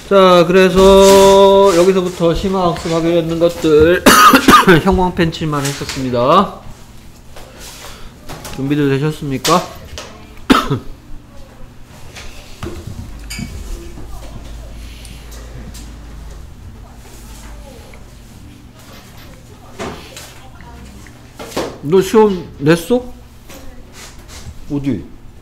자, 그래서 여기서부터 심화학습하기로 했는 것들 형광펜 칠만 했었습니다. 준비도 되셨습니까? 너 시험 냈어? 어디?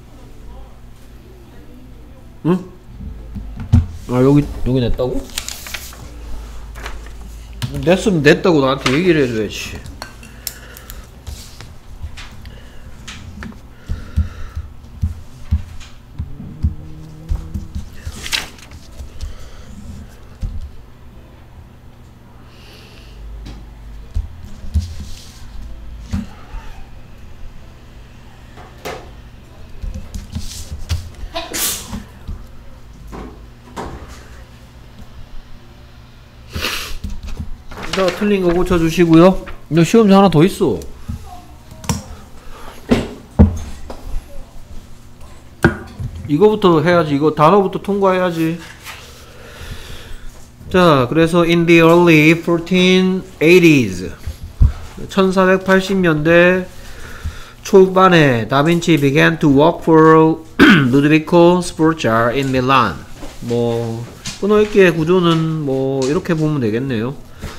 응? 아, 여기 냈다고? 냈으면 냈다고 나한테 얘기를 해줘야지. 자, 틀린 거 고쳐주시고요. 너 시험지 하나 더 있어. 이거부터 해야지. 이거 단어부터 통과해야지. 자, 그래서 in the early 1480s 1480년대 초반에 다빈치 began to work for Ludovico Sforza in Milan. 뭐 끊어읽기의 구조는 뭐 이렇게 보면 되겠네요.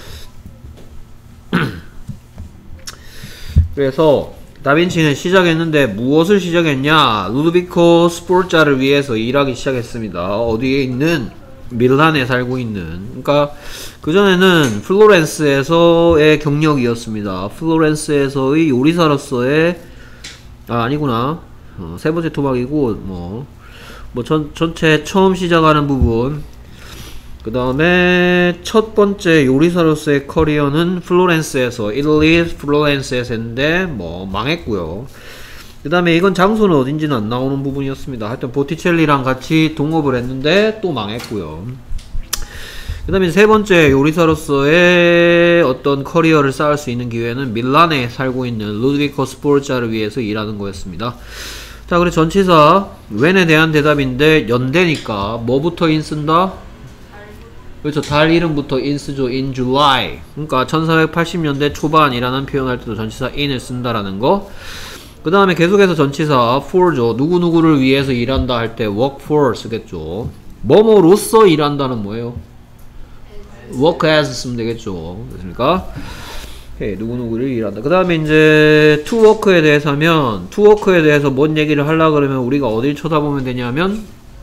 그래서 다빈치는 시작했는데 무엇을 시작했냐? 루드비코 스포르자를 위해서 일하기 시작했습니다. 어디에 있는? 밀란에 살고 있는. 그러니까 그전에는 플로렌스에서의 경력이었습니다. 플로렌스에서의 요리사로서의 아니구나. 세 번째 토막이고 전체 처음 시작하는 부분. 그 다음에 첫 번째 요리사로서의 커리어는 플로렌스에서, 이탈리 플로렌스에서 했는데 뭐 망했고요. 그 다음에 이건 장소는 어딘지는 안 나오는 부분이었습니다. 하여튼 보티첼리랑 같이 동업을 했는데 또 망했고요. 그 다음에 세 번째 요리사로서의 어떤 커리어를 쌓을 수 있는 기회는 밀란에 살고 있는 루드비코 스포르자를 위해서 일하는 거였습니다. 자, 그래 전치사 when에 대한 대답인데 연대니까 뭐부터 in 쓴다? 그렇죠. 달 이름부터 in 쓰죠. in July. 그러니까 1480년대 초반이라는 표현할 때도 전치사 in을 쓴다라는 거. 그 다음에 계속해서 전치사 for죠. 누구누구를 위해서 일한다 할 때 work for 쓰겠죠. 뭐뭐로서 일한다는 뭐예요? work as 쓰면 되겠죠. 됐습니까? 누구누구를 일한다. 그 다음에 이제 to work에 대해서 하면 to work에 대해서 뭔 얘기를 하려고 그러면 우리가 어딜 쳐다보면 되냐면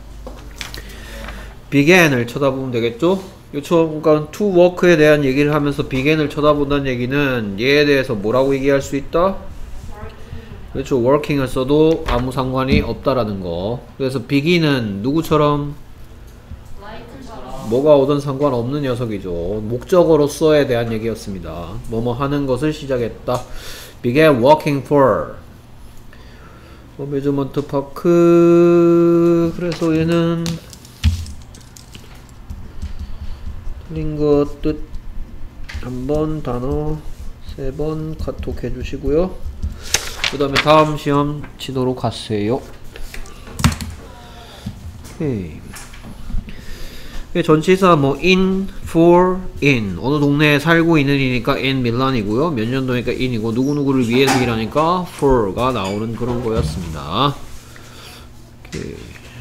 began을 쳐다보면 되겠죠? 그렇죠? 그러니까 to work에 대한 얘기를 하면서 began을 쳐다본다는 얘기는 얘에 대해서 뭐라고 얘기할 수 있다? 그렇죠. working을 써도 아무 상관이 없다라는 거. 그래서 begin은 누구처럼? 뭐가 오든 상관없는 녀석이죠. 목적어로서에 대한 얘기였습니다. 뭐뭐 하는 것을 시작했다. began working for 어뮤즈먼트 파크. 그래서 얘는 틀린 것 뜻 한번 단어 3번 카톡 해주시고요. 그 다음에 다음 시험 치도록 하세요. 전치사 뭐 in, for, in 어느 동네에 살고 있는 이니까 in 밀란이고요. 몇 년도니까 in이고 누구누구를 위해서 일하니까 for가 나오는 그런 거였습니다. 오케이.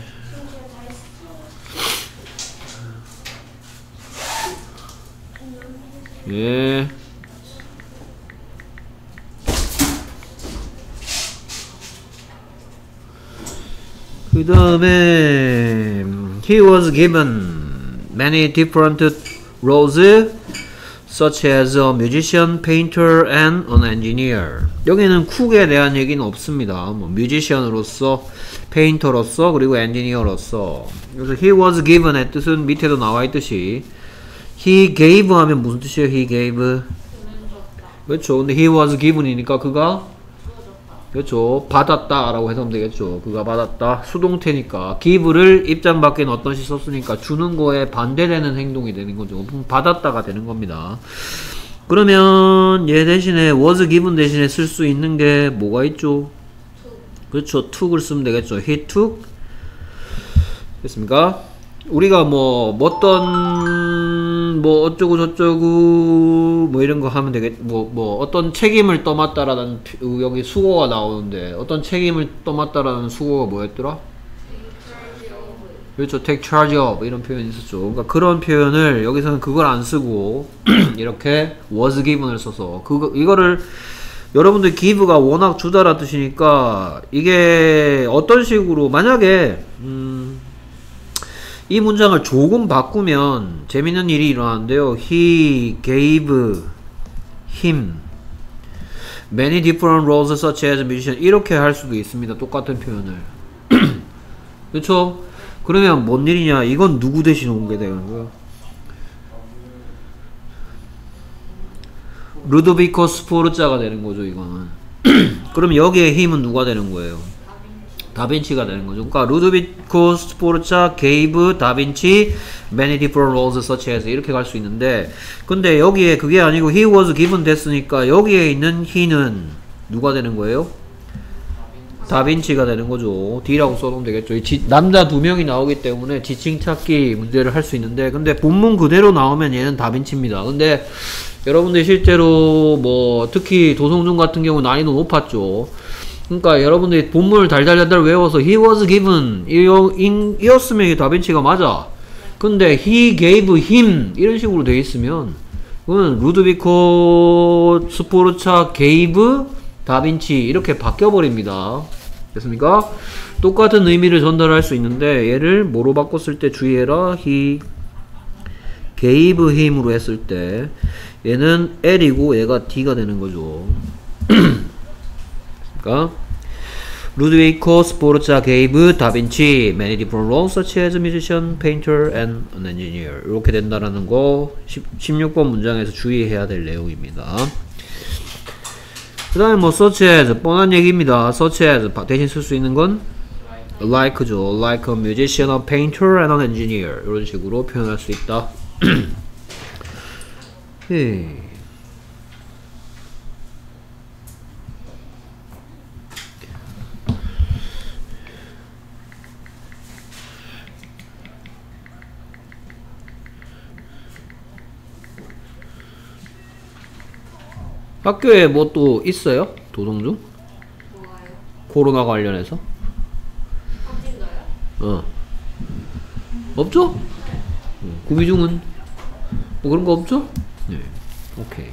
예. 그 다음에 he was given many different roles such as a musician, painter, and an engineer. 여기는 쿡에 대한 얘기는 없습니다. 뭐 뮤지션으로서, 페인터로서, 그리고 엔지니어로서. 그래서 he was given의 뜻은 밑에도 나와 있듯이 he gave 하면 무슨 뜻이에요? he gave. 그렇죠. 근데 he was given이니까 그가 그렇죠. 받았다 라고 해석하면 되겠죠. 그가 받았다. 수동태니까 give를 입장 밖에는 어떤 시 썼으니까 주는 거에 반대되는 행동이 되는 거죠. 받았다가 되는 겁니다. 그러면 얘 대신에 was given 대신에 쓸 수 있는 게 뭐가 있죠? 그렇죠. took을 쓰면 되겠죠. he took 됐습니까? 우리가 뭐 어떤 뭐 어쩌고 저쩌고 뭐 이런 거 하면 되겠 뭐 어떤 책임을 떠맡다라는 여기 수고가 나오는데 어떤 책임을 떠맡다라는 수고가 뭐였더라? 그렇죠. take charge of 이런 표현이 있었죠. 그러니까 그런 표현을 여기서는 그걸 안 쓰고 이렇게 was given을 써서 이거를 여러분들 give가 워낙 주다라 뜻이니까 이게 어떤 식으로 만약에 이 문장을 조금 바꾸면 재밌는 일이 일어나는데요. He gave him many different roles such as musician 이렇게 할 수도 있습니다. 똑같은 표현을. 그렇죠? 그러면 뭔 일이냐? 이건 누구 대신 온 게 되는 거야? 루도비코 스포르자가 되는 거죠, 이거는. 그럼 여기에 힘은 누가 되는 거예요? 다빈치가 되는 거죠. 그러니까 루도비코 스포르자 gave 다빈치 many different roles such as 이렇게 갈 수 있는데 근데 여기에 그게 아니고 he was given 됐으니까 여기에 있는 he는 누가 되는 거예요? 다빈치가 되는 거죠. D라고 써놓으면 되겠죠. 남자 두 명이 나오기 때문에 지칭 찾기 문제를 할 수 있는데 근데 본문 그대로 나오면 얘는 다빈치입니다. 근데 여러분들 실제로 뭐 특히 도성중 같은 경우 난이도 높았죠. 그러니까 여러분들이 본문을 달달달달 외워서 he was given 이었으면 이게 다빈치가 맞아. 근데 he gave him 이런 식으로 돼 있으면 그건 루드비코 스포르차 gave 다빈치 이렇게 바뀌어 버립니다. 됐습니까? 똑같은 의미를 전달할 수 있는데 얘를 뭐로 바꿨을 때 주의해라. he gave him으로 했을 때 얘는 L이고 얘가 D가 되는 거죠. 그러니까 루드위코 스포르자 gave 다빈치 many different roles such as musician, painter, and an engineer 이렇게 된다라는 거 16번 문장에서 주의해야 될 내용입니다. 그 다음에 뭐 such as 뻔한 얘기입니다. such as 대신 쓸 수 있는 건 like죠. like a musician, a painter, and an engineer 이런 식으로 표현할 수 있다. 학교에 뭐 또 있어요? 도성중? 뭐가요? 코로나 관련해서? 확진자요? 없죠? 구미중은 뭐 그런 거 없죠? 네. 오케이.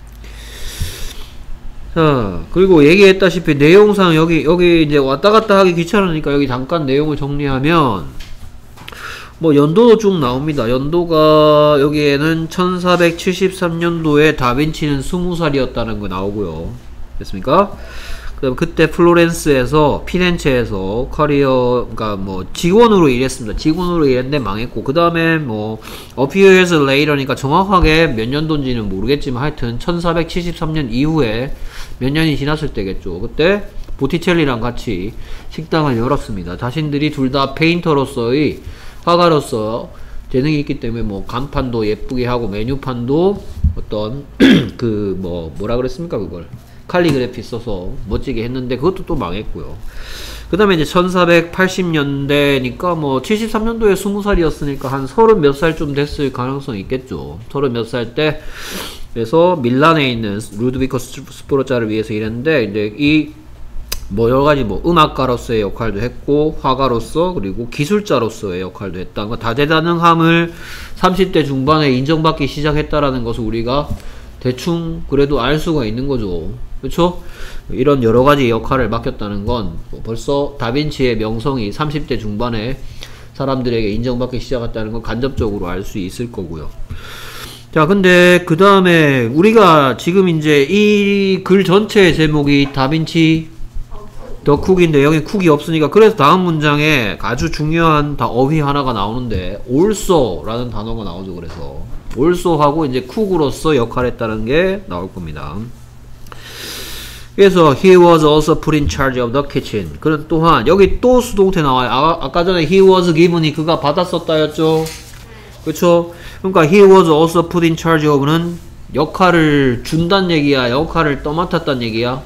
자, 그리고 얘기했다시피 내용상 여기 이제 왔다 갔다 하기 귀찮으니까 여기 잠깐 내용을 정리하면 뭐 연도도 쭉 나옵니다. 연도가 여기에는 1473년도에 다빈치는 20살이었다는 거 나오고요. 됐습니까? 그다음 그때 플로렌스에서 피렌체에서 커리어 그러니까 뭐 직원으로 일했습니다. 직원으로 일했는데 망했고 그 다음에 뭐 a few years later니까 정확하게 몇 년도인지는 모르겠지만 하여튼 1473년 이후에 몇 년이 지났을 때겠죠. 그때 보티첼리랑 같이 식당을 열었습니다. 자신들이 둘 다 페인터로서의 화가로서 재능이 있기 때문에 뭐 간판도 예쁘게 하고 메뉴판도 어떤 그 뭐라 그랬습니까 그걸 칼리그래피 써서 멋지게 했는데 그것도 또 망했고요. 그 다음에 이제 1480년대니까 뭐 73년도에 20살이었으니까 한 30 몇 살쯤 됐을 가능성이 있겠죠. 30 몇 살 때 그래서 밀란에 있는 루드비코 스포르자를 위해서 일했는데 이제 이 뭐 여러가지 뭐 음악가로서의 역할도 했고 화가로서 그리고 기술자로서의 역할도 했다는 거 다재다능함을 30대 중반에 인정받기 시작했다라는 것을 우리가 대충 그래도 알 수가 있는 거죠. 그렇죠? 이런 여러가지 역할을 맡겼다는 건 벌써 다빈치의 명성이 30대 중반에 사람들에게 인정받기 시작했다는 건 간접적으로 알 수 있을 거고요. 자, 근데 그 다음에 우리가 지금 이제 이 글 전체의 제목이 다빈치 더 쿡인데 여기 쿡이 없으니까 그래서 다음 문장에 아주 중요한 어휘 하나가 나오는데 also 라는 단어가 나오죠. 그래서 also 하고 이제 쿡으로서 역할을 했다는 게 나올 겁니다. 그래서 he was also put in charge of the kitchen. 그런 또한 여기 또 수동태 나와요. 아까 전에 he was given이 그가 받았었다였죠. 그쵸? 그러니까 he was also put in charge of는 역할을 준다는 얘기야? 역할을 떠맡았다는 얘기야?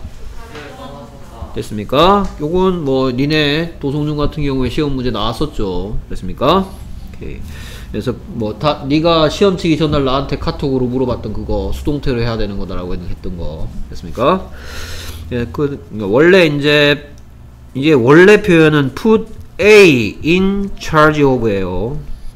됐습니까? 요건 뭐 니네 도성중 같은 경우에 시험 문제 나왔었죠. 됐습니까? 오케이. 그래서 뭐 다 네가 시험 치기 전날 나한테 카톡으로 물어봤던 그거 수동태로 해야 되는 거다라고 했던 거 됐습니까? 예, 원래 이제 원래 표현은 put A in charge of예요.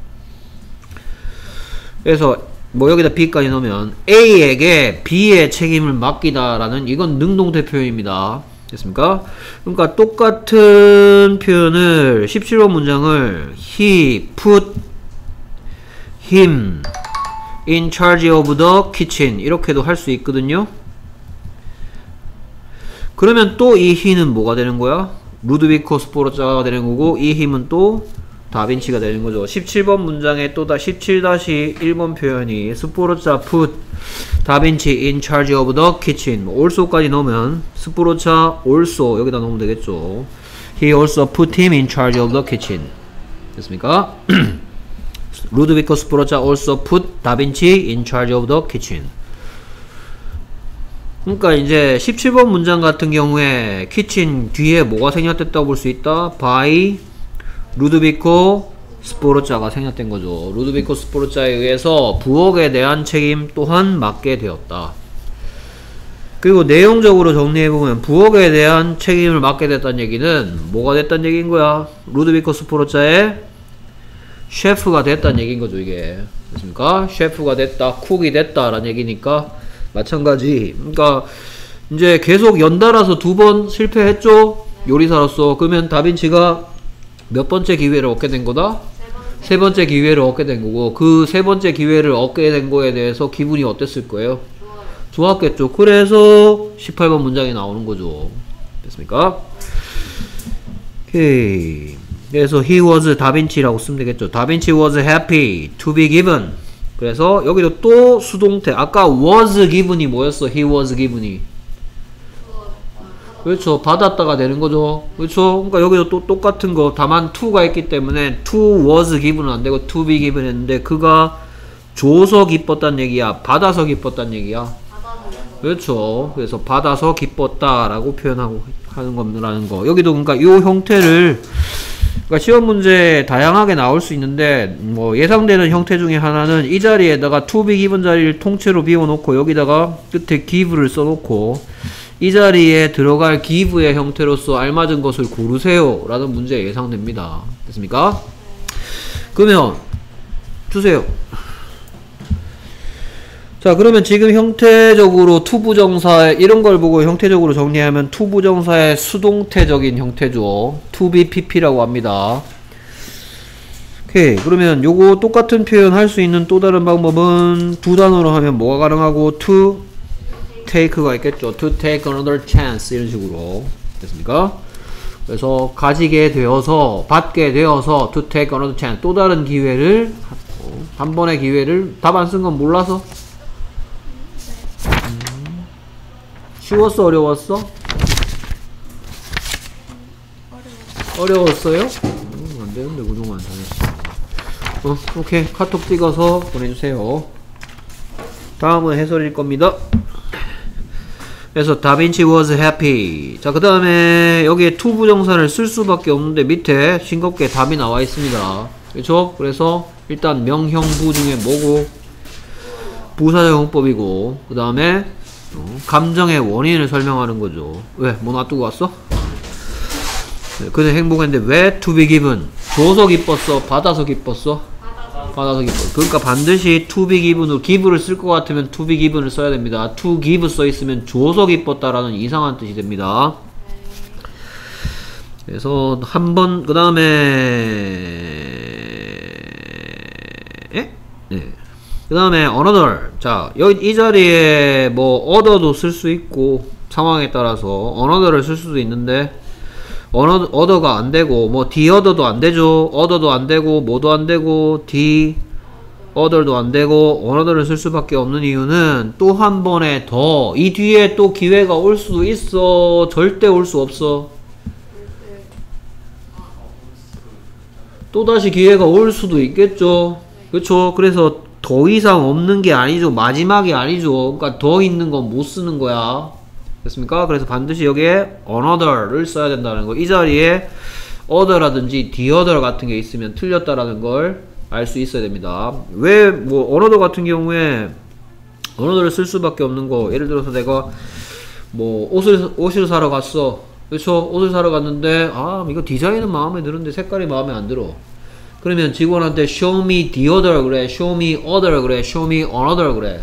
그래서 뭐 여기다 B까지 넣으면 A에게 B의 책임을 맡기다라는 이건 능동태 표현입니다. 됐습니까? 그러니까 똑같은 표현을 17번 문장을 he put him in charge of the kitchen 이렇게도 할 수 있거든요. 그러면 또 이 he는 뭐가 되는 거야? 루드비코 스포르자가 되는 거고 이 힘은 또 다빈치가 되는 거죠. 17번 문장에 또 17-1번 표현이 스포르자 put 다빈치 in charge of the kitchen also까지 넣으면 스포르자 also 여기다 넣으면 되겠죠. He also put him in charge of the kitchen 됐습니까? 루드비코 스포르자 also put 다빈치 in charge of the kitchen. 그러니까 이제 17번 문장 같은 경우에 키친 뒤에 뭐가 생략됐다고 볼 수 있다? by 루드비코 스포르자가 생략된 거죠. 루드비코 스포르자에 의해서 부엌에 대한 책임 또한 맡게 되었다. 그리고 내용적으로 정리해보면 부엌에 대한 책임을 맡게 됐다는 얘기는 뭐가 됐다는 얘기인 거야? 루드비코 스포르자의 셰프가 됐다는 얘기인 거죠. 이게 됐습니까? 셰프가 됐다, 쿡이 됐다 라는 얘기니까 마찬가지. 그러니까 이제 계속 연달아서 2번 실패했죠? 요리사로서. 그러면 다빈치가 몇 번째 기회를 얻게 된 거다? 세 번째 기회를 얻게 된 거고 그 세 번째 기회를 얻게 된 거에 대해서 기분이 어땠을 거예요? 좋았겠죠. 그래서 18번 문장이 나오는 거죠. 됐습니까? 오케이. 그래서 he was 다빈치라고 쓰면 되겠죠. 다빈치 was happy to be given. 그래서 여기도 또 수동태. 아까 was given이 뭐였어? he was given이. 그렇죠. 받았다가 되는 거죠. 그렇죠. 그러니까 여기도 또 똑같은 거. 다만 to가 있기 때문에 to was given은 안 되고 to be given 했는데 그가 줘서 기뻤다는 얘기야? 받아서 기뻤다는 얘기야? 그렇죠. 그래서 받아서 기뻤다라고 표현하고 하는 겁니다라는 거. 여기도 그러니까 이 형태를 그러니까 시험 문제 다양하게 나올 수 있는데 뭐 예상되는 형태 중에 하나는 이 자리에다가 to be given 자리를 통째로 비워놓고 여기다가 끝에 give를 써놓고 이 자리에 들어갈 give의 형태로서 알맞은 것을 고르세요 라는 문제 예상됩니다. 됐습니까? 그러면 주세요. 자, 그러면 지금 형태적으로 투부정사 이런 걸 보고 형태적으로 정리하면 투부정사의 수동태적인 형태죠. to be pp라고 합니다. 오케이. 그러면 요거 똑같은 표현 할 수 있는 또 다른 방법은 두 단어로 하면 뭐가 가능하고 to take가 있겠죠. to take another chance 이런 식으로 됐습니까? 그래서 가지게 되어서 받게 되어서 to take another chance 또 다른 기회를 한 번의 기회를 답 안 쓴 건 몰라서 쉬웠어? 어려웠어? 어려웠어요? 안 되는데 그동안 잘했어. 오케이. 카톡 찍어서 보내주세요. 다음은 해설일 겁니다. 그래서 다빈치 was happy. 자, 그 다음에 여기에 to 부정사를 쓸 수밖에 없는데 밑에 싱겁게 답이 나와 있습니다. 그렇죠? 그래서 일단 명형부 중에 뭐고 부사적 용법이고 그 다음에 감정의 원인을 설명하는 거죠. 왜? 뭐 놔두고 왔어? 네, 그는 행복했는데 왜 to be given? 줘서 기뻤어? 받아서 기뻤어? 받아서 기뻤어. 그러니까 반드시 to be given으로 give를 쓸 것 같으면 to be given을 써야 됩니다. to give 써있으면 줘서 기뻤다라는 이상한 뜻이 됩니다. 그래서 한번 그 다음에 네. 그 다음에 another. 자, 여기 이 자리에 뭐 other도 쓸 수 있고 상황에 따라서 another를 쓸 수도 있는데 other가 안 되고 뭐 the other도 안 되죠. other도 안 되고 뭐도 안 되고 the other도 안 되고 another를 쓸 수밖에 없는 이유는 또 한 번에 더 이 뒤에 또 기회가 올 수도 있어. 절대 올 수 없어. 또다시 기회가 올 수도 있겠죠. 그렇죠. 그래서 더 이상 없는 게 아니죠. 마지막이 아니죠. 그러니까 더 있는 건 못 쓰는 거야. 됐습니까? 그래서 반드시 여기에 another를 써야 된다는 거. 이 자리에 other라든지 the other 같은 게 있으면 틀렸다라는 걸 알 수 있어야 됩니다. 왜 뭐 언어도 같은 경우에 언어도를 쓸 수밖에 없는 거, 예를 들어서 내가 뭐 옷을 사러 갔어. 그렇죠? 옷을 사러 갔는데 이거 디자인은 마음에 드는데 색깔이 마음에 안 들어. 그러면 직원한테 show me the other 그래, show me other 그래, show me another 그래.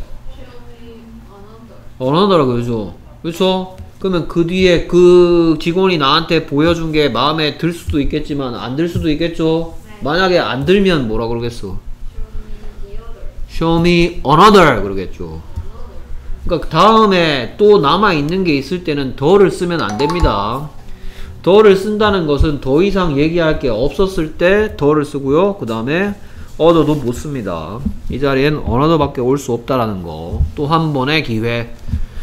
another 그러죠. 그렇죠? 그러면 그 뒤에 그 직원이 나한테 보여준 게 마음에 들 수도 있겠지만 안 들 수도 있겠죠? 네. 만약에 안 들면 뭐라 그러겠어? Show me another 그러겠죠. 그러니까 다음에 또 남아있는 게 있을 때는 더를 쓰면 안 됩니다. 더를 쓴다는 것은 더 이상 얘기할 게 없었을 때 더를 쓰고요. 그 다음에 other도 못 씁니다. 이 자리엔 another밖에 올 수 없다라는 거. 또 한 번의 기회.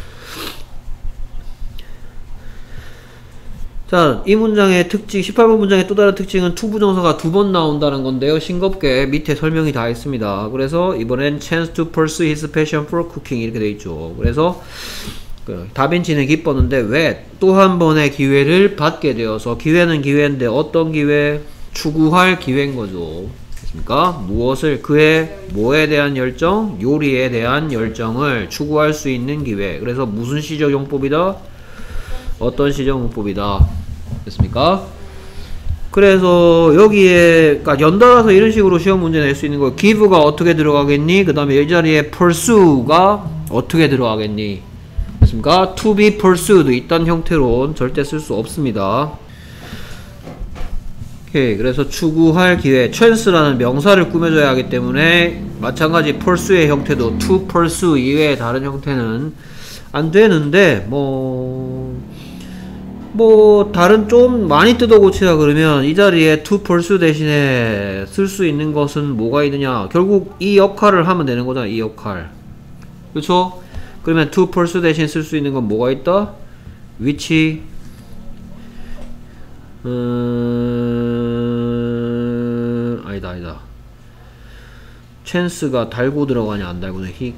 자, 이 문장의 특징, 18번 문장의 또 다른 특징은 to 부정사가 2번 나온다는 건데요. 싱겁게 밑에 설명이 다 있습니다. 그래서 이번엔 chance to pursue his passion for cooking 이렇게 돼 있죠. 그래서 다빈치는 기뻤는데 왜? 또 한 번의 기회를 받게 되어서, 기회는 기회인데 어떤 기회? 추구할 기회인 거죠. 됐습니까? 무엇을, 그의 뭐에 대한 열정? 요리에 대한 열정을 추구할 수 있는 기회. 그래서 무슨 시적 용법이다? 어떤 시적 용법이다. 됐습니까? 그래서 여기에 그러니까 연달아서 이런 식으로 시험 문제 낼 수 있는 거예요. give가 어떻게 들어가겠니? 그 다음에 이 자리에 pursue가 어떻게 들어가겠니? 됐습니까? to be pursued 이딴 형태로는 절대 쓸 수 없습니다. 오케이, 그래서 추구할 기회, chance라는 명사를 꾸며줘야 하기 때문에 마찬가지 pursue의 형태도 to pursue 이외의 다른 형태는 안 되는데 다른 좀 많이 뜯어 고치라 그러면 이 자리에 to pursue 대신에 쓸 수 있는 것은 뭐가 있느냐? 결국 이 역할을 하면 되는 거잖아. 이 역할. 그렇죠? 그러면 to pursue 대신 쓸 수 있는 건 뭐가 있다? which 아니다. chance가 달고 들어가냐 안 달고냐? he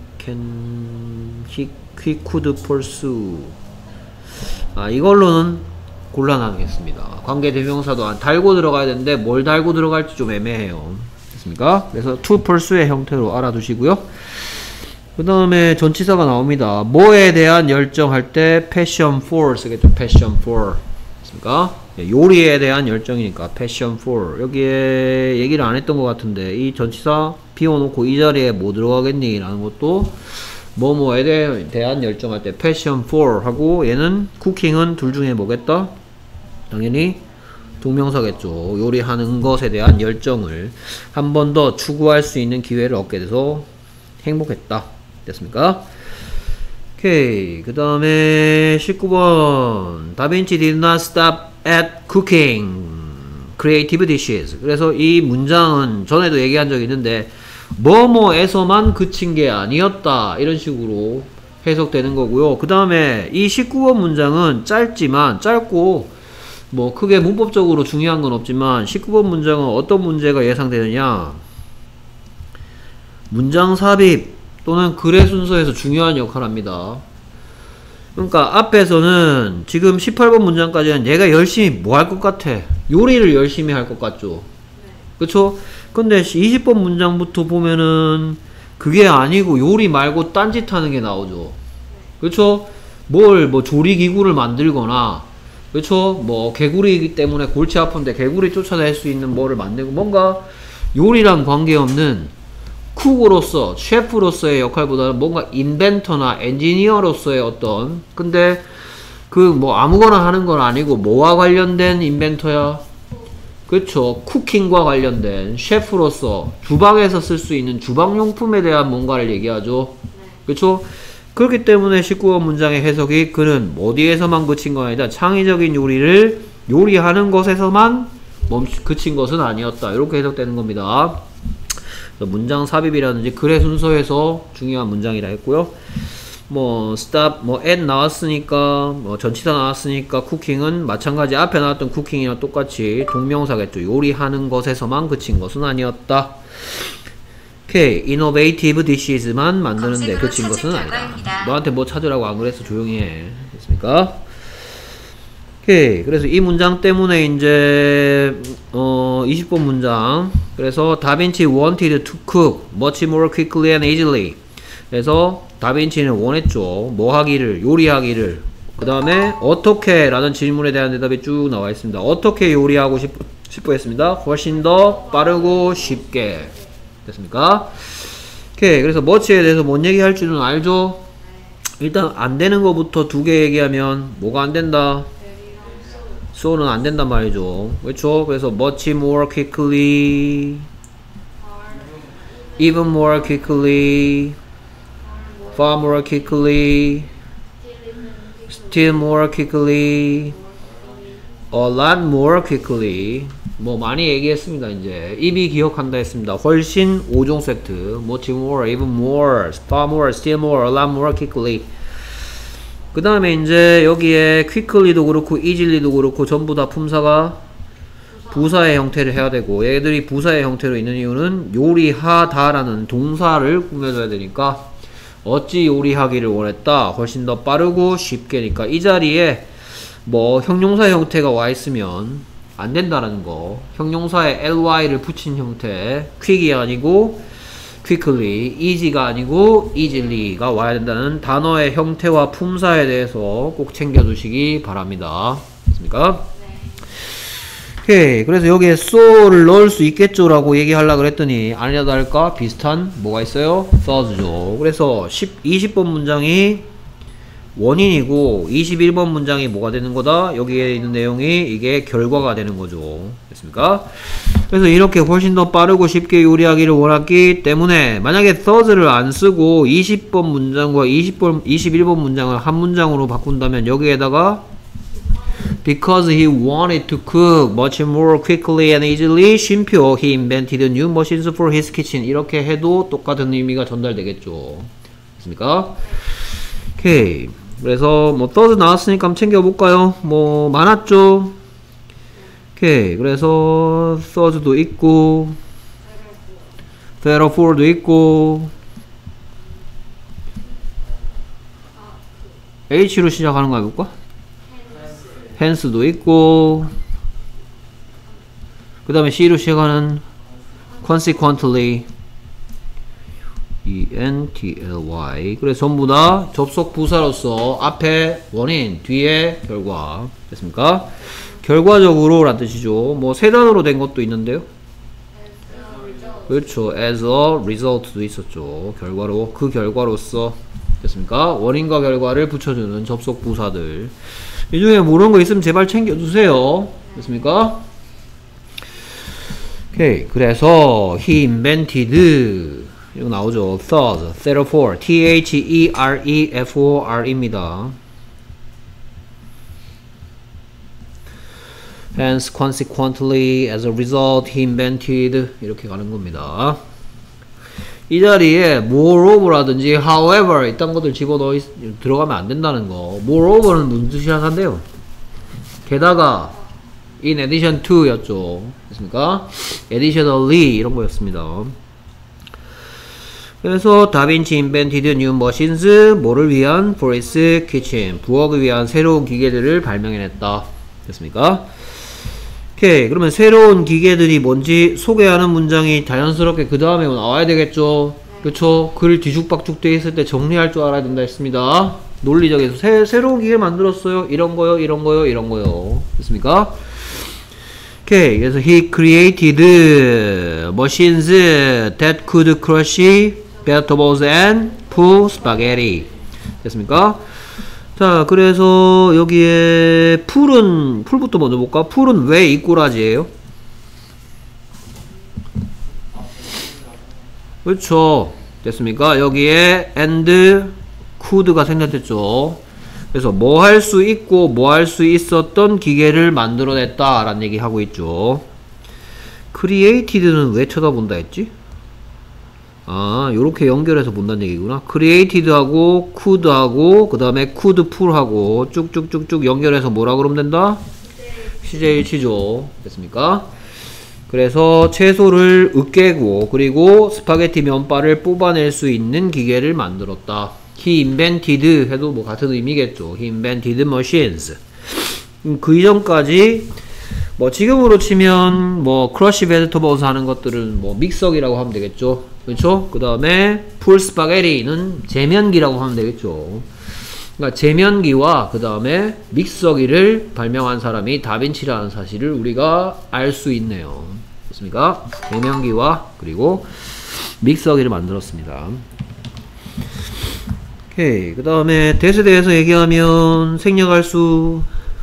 could pursue. 이걸로는 곤란하겠습니다. 관계대명사도 달고 들어가야 되는데 뭘 달고 들어갈지 좀 애매해요. 됐습니까? 그래서 to pursue의 형태로 알아두시고요. 그 다음에 전치사가 나옵니다. 뭐에 대한 열정할 때 passion for 쓰겠죠. passion for. 됐습니까? 요리에 대한 열정이니까 passion for. 여기에 얘기를 안 했던 것 같은데 이 전치사 비워놓고 이 자리에 뭐 들어가겠니? 라는 것도 뭐뭐에 대한 열정할 때 passion for 하고, 얘는 cooking은 둘 중에 뭐겠다? 당연히 동명사겠죠. 요리하는 것에 대한 열정을 한 번 더 추구할 수 있는 기회를 얻게 돼서 행복했다. 됐습니까? 오케이. 그 다음에 19번 다빈치 did not stop at cooking creative dishes. 그래서 이 문장은 전에도 얘기한 적이 있는데 뭐뭐에서만 그친 게 아니었다 이런 식으로 해석되는 거고요. 그 다음에 이 19번 문장은 짧고 뭐 크게 문법적으로 중요한 건 없지만 19번 문장은 어떤 문제가 예상되느냐, 문장 삽입 또는 글의 순서에서 중요한 역할을 합니다. 그러니까 앞에서는 지금 18번 문장까지는 얘가 열심히 뭐 할 것 같아? 요리를 열심히 할 것 같죠. 그쵸? 근데 20번 문장부터 보면은 그게 아니고 요리 말고 딴짓 하는 게 나오죠. 그쵸? 뭐 조리기구를 만들거나, 그쵸? 뭐 개구리이기 때문에 골치 아픈데 개구리 쫓아낼 수 있는 뭐를 만들고, 뭔가 요리랑 관계없는 쿡으로서, 셰프로서의 역할보다는 뭔가 인벤터나 엔지니어로서의 어떤, 근데 그 뭐 아무거나 하는 건 아니고 뭐와 관련된 인벤터야? 그쵸. 쿠킹과 관련된 셰프로서 주방에서 쓸 수 있는 주방용품에 대한 뭔가를 얘기하죠. 그쵸. 그렇기 때문에 19번 문장의 해석이 그는 어디에서만 그친 건 아니다. 창의적인 요리를 요리하는 것에서만 그친 것은 아니었다. 이렇게 해석되는 겁니다. 문장 삽입이라든지 글의 순서에서 중요한 문장이라 했고요. 뭐 stop, at 나왔으니까, 전치사 나왔으니까 쿠킹은 마찬가지 앞에 나왔던 쿠킹이랑 똑같이 동명사겠죠. 요리하는 것에서만 그친 것은 아니었다. 오케이. innovative dishes만 만드는데 그친 것은 아니다. 너한테 뭐 찾으라고 안 그랬어. 조용히 해. 됐습니까? 오케이. 그래서 이 문장 때문에 이제 20번 문장. 그래서 다빈치 wanted to cook much more quickly and easily. 그래서 다빈치는 원했죠. 뭐 하기를, 요리하기를. 그 다음에 어떻게 라는 질문에 대한 대답이 쭉 나와 있습니다. 어떻게 요리하고 싶어 했습니다. 훨씬 더 빠르고 쉽게. 됐습니까? 오케이. 그래서 much에 대해서 뭔 얘기할 줄은 알죠? 일단 안 되는 거부터 두 개 얘기하면 뭐가 안 된다? so는 안 된단 말이죠. 그렇죠? 그래서 much more quickly, even more quickly, far more quickly, still more quickly, a lot more quickly. 뭐 많이 얘기했습니다. 이제 입이 기억한다 했습니다. 훨씬 5종 세트. much more, even more, far more, still more, a lot more quickly. 그 다음에 이제 여기에 quickly도 그렇고 easily도 그렇고 전부 다 품사가 부사의 형태를 해야 되고, 얘들이 부사의 형태로 있는 이유는 요리하다라는 동사를 꾸며줘야 되니까 어찌 요리하기를 원했다, 훨씬 더 빠르고 쉽게니까 이 자리에 뭐 형용사 형태가 와 있으면 안 된다라는 거. 형용사에 ly를 붙인 형태, quick이 아니고 quickly, easy가 아니고 easily가 와야 된다는 단어의 형태와 품사에 대해서 꼭 챙겨두시기 바랍니다. 됐습니까? 오케이. 그래서 여기에 so를 넣을 수 있겠죠 라고 얘기하려고 그랬더니 아니라 다를까 비슷한 뭐가 있어요? thought죠. 그래서 20번 문장이 원인이고 21번 문장이 뭐가 되는 거다? 여기에 있는 내용이 이게 결과가 되는 거죠. 됐습니까? 그래서 이렇게 훨씬 더 빠르고 쉽게 요리하기를 원했기 때문에 만약에 thought를 안 쓰고 20번 문장과 21번 문장을 한 문장으로 바꾼다면 여기에다가 because he wanted to cook much more quickly and easily, 쉼표 he invented new machines for his kitchen. 이렇게 해도 똑같은 의미가 전달되겠죠. 됐습니까? 오케이. 그래서 뭐 though 나왔으니까 한번 챙겨볼까요? 뭐 많았죠? 오케이. 그래서 though도 있고 therefore 있고 H로 시작하는 거 해볼까? hence도 있고 그 다음에 C로 시작하는 consequently E-N-T-L-Y. 그래서 전부 다 접속 부사로서 앞에 원인, 뒤에 결과. 됐습니까? 결과적으로 라는 뜻이죠. 뭐 세 단어로 된 것도 있는데요. 그렇죠. as a result도 있었죠. 결과로, 그 결과로서. 됐습니까? 원인과 결과를 붙여주는 접속 부사들. 이 중에 모르는 거 있으면 제발 챙겨주세요. 됐습니까? 오케이. 그래서 he invented 이거 나오죠. thought, therefore, T-H-E-R-E-F-O-R-입니다. hence, consequently, as a result, he invented 이렇게 가는 겁니다. 이 자리에 moreover라든지 however 이딴 것들 집어넣어 들어가면 안 된다는 거. moreover는 무슨 뜻이야한데요? 게다가 in addition to 였죠. 됐습니까? additionally 이런 거였습니다. 그래서 다빈치 invented new machines, 뭐를 위한? for his kitchen, 부엌을 위한 새로운 기계들을 발명해냈다. 됐습니까? 오케이. 그러면 새로운 기계들이 뭔지 소개하는 문장이 자연스럽게 그 다음에 나와야 되겠죠. 그쵸? 글 뒤죽박죽 돼 있을 때 정리할 줄 알아야 된다 했습니다. 논리적에서 새로운 기계 만들었어요. 이런 거요, 이런 거요, 이런 거요. 됐습니까? 오케이. 그래서 he created machines that could crush vegetables and pull spaghetti. 됐습니까? 자, 그래서 여기에 풀부터 먼저 볼까? 풀은 왜 이꼬라지예요? 그렇죠. 됐습니까? 여기에 and could가 생략됐죠. 그래서 뭐 할 수 있고 뭐 할 수 있었던 기계를 만들어냈다 라는 얘기 하고 있죠. created는 왜 쳐다본다 했지? 아, 요렇게 연결해서 본다는 얘기구나. created하고 could하고 그 다음에 could pull하고 쭉쭉쭉쭉 연결해서 뭐라 그러면 된다? CJH죠. 됐습니까? 그래서 채소를 으깨고 그리고 스파게티 면발을 뽑아낼 수 있는 기계를 만들었다. He invented 해도 뭐 같은 의미겠죠. He invented machines. 그 이전까지 뭐 지금으로 치면 뭐 크러쉬 베지터블스 하는 것들은 뭐 믹서기라고 하면 되겠죠. 그렇죠? 그 다음에 풀 스파게티는 제면기라고 하면 되겠죠. 그러니까 제면기와 그 다음에 믹서기를 발명한 사람이 다빈치라는 사실을 우리가 알 수 있네요. 됐습니까? 제면기와 그리고 믹서기를 만들었습니다. 오케이. 그 다음에 that에 대해서 얘기하면 생략할 수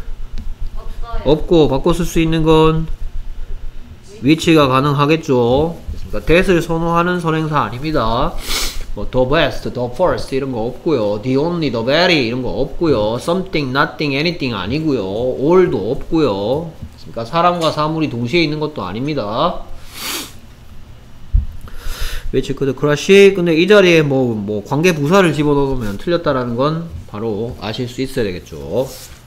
없고 바꿔 쓸 수 있는 건 which가 가능하겠죠. 그러니까 that을 선호하는 선행사 아닙니다. 뭐 the best, the first 이런 거 없고요. the only, the very 이런 거 없고요. something, nothing, anything 아니고요. all도 없고요. 그러니까 사람과 사물이 동시에 있는 것도 아닙니다. which could crush. 근데 이 자리에 뭐 관계 부사를 집어넣으면 틀렸다라는 건 바로 아실 수 있어야 되겠죠.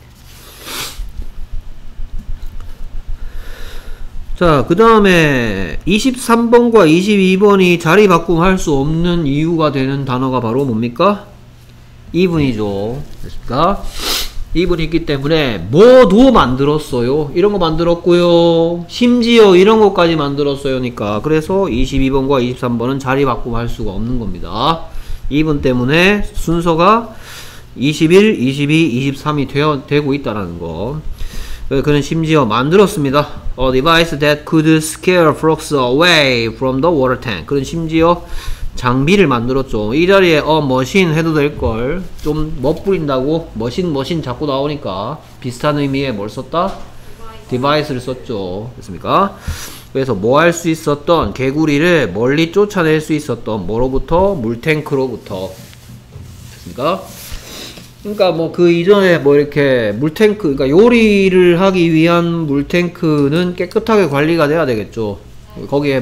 자, 그 다음에 23번과 22번이 자리 바꿈할 수 없는 이유가 되는 단어가 바로 뭡니까? even이죠. 됐습니까? even 있기 때문에 뭐도 만들었어요. 이런 거 만들었고요. 심지어 이런 것까지 만들었어요니까. 그래서 22번과 23번은 자리 바꿈할 수가 없는 겁니다. even 때문에 순서가 21, 22, 23이 되고 있다는 거. 그는 심지어 만들었습니다. A device that could scare frogs away from the water tank. 그는 심지어 장비를 만들었죠. 이 자리에 머신 해도 될걸. 좀 멋부린다고 머신 자꾸 나오니까 비슷한 의미의 뭘 썼다? device를 썼죠. 됐습니까? 그래서 뭐 할 수 있었던 개구리를 멀리 쫓아낼 수 있었던 뭐로부터? 물탱크로부터. 됐습니까? 그러니까 뭐 그 이전에 뭐 이렇게 물탱크, 그러니까 요리를 하기 위한 물탱크는 깨끗하게 관리가 돼야 되겠죠. 거기에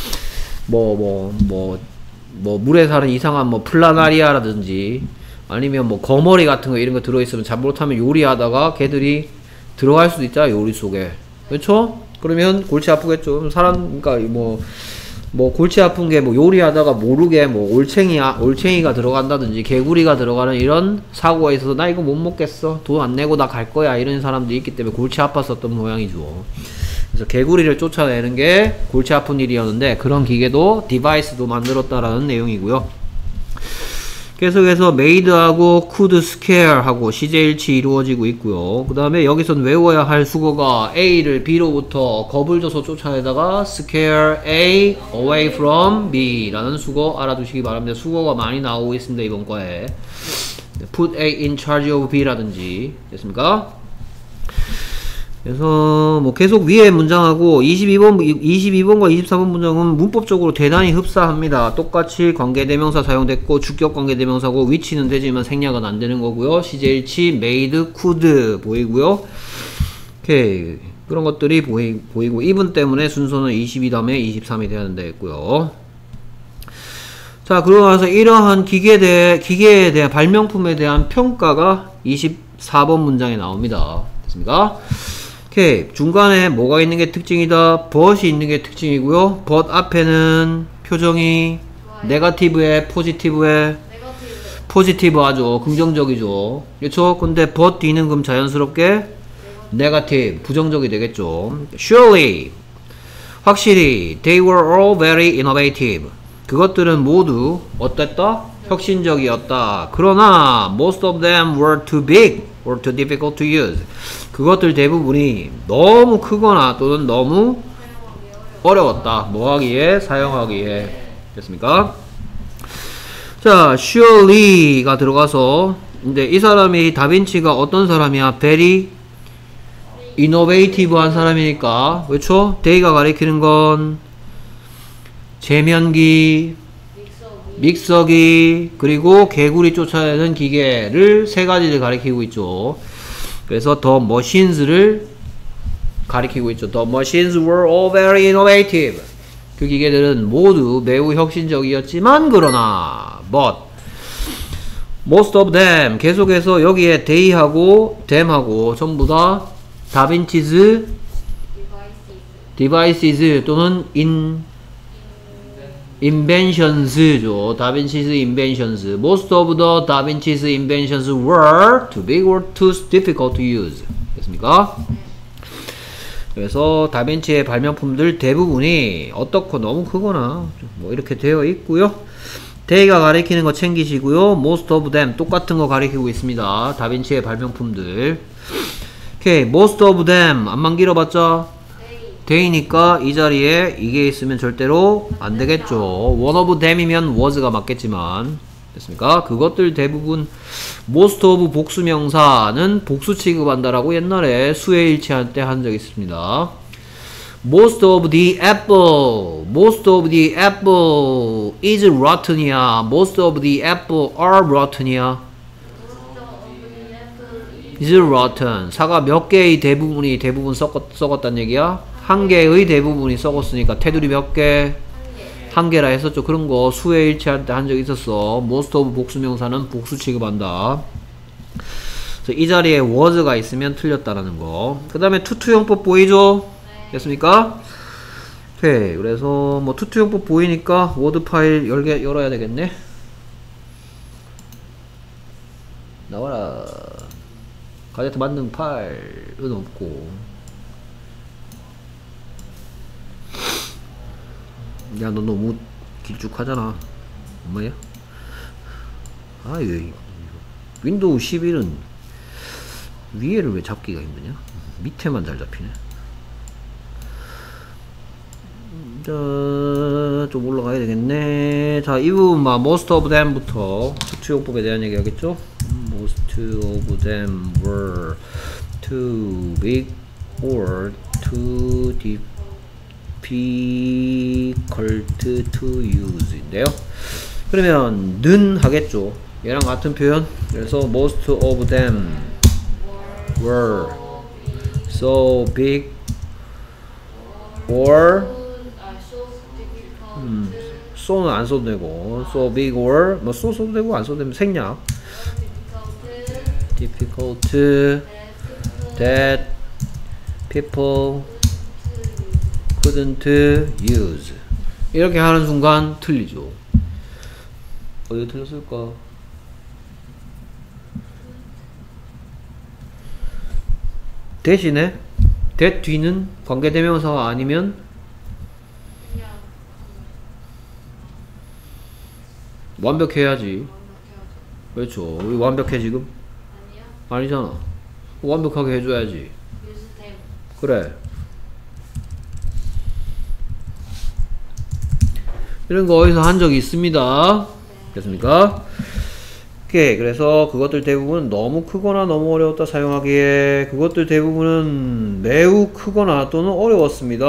물에 사는 이상한 뭐 플라나리아라든지 아니면 뭐 거머리 같은 거 이런 거 들어있으면 잘못하면 요리하다가 걔들이 들어갈 수도 있잖아, 요리 속에. 그렇죠? 그러면 골치 아프겠죠. 사람, 그러니까 뭐 골치 아픈 게 뭐 요리하다가 모르게 뭐 올챙이가 들어간다든지 개구리가 들어가는 이런 사고가 있어서 나 이거 못 먹겠어, 돈 안 내고 나 갈 거야, 이런 사람들이 있기 때문에 골치 아팠었던 모양이죠. 그래서 개구리를 쫓아내는 게 골치 아픈 일이었는데 그런 기계도 디바이스도 만들었다라는 내용이고요. 계속해서 made하고 could scare 하고 시제일치 이루어지고 있고요. 그 다음에 여기선 외워야 할 수거가 A를 B로부터 겁을 줘서 쫓아내다가 scare A away from B 라는 수거 알아두시기 바랍니다. 수거가 많이 나오고 있습니다, 이번 과에. put A in charge of B 라든지. 됐습니까? 그래서 뭐 계속 위에 문장하고 22번과 23번 문장은 문법적으로 대단히 흡사합니다. 똑같이 관계대명사 사용됐고 주격 관계대명사고 which는 되지만 생략은 안 되는 거고요. 시제일치 made, could 보이고요. 오케이. 그런 것들이 보이고 even 때문에 순서는 22 다음에 23이 돼야 된다 했고요. 자, 그러고 나서 이러한 기계에 대한 발명품에 대한 평가가 24번 문장에 나옵니다. 됐습니까? 오케이. 중간에 뭐가 있는 게 특징이다? but이 있는 게 특징이고요. but 앞에는 표정이 네거티브에 포지티브에 포지티브 하죠. 긍정적이죠. 그렇죠? 근데 but 뒤는 그럼 자연스럽게 네거티브 부정적이 되겠죠. surely 확실히 they were all very innovative. 그것들은 모두 어땠다? 혁신적이었다. 그러나 most of them were too big or too difficult to use. 그것들 대부분이 너무 크거나 또는 너무 어려웠다. 뭐 하기에? 사용하기에. 됐습니까? 자, surely가 들어가서 근데 이 사람이 다빈치가 어떤 사람이야? very innovative한 사람이니까. 그렇죠? day가 가리키는 건 제면기, 믹서기, 그리고 개구리 쫓아내는 기계를 세 가지를 가리키고 있죠. 그래서 the machines를 가리키고 있죠. The machines were all very innovative. 그 기계들은 모두 매우 혁신적이었지만 그러나 but most of them 계속해서 여기에 they하고 them하고 전부 다 다빈치's devices 또는 inventions죠. 다빈치's inventions. Most of the 다빈치's inventions were too big or too difficult to use. 됐습니까? 그래서 다빈치의 발명품들 대부분이 어떻고 너무 크거나 뭐 이렇게 되어 있고요. they가 가리키는 거 챙기시고요. most of them 똑같은 거 가리키고 있습니다. 다빈치의 발명품들. 오케이, most of them 안만 길어봤자 they니까 이 자리에 이게 있으면 절대로 안 되겠죠. one of them이면 was가 맞겠지만 됐습니까? 그것들 대부분 most of 복수명사는 복수 취급한다라고 옛날에 수의 일치할 때 한 적 있습니다. most of the apple is rotten이야. most of the apple are rotten이야. is rotten. 사과 몇 개의 대부분이 대부분 썩었단 얘기야? 한 개의 대부분이 썩었으니까 테두리 몇 개? 한 개라 했었죠. 그런 거 수의 일치할 때 한 적 있었어. most of 복수명사는 복수 취급한다. 그래서 이 자리에 was가 있으면 틀렸다라는 거. 그 다음에 투투용법 보이죠? 됐습니까? 오케이. 그래서 뭐 투투용법 보이니까 워드 파일 열어야 되겠네. 나와라. 가제트 만능 파일은 없고. 야, 너 너무 길쭉하잖아. 뭐야? 아, 왜 윈도우 11은 위에를 왜 잡기가 힘드냐? 밑에만 잘 잡히네. 자, 좀 올라가야 되겠네. 자, 이 부분만 most of them부터 투투용법에 대한 얘기 하겠죠? most of them were too big or too difficult to use 인데요. 그러면 는 하겠죠. 얘랑 같은 표현. 그래서 most of them were so big or so는 안 써도 되고 so big or 뭐 so 써도 되고 안 써도 되면 생략. difficult that people couldn't use. 이렇게 하는 순간 틀리죠. 어디가 틀렸을까? 대신에 that 뒤는 관계대명사가 아니면 완벽해야지. 그렇죠. 왜 완벽해 지금? 아니잖아. 완벽하게 해줘야지. 그래. 이런 거 어디서 한 적이 있습니다. 됐습니까? 오케이. 그래서 그것들 대부분은 너무 크거나 너무 어려웠다 사용하기에 그것들 대부분은 매우 크거나 또는 어려웠습니다.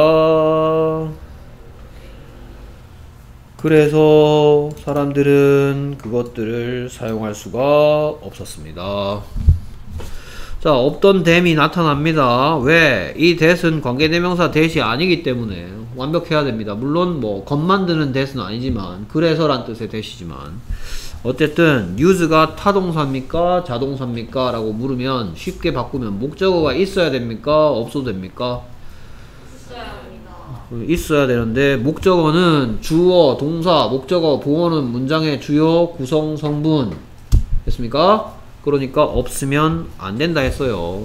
그래서 사람들은 그것들을 사용할 수가 없었습니다. 자, 없던 댐이 나타납니다. 왜? 이 that은 관계대명사 that이 아니기 때문에 완벽해야 됩니다. 물론 뭐 겉 만드는 that은 아니지만 그래서란 뜻의 that이지만 어쨌든 use가 타동사입니까? 자동사입니까? 라고 물으면 쉽게 바꾸면 목적어가 있어야 됩니까? 없어도 됩니까? 있어야 되는데 목적어는 주어, 동사, 목적어, 보어는 문장의 주요, 구성, 성분 됐습니까? 그러니까 없으면 안 된다 했어요.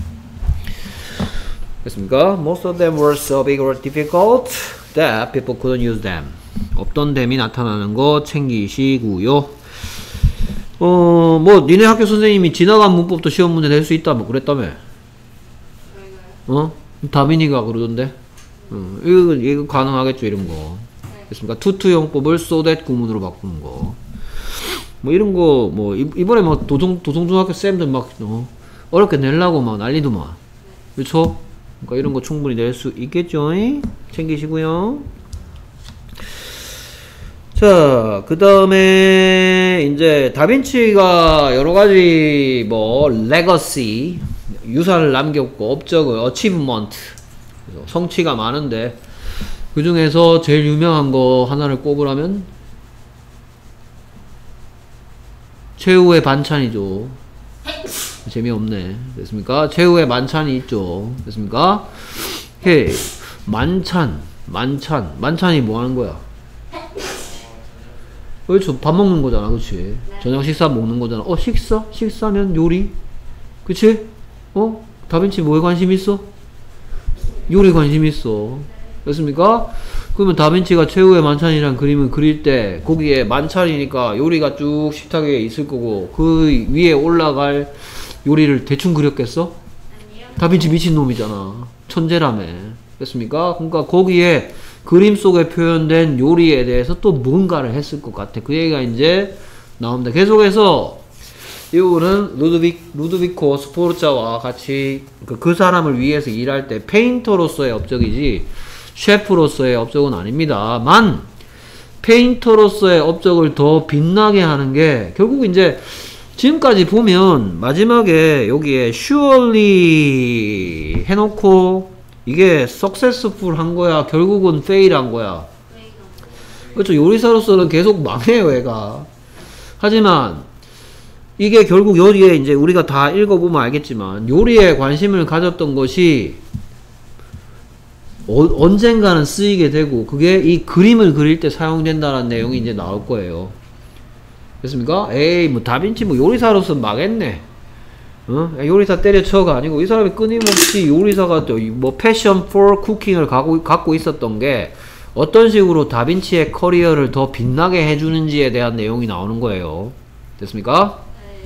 됐습니까? Most of them were so big or difficult that people couldn't use them. 없던 댐이 나타나는 거 챙기시고요. 뭐 니네 학교 선생님이 지나간 문법도 시험 문제 낼 수 있다 뭐 그랬다며. 다민이가 그러던데. 이거 가능하겠죠, 이런 거. 됐습니까? 투투용법을 so that 구문으로 바꾸는 거. 뭐 이런 거, 뭐, 이번에 막 도성중학교 쌤들 막, 어렵게 내려고 막 난리도만. 그렇죠? 그러니까 이런 거 충분히 낼 수 있겠죠? 챙기시고요. 자, 그 다음에, 이제, 다빈치가 여러가지, 뭐, 레거시, 유산을 남겼고, 업적을, 어치브먼트, 성취가 많은데, 그 중에서 제일 유명한 거 하나를 꼽으라면, 최후의 반찬이죠. 재미없네. 됐습니까? 최후의 만찬이 있죠. 됐습니까? 헤이, 만찬이 뭐 하는 거야? 그렇죠. 밥 먹는 거잖아. 그치? 저녁 식사 먹는 거잖아. 식사면 요리? 그치? 다빈치 뭐에 관심 있어? 요리 관심 있어. 됐습니까? 그러면 다빈치가 최후의 만찬이란 그림을 그릴 때 거기에 만찬이니까 요리가 쭉 식탁 위에 있을 거고 그 위에 올라갈 요리를 대충 그렸겠어? 다빈치 미친놈이잖아. 천재라며. 됐습니까? 그러니까 거기에 그림 속에 표현된 요리에 대해서 또 뭔가를 했을 것 같아. 그 얘기가 이제 나옵니다. 계속해서 이거는 루드비코 스포르자와 같이 그 사람을 위해서 일할 때 페인터로서의 업적이지 셰프로서의 업적은 아닙니다만 페인터로서의 업적을 더 빛나게 하는 게 결국 이제 지금까지 보면 마지막에 여기에 surely 해놓고 이게 successful 한 거야 결국은 fail 한 거야. 그렇죠. 요리사로서는 계속 망해요 얘가. 하지만 이게 결국 요리에 이제 우리가 다 읽어보면 알겠지만 요리에 관심을 가졌던 것이 언젠가는 쓰이게 되고 그게 이 그림을 그릴 때 사용된다는 내용이 이제 나올 거예요. 됐습니까? 에이 뭐 다빈치 뭐 요리사로서 망했네. 요리사 때려쳐가 아니고 이 사람이 끊임없이 요리사가 또 뭐 패션 for 쿠킹을 갖고 있었던 게 어떤 식으로 다빈치의 커리어를 더 빛나게 해주는지에 대한 내용이 나오는 거예요. 됐습니까?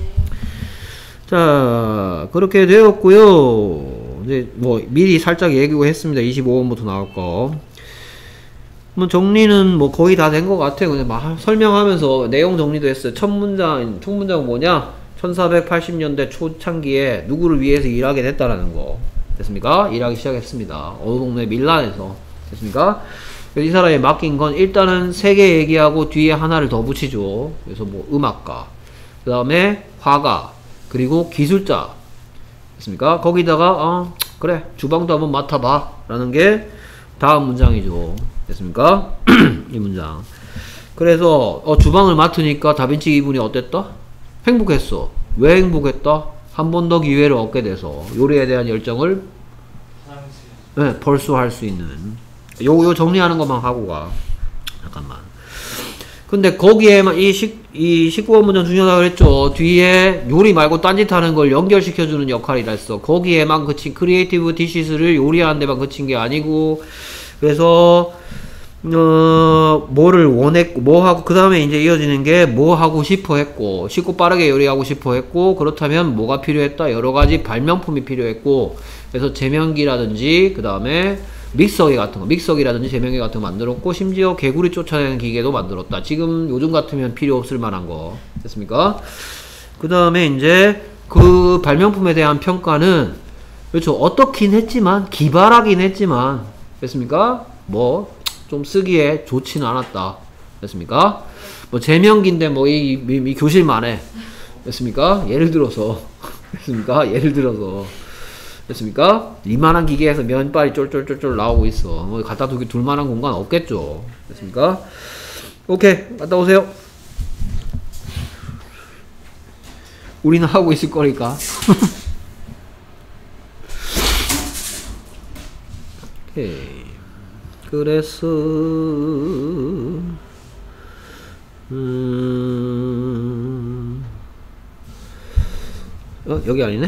자, 그렇게 되었고요. 이제 뭐 미리 살짝 예고했습니다. 25번부터 나올 거. 뭐 정리는 뭐 거의 다 된 것 같아요. 그냥 막 설명하면서 내용 정리도 했어요. 첫 문장은 뭐냐? 1480년대 초창기에 누구를 위해서 일하게 됐다라는 거. 됐습니까? 일하기 시작했습니다. 어느 동네 밀란에서. 됐습니까? 이 사람이 맡긴 건 일단은 3개 얘기하고 뒤에 하나를 더 붙이죠. 그래서 뭐 음악가, 그 다음에 화가, 그리고 기술자. 됐습니까? 거기다가 그래 주방도 한번 맡아봐 라는 게 다음 문장이죠. 됐습니까? 이 문장. 그래서 주방을 맡으니까 다빈치 기분이 어땠다? 행복했어. 왜 행복했다? 한 번 더 기회를 얻게 돼서 요리에 대한 열정을 벌수할 수 있는 요 정리하는 것만 하고 가. 잠깐만. 근데 거기에만 이 19번 문장 중요하다고 그랬죠. 뒤에 요리 말고 딴짓하는 걸 연결시켜주는 역할이라 했어. 거기에만 그친 크리에이티브 디시스를 요리하는 데만 그친 게 아니고 그래서 뭐를 원했고 뭐 하고 그 다음에 이제 이어지는 게 뭐 하고 싶어 했고 쉽고 빠르게 요리하고 싶어 했고 그렇다면 뭐가 필요했다? 여러가지 발명품이 필요했고 그래서 제면기라든지 그 다음에 믹서기 같은 거, 믹서기라든지 제명기 같은 거 만들었고 심지어 개구리 쫓아내는 기계도 만들었다. 지금 요즘 같으면 필요 없을 만한 거. 됐습니까? 그 다음에 이제 그 발명품에 대한 평가는 그렇죠. 어떻긴 했지만 기발하긴 했지만 됐습니까? 뭐 좀 쓰기에 좋지는 않았다. 됐습니까? 뭐 제명기인데 뭐 이 교실만에 됐습니까? 예를 들어서 됐습니까? 예를 들어서 됐습니까? 이만한 기계에서 면발이 쫄쫄쫄쫄 나오고 있어. 뭐 갖다 두기 둘만한 공간 없겠죠. 됐습니까? 오케이. 갔다 오세요. 우리는 하고 있을 거니까. 오케이. 그래서 여기 아니네?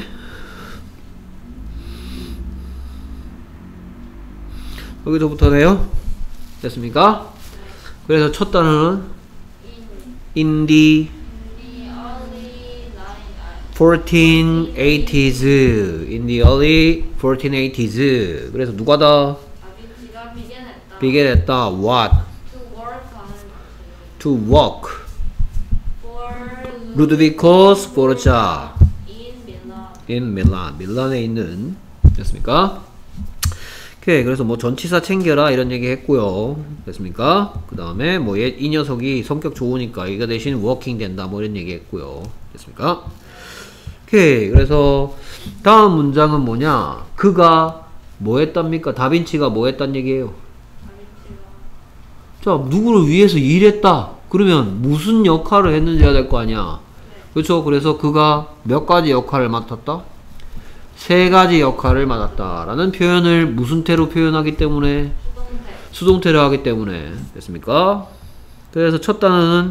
여기서부터네요. 됐습니까? 그래서 첫 단어는 in the 1480s. in the early 1480s. 그래서 누가 다 비견했다. what? to work. 루드비코 스포르자 in Milan. 밀란에 있는 됐습니까? 오케이. 그래서 뭐 전치사 챙겨라 이런 얘기 했고요. 됐습니까? 그 다음에 뭐 이 녀석이 성격 좋으니까 이거 대신 워킹 된다 뭐 이런 얘기 했고요. 됐습니까? 오케이. 그래서 다음 문장은 뭐냐? 그가 뭐 했답니까? 다빈치가 뭐 했단 얘기예요? 자, 누구를 위해서 일했다. 그러면 무슨 역할을 했는지 해야 될 거 아니야. 그렇죠? 그래서 그가 몇 가지 역할을 맡았다? 3가지 역할을 맡았다 라는 표현을 무슨 태로 표현하기 때문에? 수동태로 하기 때문에. 됐습니까? 그래서 첫 단어는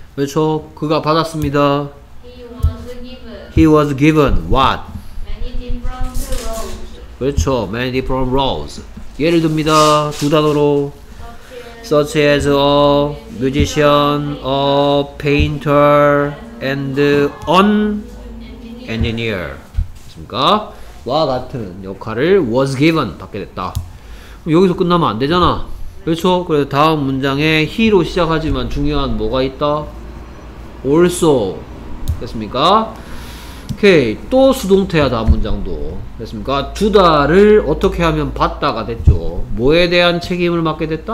그렇죠? 그가 받았습니다. He was given what? 그렇죠. many different roles. 예를 듭니다. 두 단어로 such as a musician, a painter, and an engineer. 그러니까 와 같은 역할을 was given 받게 됐다. 그럼 여기서 끝나면 안 되잖아. 그렇죠? 그래서 다음 문장에 he로 시작하지만 중요한 뭐가 있다? also. 됐습니까? 오케이. 또 수동태야, 다음 문장도. 됐습니까? 주다를 어떻게 하면 받다가 됐죠. 뭐에 대한 책임을 맡게 됐다?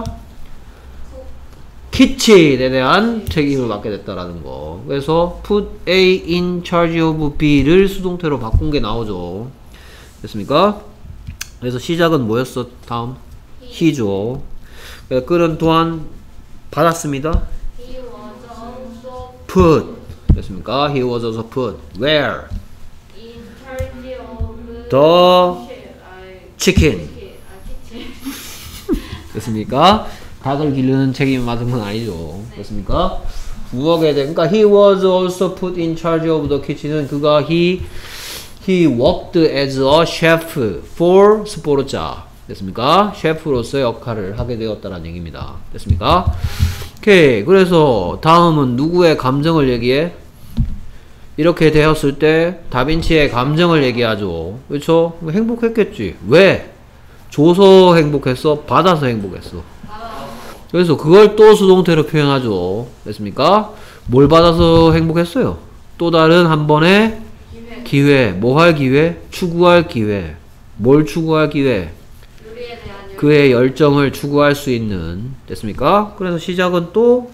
키친에 대한 책임을 맡게 됐다라는 거. 그래서 put A in charge of B를 수동태로 바꾼 게 나오죠. 됐습니까? 그래서 시작은 뭐였어? 다음 he죠. 그래서 그는 또한 받았습니다. He was also put. 됐습니까? He was also put. Where? in charge of The chicken. kitchen. 됐습니까? 닭을 기르는 책임을 맡은 건 아니죠. 됐습니까? 부엌에 대해, 그러니까 he was also put in charge of the kitchen은 그가 he worked as a chef for 스포르자. 됐습니까? 셰프로서의 역할을 하게 되었다는 얘기입니다. 됐습니까? 오케이. 그래서 다음은 누구의 감정을 얘기해? 이렇게 되었을 때 다빈치의 감정을 얘기하죠. 그렇죠? 행복했겠지. 왜? 줘서 행복했어? 받아서 행복했어? 그래서 그걸 또 수동태로 표현하죠. 됐습니까? 뭘 받아서 행복했어요? 또 다른 한 번의 기회. 뭐 할 기회? 추구할 기회. 뭘 추구할 기회? 요리에 대한 그의 열정을 추구할 수 있는. 됐습니까? 그래서 시작은 또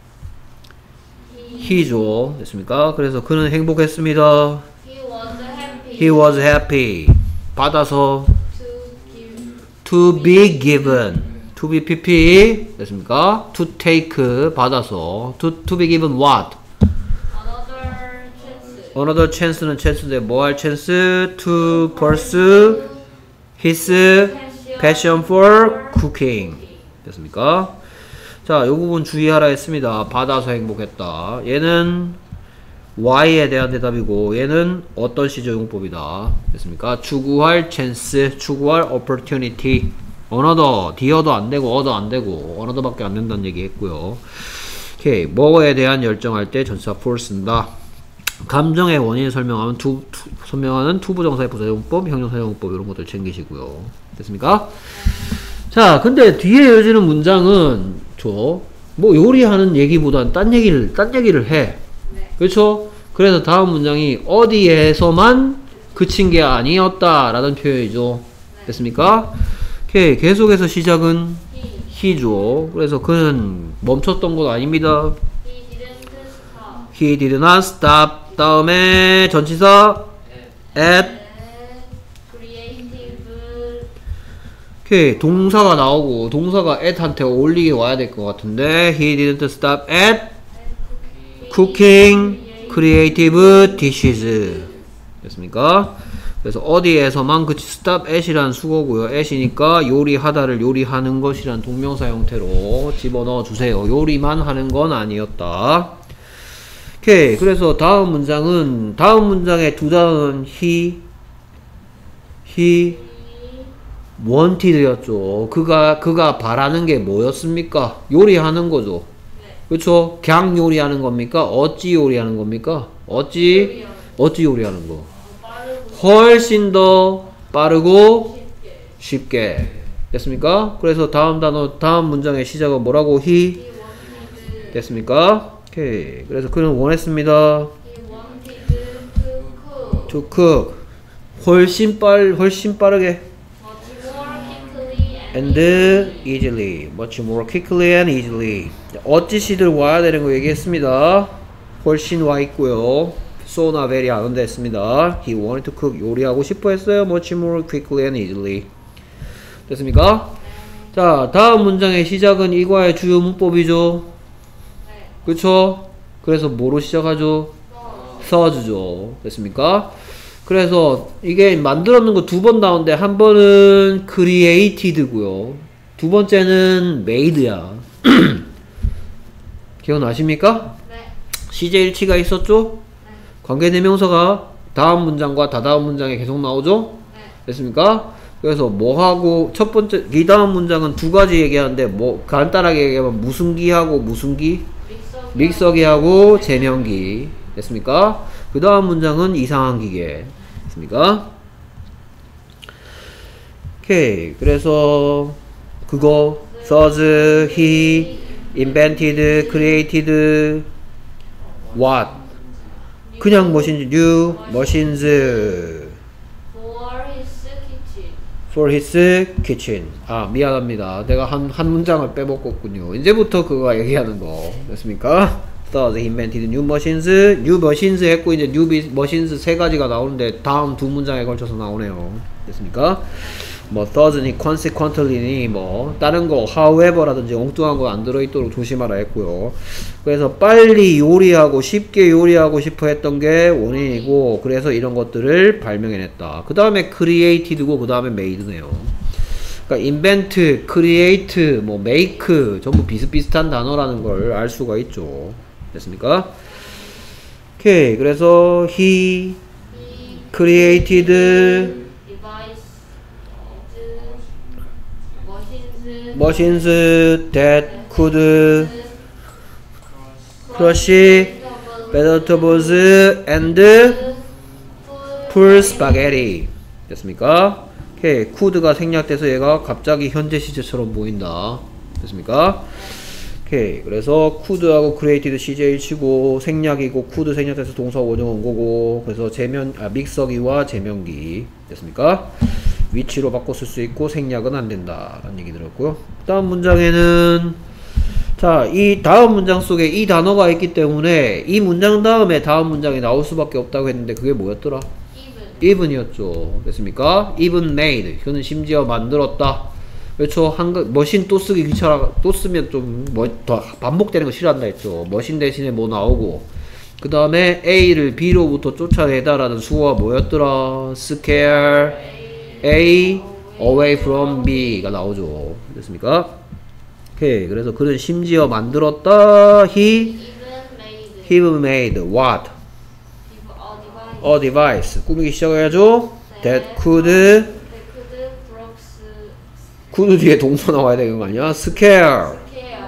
he죠. 됐습니까? 그래서 그는 행복했습니다. He was happy He was happy. 받아서 to give to be given. to be pp. 됐습니까? to take. 받아서 to be given what? another chance. another chance는 chance인데 뭐 할 chance? to pursue his passion for cooking. 됐습니까? 자, 이 부분 주의하라 했습니다. 받아서 행복했다. 얘는 Y에 대한 대답이고 얘는 어떤 시조용법이다. 됐습니까? 추구할 chance, 추구할 opportunity. another, the어도 안 되고 other 안 되고 another밖에 안 된다는 얘기 했고요. 오케이. 뭐에 대한 열정할 때 전치사 for 쓴다. 감정의 원인을 설명하면 설명하는 투부정사의 부사용법, 형용사용법 이런 것들 챙기시고요. 됐습니까? 자, 근데 뒤에 이어지는 문장은 뭐 요리하는 얘기보단 딴 얘기를 해. 네. 그렇죠? 그래서 다음 문장이 어디에서만 그친 게 아니었다라는 표현이죠. 됐습니까? 오케이. 계속해서 시작은 he죠. 그래서 그는 멈췄던 건 아닙니다. He didn't stop. He did not stop. 다음에 전치사 at. creative 오케이. 동사가 나오고 동사가 at한테 어울리게 와야 될 것 같은데 he didn't stop at cooking creative dishes. 됐습니까? 그래서 어디에서만 그치 stop at이란 수거고요. at이니까 요리하다를 요리하는 것이란 동명사 형태로 집어넣어 주세요. 요리만 하는 건 아니었다. 오케이. 그래서 다음 문장의 두 단어는 he wanted였죠. 그가 바라는 게 뭐였습니까? 요리하는 거죠. 그쵸? 그냥 요리하는 겁니까? 어찌 요리하는 겁니까? 어찌 요리하는 거. 훨씬 더 빠르고 쉽게. 됐습니까? 그래서 다음 문장의 시작은 뭐라고? he. 됐습니까? 오케이. 그래서 그는 원했습니다. He wanted to cook to cook. 훨씬 빠르게. much more quickly and easily. much more quickly and easily. 어찌시들 와야 되는 거 얘기했습니다. 훨씬 와 있고요. so나 very 안 온다 했습니다. He wanted to cook. 요리하고 싶어 했어요. much more quickly and easily. 됐습니까? 자, 다음 문장의 시작은 이과의 주요 문법이죠. 그쵸? 그래서 뭐로 시작하죠? 서즈죠. 됐습니까? 그래서 이게 만들었는 거 두 번 나오는데 한 번은 created고요. 두 번째는 made야. 기억나십니까? 네. CJ1치가 있었죠? 관계대명사가 다음 문장과 다다음 문장에 계속 나오죠? 됐습니까? 그래서 뭐하고 첫 번째 이 다음 문장은 두 가지 얘기하는데 뭐 간단하게 얘기하면 무슨기하고 무슨기 믹서기하고 제면기 됐습니까? 그 다음 문장은 이상한 기계 됐습니까? 오케이 그래서 그거 thus he invented created what 그냥 머신 new machines for his kitchen. for his kitchen. 아 미안합니다. 내가 한 문장을 빼먹었군요. 이제부터 그거 얘기하는 거 됐습니까? Thus he invented new machines. new machines 했고 이제 new machines 세 가지가 나오는데 다음 두 문장에 걸쳐서 나오네요. 됐습니까? 뭐 thous니 consequently니 뭐 다른 거 however라든지 엉뚱한 거 안 들어있도록 조심하라 했고요. 그래서 빨리 요리하고 쉽게 요리하고 싶어 했던 게 원인이고 그래서 이런 것들을 발명해냈다. 그 다음에 created고 그 다음에 made네요. 그러니까 invent, create, 뭐 make 전부 비슷비슷한 단어라는 걸 알 수가 있죠. 됐습니까? 오케이 그래서 he created machines that could crush vegetables and pull spaghetti 됐습니까? 오케이 could가 생략돼서 얘가 갑자기 현재 시제처럼 보인다 됐습니까? 오케이 그래서 could하고 created CJ 치고 생략이고 could 생략돼서 동사 원형 온 거고 그래서 믹서기와 제면기 됐습니까? 위치로 바꿔 쓸 수 있고 생략은 안 된다 라는 얘기 들었고요. 다음 문장에는 자, 이 다음 문장 속에 이 단어가 있기 때문에 이 문장 다음에 다음 문장이 나올 수밖에 없다고 했는데 그게 뭐였더라? even이었죠. 됐습니까? even made 이거는 심지어 만들었다. 그렇죠. 머신 또 쓰기 귀찮아. 또 쓰면 좀 더 반복되는 거 싫어한다 했죠. 머신 대신에 뭐 나오고 그 다음에 A를 B로부터 쫓아내다라는 수어가 뭐였더라? scare A away from B가 나오죠. 됐습니까? 오케이. 그래서 그는 심지어 만들었다. He even made what? A device. 꾸미기 시작해야죠. That could 뒤에 동사 나와야 되는 거 아니야? scare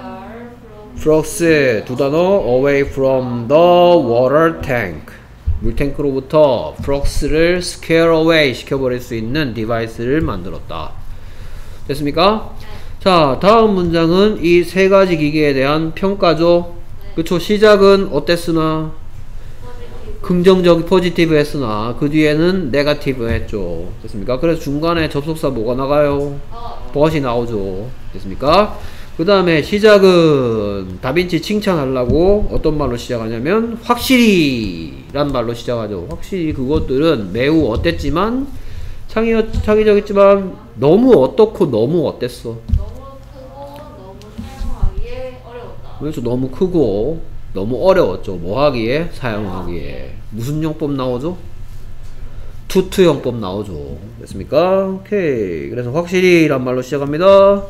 frogs 두 단어 away from the water tank. 물탱크로부터 frogs를 scare away 시켜버릴 수 있는 디바이스를 만들었다. 됐습니까? 자, 다음 문장은 이 세 가지 기계에 대한 평가죠. 그쵸? 시작은 어땠으나 긍정적 포지티브 했으나 그 뒤에는 네거티브 했죠. 됐습니까? 그래서 중간에 접속사 뭐가 나가요? but이 나오죠. 됐습니까? 그 다음에 시작은 다빈치 칭찬하려고 어떤 말로 시작하냐면 확실히 란 말로 시작하죠. 확실히 그것들은 매우 어땠지만 창의적이지만 너무 어떻고 너무 어땠어. 너무 크고 너무 사용하기에 어려웠다. 그래서 너무 크고 너무 어려웠죠. 뭐 하기에? 사용하기에. 무슨 용법 나오죠? 투투 용법 나오죠. 됐습니까? 오케이. 그래서 확실히 란 말로 시작합니다.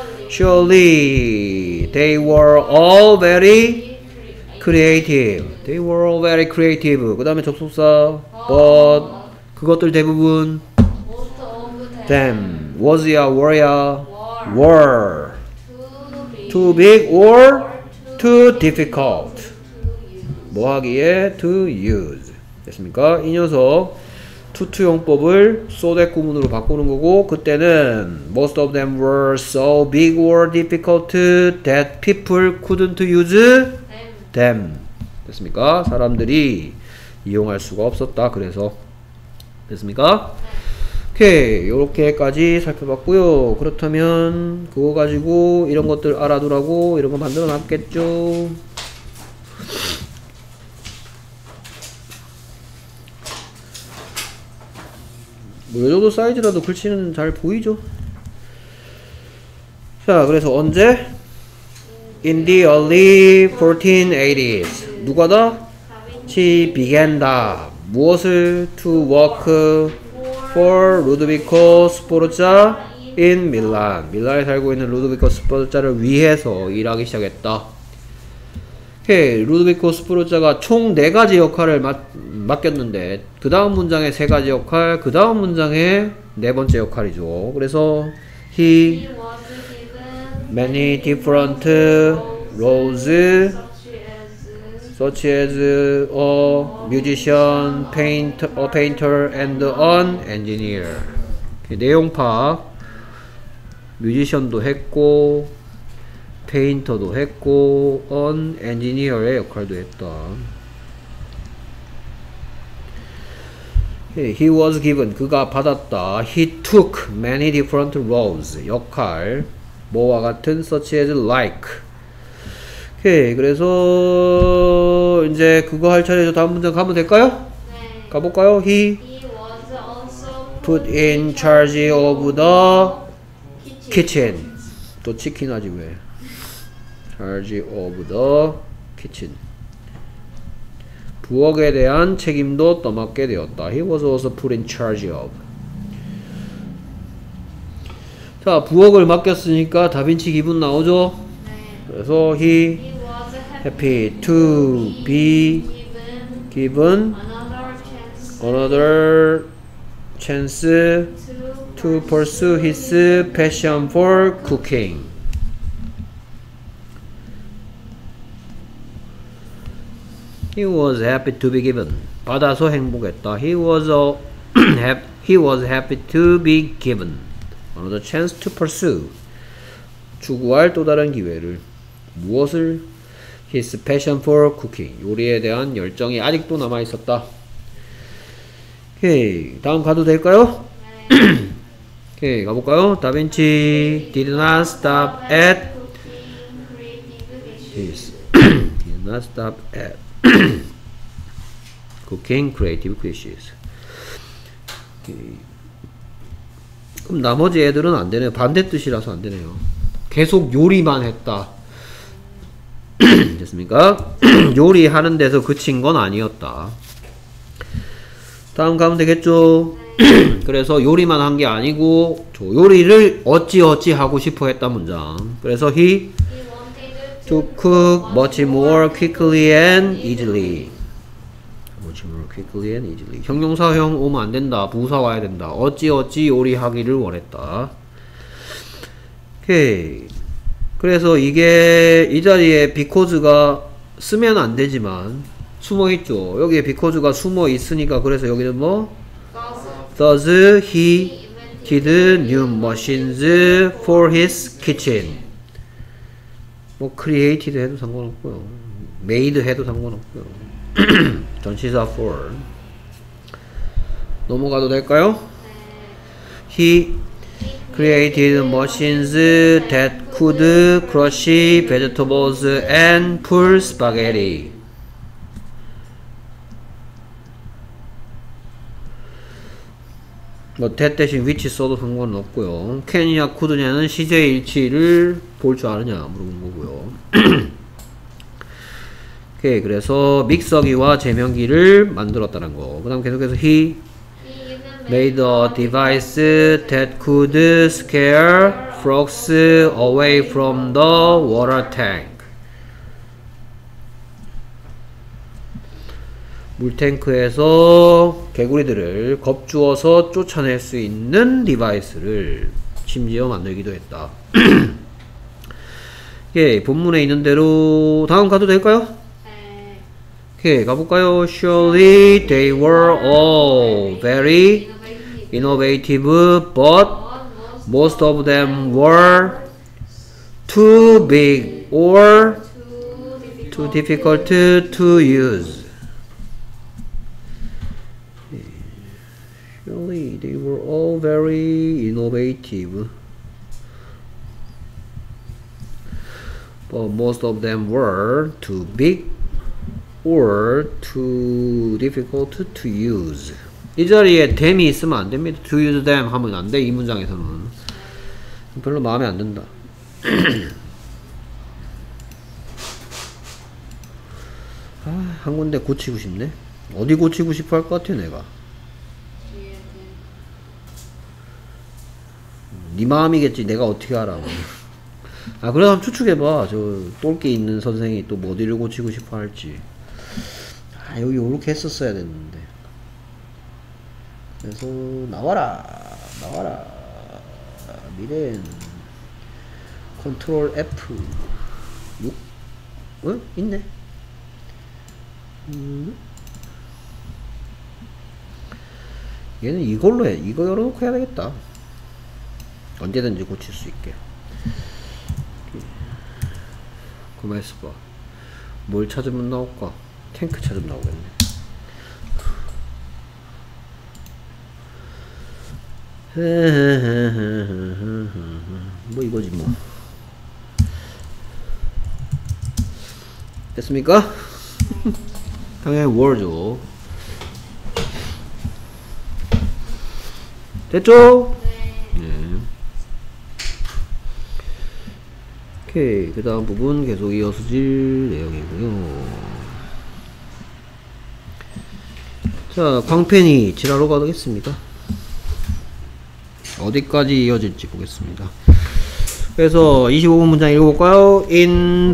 Surely they were all very creative. They were all very creative. 그 다음에 접속사 but 그것들 대부분 Most of them was야 were야 were too too big or too difficult. 뭐 하기에? to use. 됐습니까? 이 녀석 투투용법을 so that 구문으로 바꾸는 거고 그때는 most of them were so big or difficult that people couldn't use them. 됐습니까? 사람들이 이용할 수가 없었다. 그래서 됐습니까? 오케이. 요렇게까지 살펴봤고요. 그렇다면 그거 가지고 이런 것들 알아두라고 이런 거 만들어 놨겠죠. 뭐 요정도 사이즈라도 글씨는 잘 보이죠? 자, 그래서 언제? In the early 1480s 누가다? She began다. 무엇을? To work for 루도비코 스포르자 in 밀란. 밀란에 살고 있는 루도비코 스포르자를 위해서 일하기 시작했다. 오케이. 루도비코 스포르자가 총 4가지 역할을 맡겼는데 그 다음 문장에 3가지 역할, 그 다음 문장에 네 번째 역할이죠. 그래서 he He was given many different roles such as a musician, a painter, and an engineer. 내용 파악. 뮤지션도 했고, 페인터도 했고, an engineer의 역할도 했다. He was given. 그가 받았다. He took many different roles. 역할. 뭐와 같은 such as like. 오케이. 그래서 이제 그거 할 차례죠. 다음 문장 가면 될까요? 네. 가볼까요? He He was also put in charge of the kitchen. kitchen. 또 치킨 하지 왜? charge of the kitchen. 부엌에 대한 책임도 떠맡게 되었다. He was also put in charge of. 자, 부엌을 맡겼으니까 다빈치 기분 나오죠? 네. 그래서 he He was happy to be given another chance another chance to pursue his passion for cooking. He was happy to be given. 받아서 행복했다. He was happy to be given another chance to pursue. 추구할 또 다른 기회를. 무엇을? His passion for cooking. 요리에 대한 열정이 아직도 남아 있었다. 오케이. 다음 가도 될까요? 오케이. 가볼까요? 다빈치 did not stop at his did not stop at cooking creative quizzes. 그럼 나머지 애들은 안 되네요. 반대 뜻이라서 안 되네요. 계속 요리만 했다. 됐습니까? 요리하는 데서 그친 건 아니었다. 다음 가면 되겠죠? 그래서 요리만 한 게 아니고 요리를 어찌어찌 하고 싶어 했다 문장. 그래서 he to cook much more quickly and easily. much more quickly and easily. 형용사형 오면 안 된다. 부사 와야 된다. 어찌어찌 요리하기를 원했다. 오케이. 그래서 이게 이 자리에 because가 쓰면 안 되지만 숨어 있죠. 여기에 because가 숨어 있으니까 그래서 여기는 뭐? Thus he did new machines for his kitchen. 뭐 created 해도 상관없고요. made 해도 상관없고요. 전치사 for. 넘어가도 될까요? He created machines that could crush vegetables and pull spaghetti. 뭐 that 대신 which 써도 상관은 없고요. can이냐 could냐는 시제 일치를 볼 줄 아느냐 물어본 거고요. 오케이. 그래서 믹서기와 제명기를 만들었다는 거. 그 다음 계속해서 he made a device that could scare frogs away from the water tank. 물탱크에서 개구리들을 겁주어서 쫓아낼 수 있는 디바이스를 심지어 만들기도 했다. 예, 본문에 있는 대로 다음 가도 될까요? 네. 오케이, 가볼까요? Surely they were all very innovative, but most of them were too big or too difficult to use. Surely they were all very innovative, but most of them were too big or too difficult to use. 이 자리에 them이 있으면 안 됩니다. To use them 하면 안 돼. 이 문장에서는 별로 마음에 안 든다. 한 군데 고치고 싶네. 어디 고치고 싶어 할 것 같아 내가. 네 마음이겠지. 내가 어떻게 알아. 아, 그래 한번 추측해봐. 저 똘끼 있는 선생이 또 뭐 어디를 고치고 싶어 할지. 아, 여기 요렇게 했었어야 됐는데. 그래서 나와라. 나와라. 미래엔 컨트롤 F 6 어? 있네. 얘는 이걸로 해. 이거 열어놓고 해야 되겠다. 언제든지 고칠 수 있게. 그만 있어봐. 뭘 찾으면 나올까? 탱크 찾으면 나오겠네. 뭐 이거지 뭐. 됐습니까? 당연히 월죠. 됐죠? 네. 오케이. 그 다음 부분 계속 이어서 질 내용이고요. 자, 광팬이 칠하러 가겠습니다. 어디까지 이어질지 보겠습니다. 그래서 25번 문장 읽어볼까요? In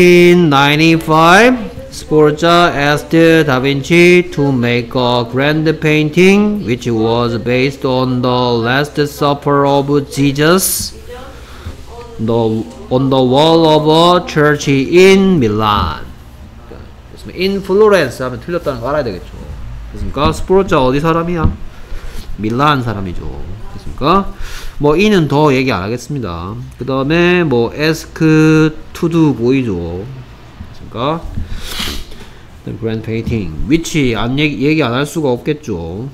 1495, Sforza asked Da Vinci to make a grand painting which was based on the Last Supper of Jesus on the wall of a church in Milan. in Florence 하면 틀렸다는 거 알아야 되겠죠. 됐습니까? 스포르자 어디 사람이야? 밀란 사람이죠. 됐습니까? 뭐 in은 더 얘기 안 하겠습니다. 그 다음에 뭐 ask to do 보이죠. 됐습니까? grand painting which 얘기 안 할 수가 없겠죠.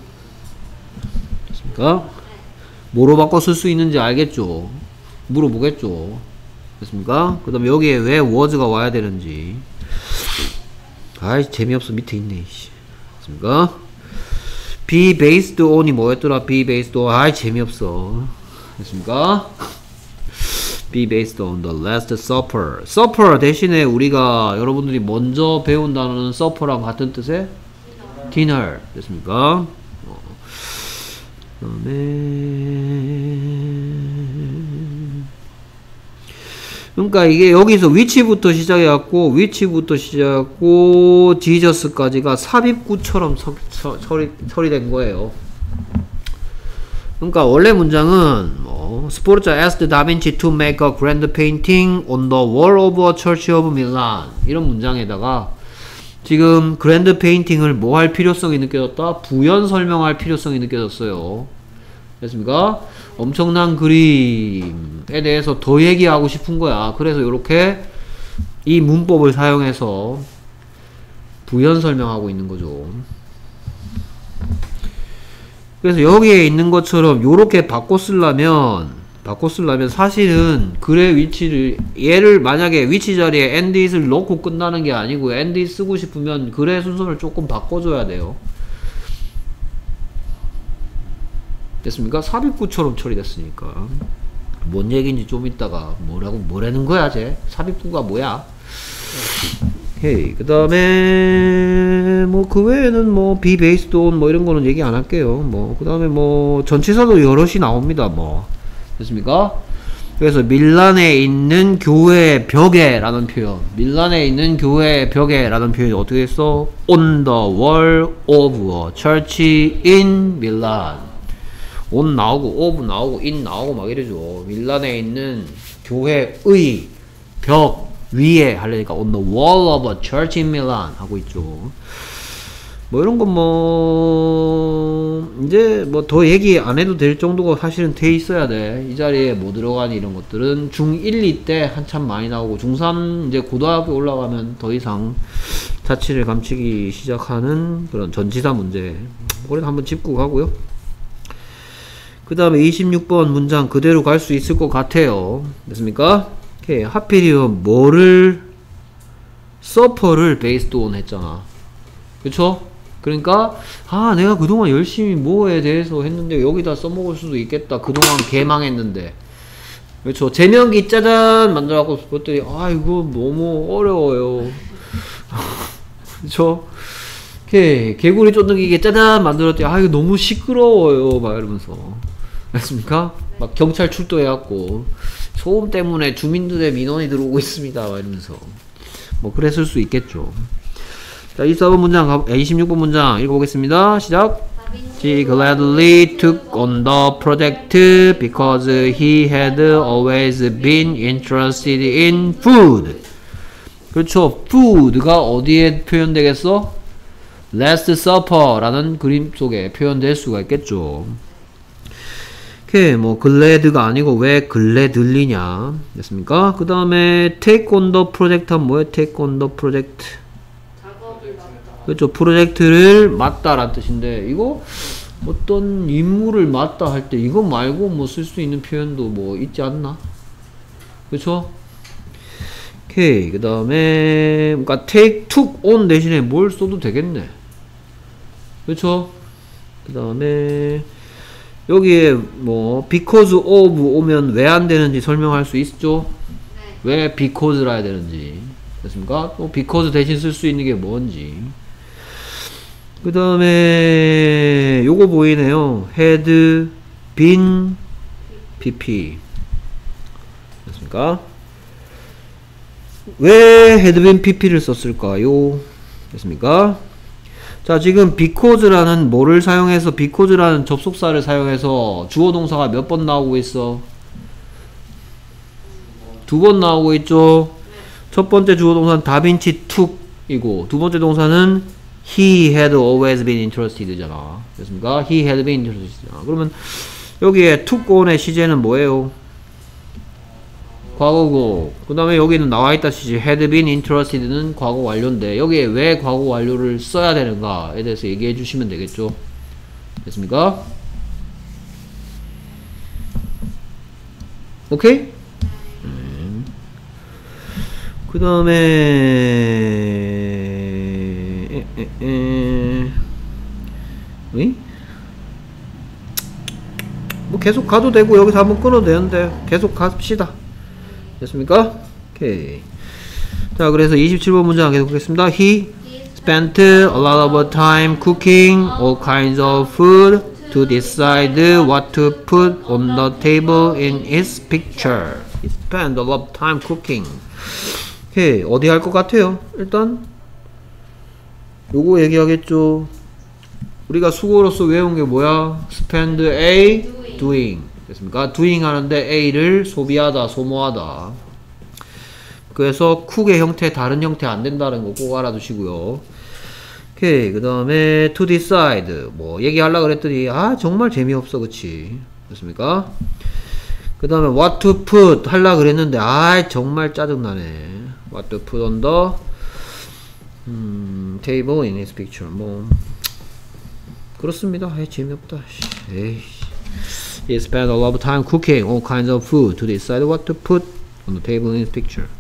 됐습니까? 뭐로 바꿔 쓸 수 있는지 알겠죠. 물어보겠죠. 됐습니까? 그 다음에 여기에 왜 was가 와야 되는지. 아이 재미없어. 밑에 있네. 됐습니까? be based on이 뭐였더라? be based on. 아이 재미없어. 됐습니까? be based on the last supper. supper 대신에 우리가 여러분들이 먼저 배운 단어는 supper랑 같은 뜻의 dinner. 됐습니까? 그러니까 이게 여기서 위치부터 시작해갖고 지저스까지가 삽입구처럼 처리된 거예요. 그러니까 원래 문장은 Sforza asked Da Vinci to make a grand painting on the wall of a church of Milan. 이런 문장에다가 지금 그랜드 페인팅을 뭐 할 필요성이 느껴졌다? 부연 설명할 필요성이 느껴졌어요. 됐습니까? 엄청난 그림에 대해서 더 얘기하고 싶은 거야. 그래서 이렇게 이 문법을 사용해서 부연 설명하고 있는 거죠. 그래서 여기에 있는 것처럼 요렇게 바꿔 쓰려면 사실은 글의 위치를 얘를 만약에 위치 자리에 endit을 넣고 끝나는 게 아니고 endit 쓰고 싶으면 글의 순서를 조금 바꿔줘야 돼요. 됐습니까? 삽입구처럼 처리됐으니까. 뭔 얘기인지 좀 이따가 뭐라는 거야 쟤? 삽입구가 뭐야? 오케이. 그 다음에 뭐 그 외에는 뭐 be based on 뭐 이런 거는 얘기 안 할게요. 뭐 그 다음에 뭐 전치사도 여럿이 나옵니다. 뭐 됐습니까? 그래서 밀란에 있는 교회 벽에라는 표현, 밀란에 있는 교회 벽에라는 표현이 어떻게 했어? on the wall of a church in Milan. on 나오고 of 나오고 in 나오고 막 이러죠. 밀란에 있는 교회의 벽 위에 하려니까 on the wall of a church in Milan 하고 있죠. 뭐 이런 건 뭐 이제 뭐 더 얘기 안 해도 될 정도가 사실은 돼 있어야 돼. 이 자리에 뭐 들어가니 이런 것들은 중1, 2 때 한참 많이 나오고 중3 이제 고등학교 올라가면 더 이상 자취를 감추기 시작하는 그런 전치사 문제. 그래도 한번 짚고 가고요. 그 다음에 26번 문장 그대로 갈 수 있을 것 같아요. 됐습니까? 오케이. 하필이면 뭐를 서퍼를 베이스드 온 했잖아. 그쵸? 그러니까 내가 그동안 열심히 뭐에 대해서 했는데 여기다 써먹을 수도 있겠다. 그동안 개망했는데. 그렇죠. 제명기 짜잔 만들어갖고 그것들이 이거 너무 어려워요. 그렇죠. 개구리 쫓는기계 짜잔 만들었더니 이거 너무 시끄러워요 막 이러면서. 맞습니까? 막 경찰 출동해갖고 소음 때문에 주민들의 민원이 들어오고 있습니다 막 이러면서 뭐 그랬을 수 있겠죠. 자, 24번 문장 26번 문장 읽어보겠습니다. 시작. He gladly took on the project because he had always been interested in food. 그렇죠. food가 어디에 표현되겠어? Last Supper라는 그림 속에 표현될 수가 있겠죠. 오케이, 뭐 glad가 아니고 왜 gladly냐 됐습니까? 그 다음에 take on the project 하면 뭐예요? take on the project. 작업을 맡다. 그렇죠. 프로젝트를 맡다라는 뜻인데 이거 어떤 임무를 맡다 할 때 이거 말고 뭐 쓸 수 있는 표현도 뭐 있지 않나? 그렇죠? 오케이. 그 다음에 그러니까 take, took on 대신에 뭘 써도 되겠네. 그렇죠? 그 다음에 여기에 뭐 because of 오면 왜 안 되는지 설명할 수 있죠? 네. 왜 because라 해야 되는지 됐습니까? 또 because 대신 쓸 수 있는 게 뭔지. 그 다음에 요거 보이네요. had been pp 됐습니까? 왜 had been pp를 썼을까요? 됐습니까? 자, 지금 because라는 뭐를 사용해서 because라는 접속사를 사용해서 주어 동사가 몇 번 나오고 있어? 2번 나오고 있죠? 첫 번째 주어 동사는 다빈치 took이고 두 번째 동사는 he had always been interested잖아. 됐습니까? he had been interested잖아. 그러면 여기에 took on의 시제는 뭐예요? 과거고 그 다음에 여기는 나와있다시피 had been interested는 과거 완료인데 여기에 왜 과거 완료를 써야 되는가에 대해서 얘기해 주시면 되겠죠. 됐습니까? 오케이? 그 다음에 뭐 계속 가도 되고 여기서 한번 끊어도 되는데 계속 갑시다. 됐습니까? 오케이. 자, 그래서 27번 문장 계속 보겠습니다. He spent a lot of time cooking all kinds of food to decide what to put on the table in his picture. He spent a lot of time cooking. 오케이. 어디 할 것 같아요? 일단 요거 얘기하겠죠. 우리가 수고로서 외운 게 뭐야? spend a doing. 됐습니까? doing 하는데 a를 소비하다, 소모하다. 그래서 cook의 형태, 다른 형태 안 된다는 거 꼭 알아두시고요. 오케이. 그 다음에 to decide. 뭐 얘기하려고 그랬더니 정말 재미없어. 그치? 됐습니까? 그 다음에 what to put 하려고 그랬는데 정말 짜증나네. what to put on the table in his picture. 뭐 그렇습니다. 재미없다. 에이. He spent a lot of time cooking all kinds of food to decide what to put on the table in his picture.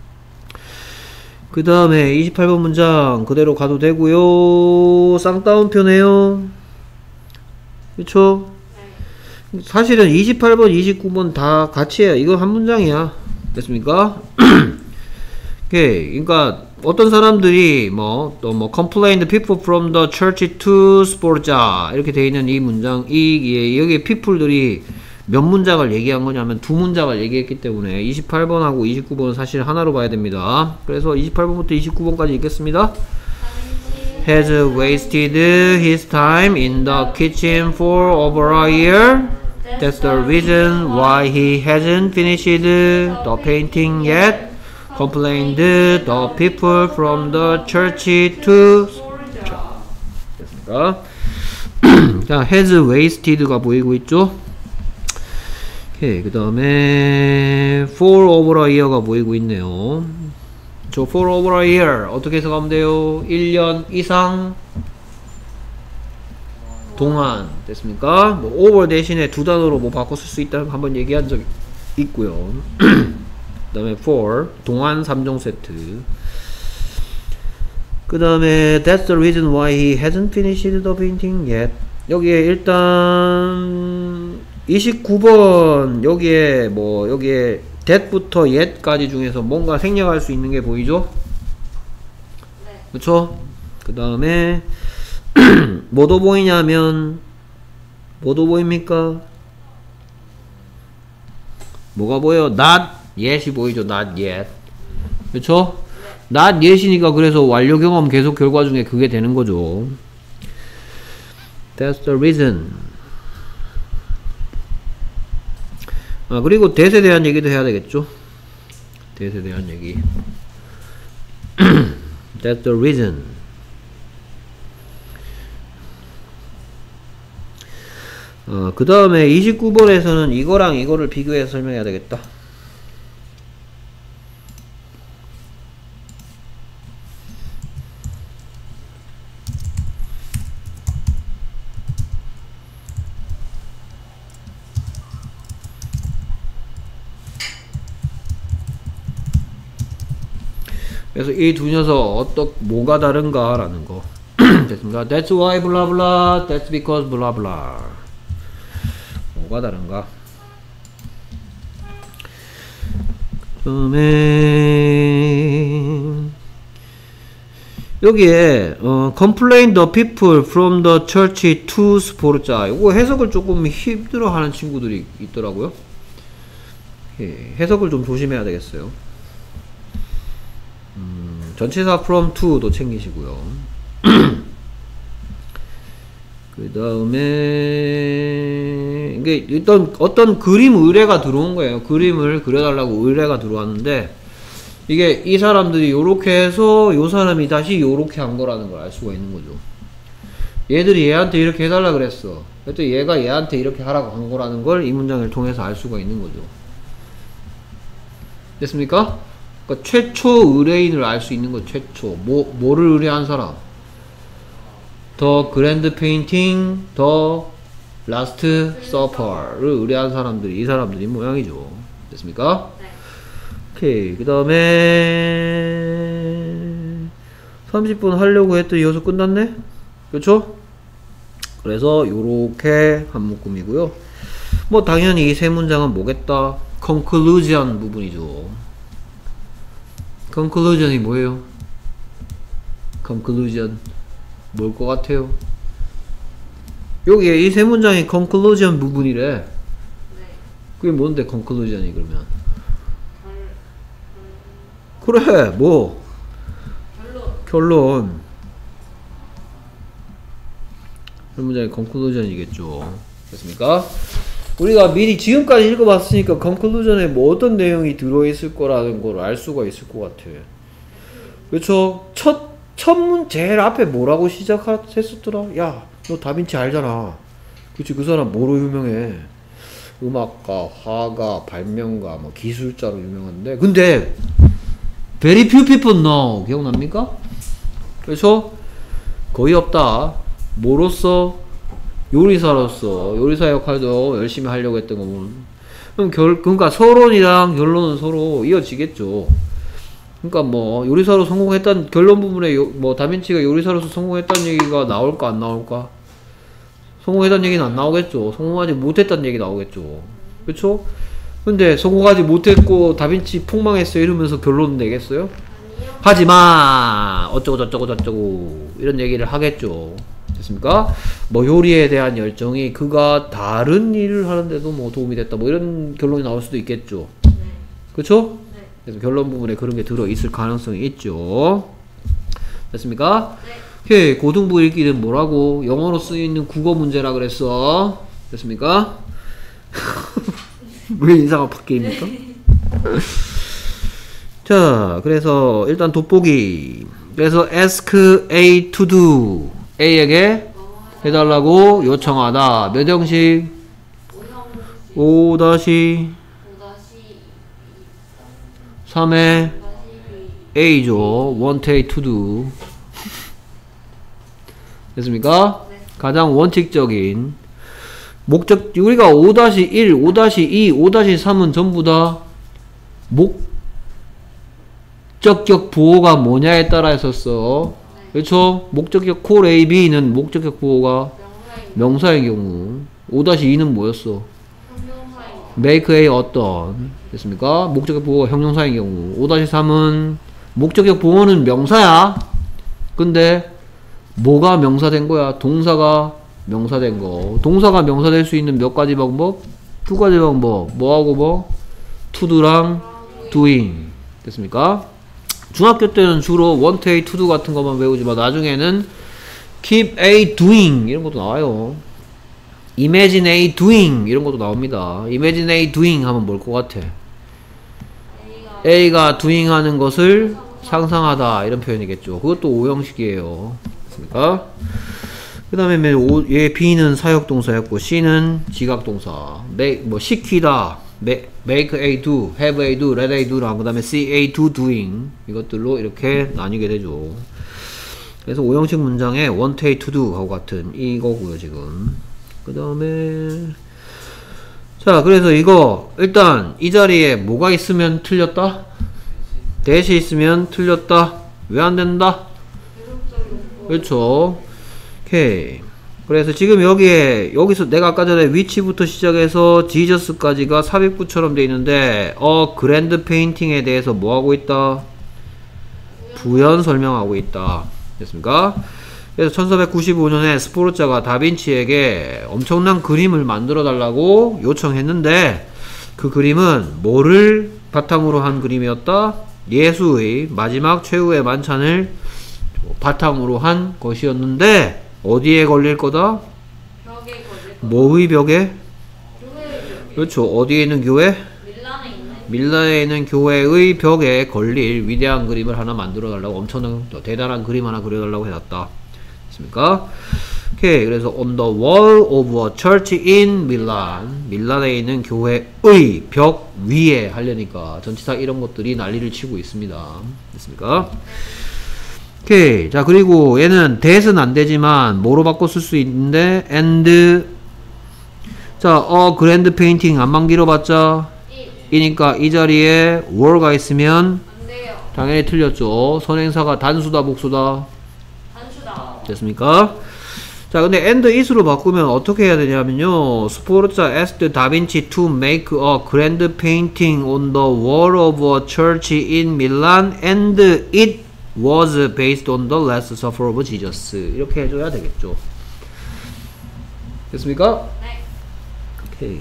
그 다음에 28번 문장 그대로 가도 되고요. 쌍따옴표네요. 그쵸? 사실은 28번, 29번 다 같이 해요. 이거 한 문장이야. 됐습니까? 오케이. 그러니까 어떤 사람들이 complained people from the church to sport자 이렇게 돼 있는 이 문장, 여기 people들이 몇 문장을 얘기한 거냐면 두 문장을 얘기했기 때문에 28번하고 29번은 사실 하나로 봐야 됩니다. 그래서 28번부터 29번까지 읽겠습니다. Has wasted his time in the kitchen for over a year. That's the reason why he hasn't finished the painting yet. Complained the people from the church to 됐습니까? 자, has wasted가 보이고 있죠? 오케이. 그 다음에 for over a year가 보이고 있네요. 저 for over a year 어떻게 해석하면 돼요? 1년 이상 동안 됐습니까? 뭐 over 대신에 두 단어로 뭐 바꿔 쓸 수 있다는 거 한번 얘기한 적 있고요. 그 다음에 for 동안 3종 세트. 그 다음에 that's the reason why he hasn't finished the painting yet. 여기에 일단 29번 여기에 that부터 yet까지 중에서 뭔가 생략할 수 있는 게 보이죠? 네. 그쵸? 그 다음에 뭐도 보이냐면 뭐도 보입니까? 뭐가 보여? not yet이 보이죠? not yet. 그쵸? not yet이니까 그래서 완료 경험 계속 결과 중에 그게 되는 거죠. That's the reason. 아, 그리고 that에 대한 얘기도 해야 되겠죠. that에 대한 얘기. That's the reason. 그 다음에 29번에서는 이거랑 이거를 비교해서 설명해야 되겠다. 그래서 이 두 녀석 뭐가 다른가 라는 거. 됐습니까? That's why blah blah. That's because blah blah. 뭐가 다른가? 그다음에 여기에 complain the people from the church to 스포르자. 이거 해석을 조금 힘들어하는 친구들이 있더라고요. 예, 해석을 좀 조심해야 되겠어요. 전치사 from to도 챙기시고요. 그 다음에 이게 일단 어떤 그림 의뢰가 들어온 거예요. 그림을 그려달라고 의뢰가 들어왔는데 이게 이 사람들이 요렇게 해서 요 사람이 다시 요렇게 한 거라는 걸 알 수가 있는 거죠. 얘들이 얘한테 이렇게 해달라 그랬어. 그랬더니 얘가 얘한테 이렇게 하라고 한 거라는 걸 이 문장을 통해서 알 수가 있는 거죠. 됐습니까? 그러니까 최초 의뢰인을 알 수 있는 거. 최초 뭐를 의뢰한 사람? The Grand Painting, The Last Supper를 의뢰한 사람들이 이 사람들이 모양이죠. 됐습니까? 네. 오케이. 그 다음에 30분 하려고 했더니 여기서 끝났네? 그렇죠? 그래서 요렇게 한 묶음이고요. 뭐 당연히 이 세 문장은 뭐겠다? Conclusion 부분이죠. conclusion이 뭐예요? conclusion 뭘 것 같아요? 여기에 이 세 문장이 conclusion 부분이래. 네. 그게 뭔데 conclusion이 그러면? 그래 뭐? 결론. 이 문장이 conclusion이겠죠. 됐습니까? 우리가 미리 지금까지 읽어봤으니까 conclusion에 뭐 어떤 내용이 들어있을 거라는 걸 알 수가 있을 것 같아. 그렇죠? 첫 제일 앞에 뭐라고 시작했었더라? 야, 너 다빈치 알잖아. 그치? 그 사람 뭐로 유명해? 음악가, 화가, 발명가, 뭐 기술자로 유명한데 근데 very few people know. 기억납니까? 그렇죠? 거의 없다. 뭐로서? 요리사로서 요리사 역할도 열심히 하려고 했던 거면 그럼 그러니까 서론이랑 결론은 서로 이어지겠죠. 그러니까 뭐 요리사로 성공했다는 결론 부분에 뭐 다빈치가 요리사로서 성공했다는 얘기가 나올까 안 나올까? 성공했다는 얘기는 안 나오겠죠. 성공하지 못했다는 얘기 나오겠죠. 그렇죠? 근데 성공하지 못했고 다빈치 폭망했어 이러면서 결론 내겠어요? 하지마 어쩌고 저쩌고 저쩌고 이런 얘기를 하겠죠. 됐습니까? 뭐 요리에 대한 열정이 그가 다른 일을 하는데도 뭐 도움이 됐다 뭐 이런 결론이 나올 수도 있겠죠. 그쵸? 그래서 결론 부분에 그런 게 들어있을 가능성이 있죠. 됐습니까? 오케이. 고등부 읽기는 뭐라고? 영어로 쓰이는 국어 문제라 그랬어. 됐습니까? 왜 인사가 바뀝니까? 자, 그래서 일단 돋보기. 그래서 ask A to do. A에게 해달라고 요청하다. 몇 형식? 5-3의 A죠. want A to do. 됐습니까? 네. 가장 원칙적인 목적. 우리가 5-1, 5-2, 5-3은 전부 다 목적격 부호가 뭐냐에 따라 했었어. 그렇죠? 목적격 콜 A, B는 목적격 부호가 명사의 경우. 5-2는 뭐였어? make A 어떤. 됐습니까? 목적격 부호가 형용사의 경우. 5-3은 목적격 부호는 명사야. 근데 뭐가 명사된 거야? 동사가 명사된 거. 동사가 명사될 수 있는 몇 가지 방법? 두 가지 방법. 뭐하고 뭐? to do랑 doing. 됐습니까? 중학교 때는 주로 want A, to do 같은 것만 외우지만 나중에는 keep A doing 이런 것도 나와요. imagine A doing 이런 것도 나옵니다. imagine A doing 하면 뭘 것 같아? A가 doing 하는 것을 상상하다 이런 표현이겠죠. 그것도 오형식이에요. 맞습니까? 그 다음에 얘 B는 사역동사였고 C는 지각동사. 뭐 시키다, make A do, have A do, let A do랑 그 다음에 see A do doing 이것들로 이렇게 나뉘게 되죠. 그래서 오형식 문장에 want A to do 하고 같은 이거고요 지금. 그 다음에 자 그래서 이거 일단 이 자리에 뭐가 있으면 틀렸다? 대시 있으면 틀렸다. 왜 안 된다? 그렇죠. 오케이. 그래서 지금 여기서 내가 아까 전에 위치부터 시작해서 지저스까지가 삽입구처럼 돼 있는데 그랜드 페인팅에 대해서 뭐 하고 있다? 부연 설명하고 있다. 됐습니까? 그래서 1495년에 스포르자가 다빈치에게 엄청난 그림을 만들어 달라고 요청했는데 그 그림은 뭐를 바탕으로 한 그림이었다? 예수의 마지막 최후의 만찬을 바탕으로 한 것이었는데 어디에 걸릴 거다? 벽에 걸릴 거. 뭐의 벽에? 교회의 벽에. 그렇죠. 어디에 있는 교회? 밀라에 있는 교회의 벽에 걸릴 위대한 그림을 하나 만들어 달라고 엄청난 대단한 그림 하나 그려달라고 해놨다. 됐습니까? 오케이. 그래서 on the wall of a church in Milan 밀란에 있는 교회의 벽 위에 하려니까 전치사 이런 것들이 난리를 치고 있습니다. 됐습니까? 오케이. 자 그리고 얘는 that은 안 되지만 뭐로 바꿔 쓸 수 있는데 and 자 grand painting 안만 길어봤자 이니까 이 자리에 were가 있으면 안 돼요. 당연히 틀렸죠. 선행사가 단수다 복수다? 단수다. 됐습니까? 자 근데 and is로 바꾸면 어떻게 해야 되냐면요. 스포르자 asked Da Vinci to make a grand painting on the wall of a church in Milan and it was based on the Last Supper of Jesus. 이렇게 해줘야 되겠죠. 됐습니까? 네. 오케이.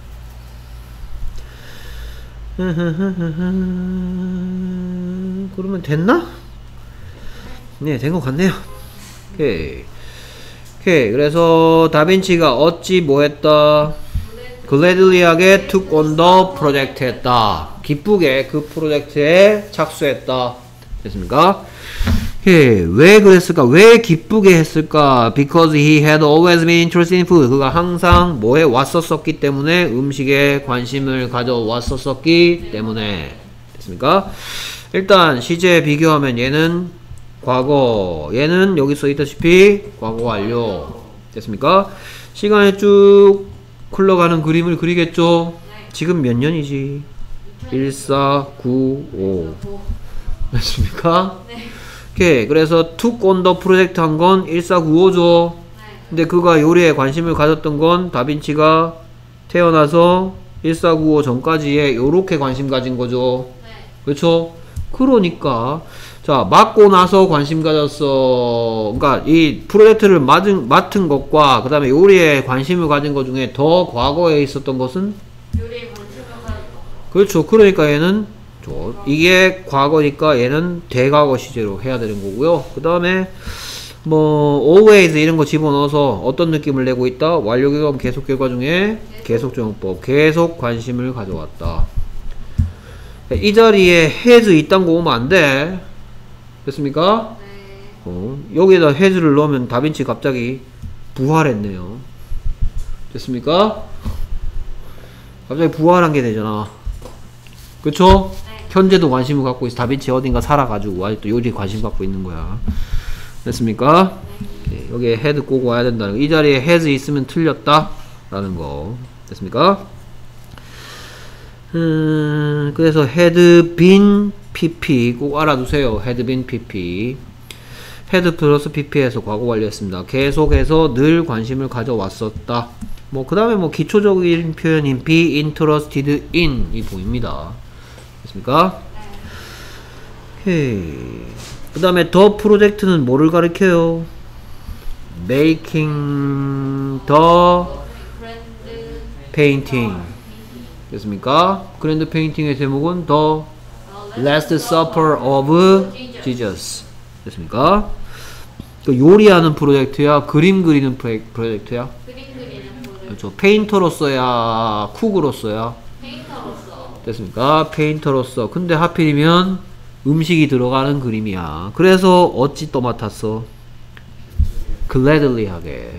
그러면 됐나? 네, 된 것 같네요. 오케이. 오케이. 그래서 다빈치가 어찌 뭐했다? 글래들리하게 took on the project 했다. 기쁘게 그 프로젝트에 착수했다. 됐습니까? 오케이. 왜 그랬을까? 왜 기쁘게 했을까? Because he had always been interested in food. 그가 항상 뭐에 왔었었기 때문에 음식에 관심을 가져왔었었기 때문에. 됐습니까? 일단 시제 비교하면 얘는 과거, 얘는 여기 써있다시피 과거 완료. 됐습니까? 시간이 쭉 흘러가는 그림을 그리겠죠? 지금 몇 년이지? 1495. 됐습니까? 네. 오케이. 그래서 took on the project 한 건 1495죠. 근데 그가 요리에 관심을 가졌던 건 다빈치가 태어나서 1495 전까지에 요렇게 관심 가진 거죠. 그렇죠? 그러니까 자 맞고 나서 관심 가졌어. 그러니까 이 프로젝트를 맡은 것과 그 다음에 요리에 관심을 가진 것 중에 더 과거에 있었던 것은 요리에 관심을 가졌다. 그렇죠. 그러니까 얘는 이게 과거니까 얘는 대과거 시제로 해야 되는 거고요. 그 다음에 뭐 always 이런 거 집어넣어서 어떤 느낌을 내고 있다? 완료계관 계속 결과 중에 계속정법 계속 관심을 가져왔다. 이 자리에 has 이딴 거 오면 안 돼. 됐습니까? 네. 여기에다 has를 넣으면 다빈치 갑자기 부활했네요. 됐습니까? 갑자기 부활한 게 되잖아. 그쵸? 네. 현재도 관심을 갖고 있어. 다빈치 어딘가 살아가지고 아직도 요리에 관심 갖고 있는 거야. 됐습니까? 네. 여기에 had 꼭 와야 된다는 거. 이 자리에 has 있으면 틀렸다 라는 거. 됐습니까? 그래서 had been pp 꼭 알아두세요. had been pp had 플러스 pp에서 과거 완료했습니다. 계속해서 늘 관심을 가져왔었다. 뭐 그 다음에 뭐 기초적인 표현인 be interested in 이 보입니다. 됐습니까? 오케이. 그 다음에 더 프로젝트는 뭐를 가리켜요? making the painting. 됐습니까? 그랜드 페인팅의 제목은 The Last Supper of Jesus. 됐습니까? 그 요리하는 프로젝트야? 그림 그리는 프로젝트야? 그림 그리는 거를 그렇죠. 페인터로서야? 쿡으로서야? 페인터로서 됐습니까? 페인터로서. 근데 하필이면 음식이 들어가는 그림이야. 그래서 어찌 또 맡았어? gladly 하게.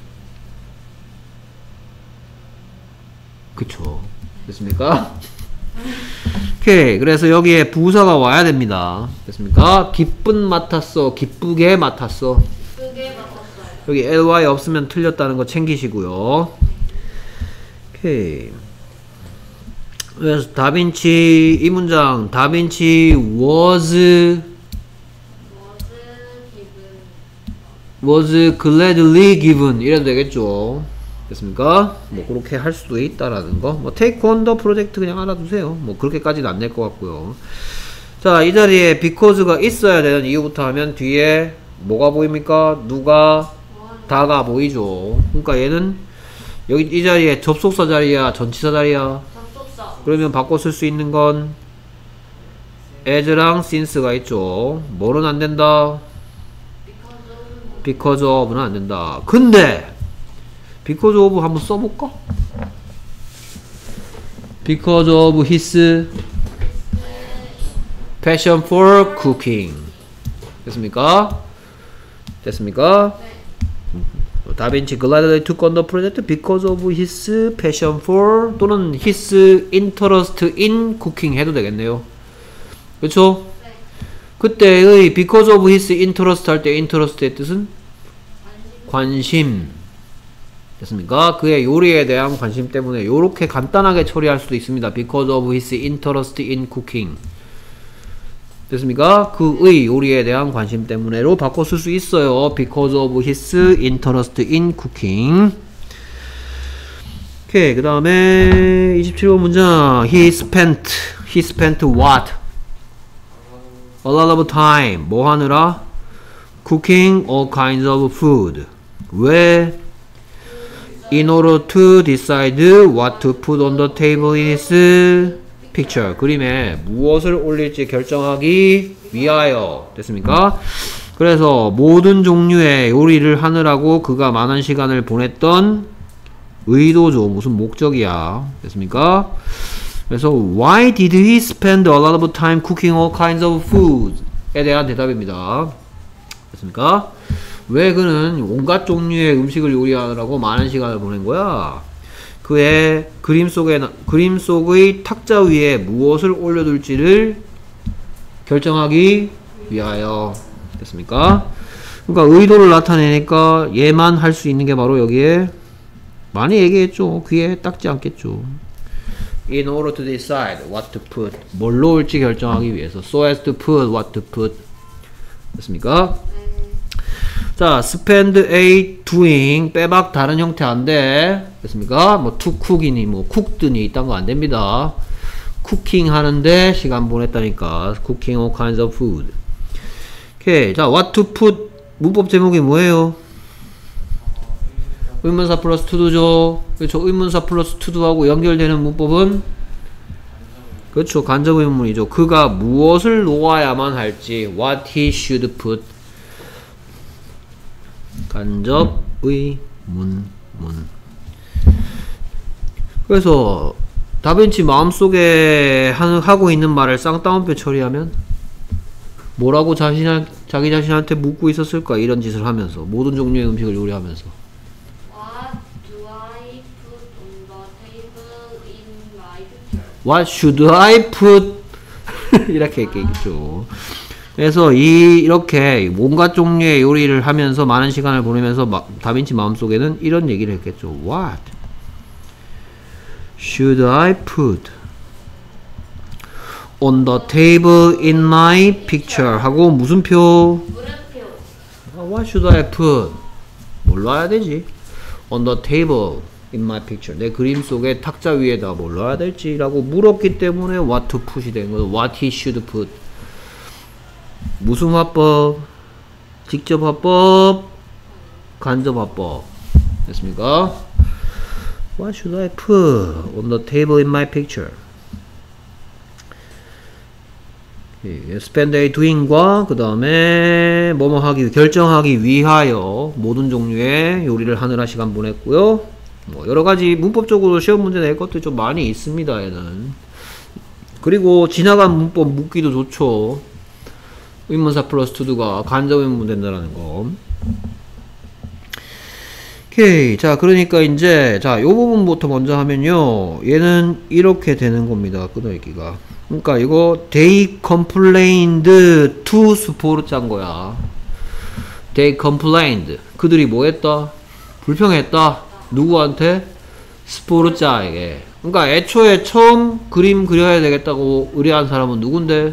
그쵸. 됐습니까? 오케이. 그래서 여기에 부사가 와야 됩니다. 됐습니까? 기쁜 맡았어. 기쁘게 맡았어. 크게 맡았어요. 여기 ly 없으면 틀렸다는 거 챙기시고요. 오케이. 그래서 다빈치 이 문장 다빈치 was gladly given 이래도 되겠죠. 됐습니까? 뭐 그렇게 할 수도 있다라는 거. 뭐 take on the project 그냥 알아두세요. 뭐 그렇게까지는 안 될 것 같고요. 자, 이 자리에 because가 있어야 되는 이유부터 하면 뒤에 뭐가 보입니까? 누가 다가 보이죠. 그러니까 얘는 여기 이 자리에 접속사 자리야, 전치사 자리야. 접속사 그러면 바꿔 쓸 수 있는 건 as랑 since가 있죠. 뭐는 안 된다? because of는 안 된다. 근데 because of 한번 써볼까? because of his passion for cooking. 됐습니까? 됐습니까? 다빈치 gladly took on the project because of his passion for 또는 his interest in cooking 해도 되겠네요. 그쵸? 네. 그때의 because of his interest 할 때 interest의 뜻은 관심. 됐습니까? 그의 요리에 대한 관심 때문에 요렇게 간단하게 처리할 수도 있습니다. because of his interest in cooking. 됐습니까? 그의 요리에 대한 관심 때문에로 바꿔 쓸 수 있어요. because of his interest in cooking. 오케이. 그 다음에 27번 문장. He spent what? A lot of time. 뭐 하느라? Cooking all kinds of food. 왜? In order to decide what to put on the table in his picture. 그림에 무엇을 올릴지 결정하기 위하여. 됐습니까? 그래서 모든 종류의 요리를 하느라고 그가 많은 시간을 보냈던 의도죠. 무슨 목적이야. 됐습니까? 그래서 Why did he spend a lot of time cooking all kinds of food? 에 대한 대답입니다. 됐습니까? 왜 그는 온갖 종류의 음식을 요리하느라고 많은 시간을 보낸 거야? 그의 그림 속의 탁자 위에 무엇을 올려둘지를 결정하기 위하여. 됐습니까? 그러니까 의도를 나타내니까 얘만 할 수 있는 게 바로 여기에 많이 얘기했죠. 귀에 닦지 않겠죠. In order to decide what to put. 뭘 넣을지 결정하기 위해서. So as to put what to put. 됐습니까? 자, spend a doing 빼박 다른 형태 안 돼. 됐습니까? 뭐 to cook이니 뭐 cook드니 이딴 거 안 됩니다. cooking 하는데 시간 보냈다니까. cooking all kinds of food. 오케이. 자, what to put 문법 제목이 뭐예요? 의문사 플러스 to도죠. 그렇죠. 의문사 플러스 to도하고 연결되는 문법은 그렇죠. 간접 의문이죠. 그가 무엇을 놓아야만 할지 what he should put. 간접 의문. 그래서 다빈치 마음속에 하고 있는 말을 쌍따옴표 처리하면 뭐라고 자기 자신한테 묻고 있었을까? 이런 짓을 하면서 모든 종류의 음식을 요리하면서 What do I put on the table in my picture? What should I put? 이렇게 얘기했죠. 그래서 이렇게 온갖 종류의 요리를 하면서 많은 시간을 보내면서 다빈치 마음속에는 이런 얘기를 했겠죠. What should I put on the table in my picture? 하고 무슨 표? 물음표. What should I put? 뭘 놔야 되지? On the table in my picture. 내 그림 속에 탁자 위에다 뭘 놔야 될지? 라고 물었기 때문에 what to put이 된 거죠. What he should put. 무슨 화법? 직접 화법? 간접 화법. 됐습니까? What should I put on the table in my picture? spend a doing과 그 다음에 뭐뭐 하기 결정하기 위하여 모든 종류의 요리를 하느라 시간 보냈고요. 뭐 여러가지 문법적으로 시험 문제 낼 것들이 좀 많이 있습니다. 얘는. 그리고 지나간 문법 묻기도 좋죠. 의문사 플러스 투두가 간접의문 된다는 거. 오케이. 자, 그러니까 이제 자, 요 부분부터 먼저 하면요. 얘는 이렇게 되는 겁니다. 끊어읽기가. 그러니까 이거 they complained to 스포르자인 거야. they complained. 그들이 뭐 했다? 불평했다. 누구한테? 스포르자에게. 그러니까 애초에 처음 그림 그려야 되겠다고 의뢰한 사람은 누군데?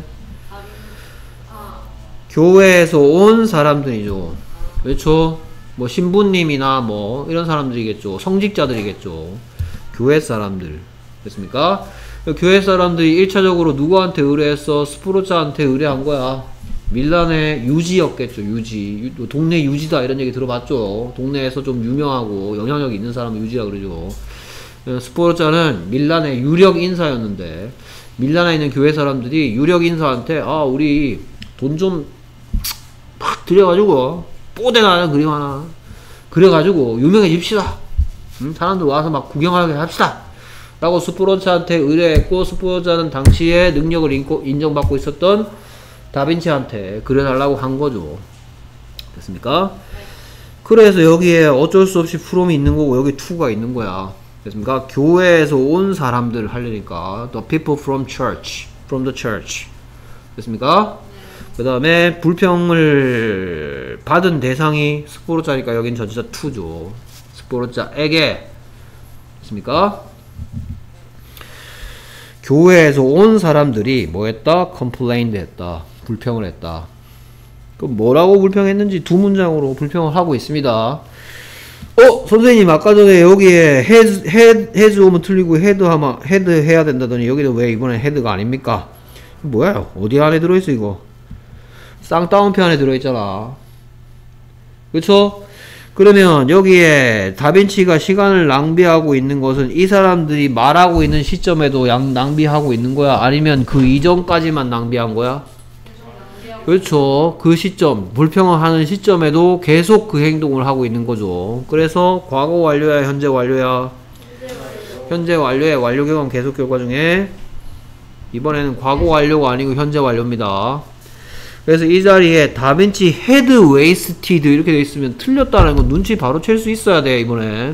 교회에서 온 사람들이죠. 그렇죠? 뭐 신부님이나 뭐 이런 사람들이겠죠. 성직자들이겠죠. 교회 사람들. 됐습니까? 교회 사람들이 1차적으로 누구한테 의뢰했어? 스포르자한테 의뢰한 거야. 밀란의 유지였겠죠. 유지. 동네 유지다 이런 얘기 들어봤죠. 동네에서 좀 유명하고 영향력 있는 사람을 유지라 그러죠. 스포르자는 밀란의 유력 인사였는데 밀란에 있는 교회 사람들이 유력 인사한테 우리 돈 좀 팍 들여가지고 뽀대나는 그림 하나 그려가지고 유명해집시다. 사람들 와서 막 구경하게 합시다. 라고 스포르자한테 의뢰했고 스포르자는 당시에 능력을 인정받고 있었던 다빈치한테 그려달라고 한 거죠. 됐습니까? 그래서 여기에 어쩔 수 없이 from이 있는 거고 여기 to가 있는 거야. 됐습니까? 교회에서 온 사람들을 하려니까 the people from church, from the church. 됐습니까? 그 다음에 불평을 받은 대상이 스포르자니까 여긴 전치사 to죠. 스포르자에게. 됐습니까? 교회에서 온 사람들이 뭐 했다? complained 했다. 불평을 했다. 그럼 뭐라고 불평했는지 두 문장으로 불평을 하고 있습니다. 선생님 아까 전에 여기에 has 오면 틀리고 head 해야 된다더니 여기는 왜 이번엔 head가 아닙니까? 뭐야? 어디 안에 들어있어 이거? 쌍따옴표 안에 들어있잖아. 그쵸? 그러면 여기에 다빈치가 시간을 낭비하고 있는 것은 이 사람들이 말하고 있는 시점에도 낭비하고 있는 거야? 아니면 그 이전까지만 낭비한 거야? 그렇죠. 그 시점, 불평을 하는 시점에도 계속 그 행동을 하고 있는 거죠. 그래서 과거 완료야, 현재 완료야? 현재 완료의 완료 경험 계속 결과 중에 이번에는 과거 완료가 아니고 현재 완료입니다. 그래서 이 자리에 다빈치 had wasted 이렇게 돼 있으면 틀렸다는 건 눈치 바로 챌 수 있어야 돼. 이번에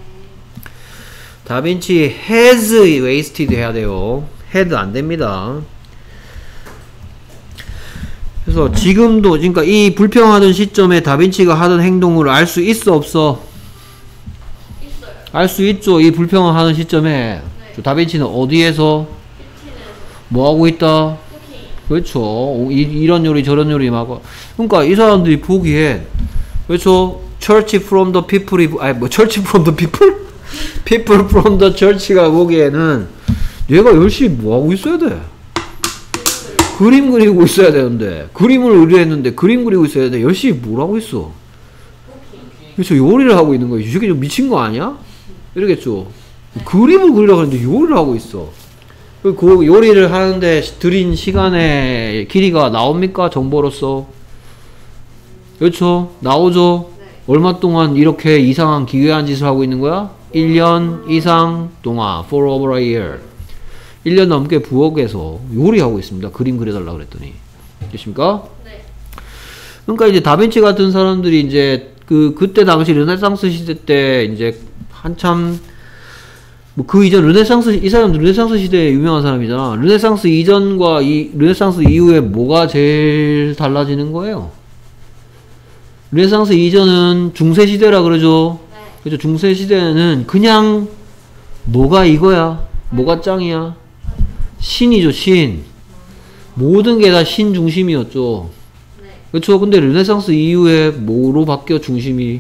다빈치 has wasted 해야 돼요. had 안 됩니다. 그래서 지금도 그러니까 이 불평하던 시점에 다빈치가 하던 행동을 알 수 있어 없어? 있어요. 알 수 있죠. 이 불평을 하는 시점에 다빈치는 어디에서 뭐 하고 있다? 그렇죠. 이런 요리 저런 요리 막. 그러니까 이 사람들이 보기에 그렇죠. Church from the people이 Church from the people? People from the church가 보기에는 얘가 열심히 뭐 하고 있어야 돼? 그림 그리고 있어야 되는데 그림을 의뢰했는데 그림 그리고 있어야 돼. 열심히 뭘 하고 있어? 그렇죠. 요리를 하고 있는 거야. 이 새끼 좀 미친 거 아니야? 이러겠죠. 그림을 그리려고 하는데 요리를 하고 있어. 그 요리를 하는데 들인 시간의 길이가 나옵니까? 정보로서. 그렇죠? 나오죠? 네. 얼마 동안 이렇게 이상한 기괴한 짓을 하고 있는 거야? 1년 이상 동안 for over a year 1년 넘게 부엌에서 요리하고 있습니다. 그림 그려달라고 그랬더니. 됐습니까? 네. 그러니까 이제 다빈치 같은 사람들이 이제 그때 당시 르네상스 시대 때 이제 한참 뭐 그 이전 이 사람들 르네상스 시대에 유명한 사람이잖아. 르네상스 이전과 르네상스 이후에 뭐가 제일 달라지는 거예요? 르네상스 이전은 중세 시대라 그러죠. 네. 그죠? 중세 시대는 그냥 뭐가 이거야? 뭐가 짱이야? 신이죠, 신. 모든 게 다 신 중심이었죠. 네. 그렇죠? 근데 르네상스 이후에 뭐로 바뀌어 중심이?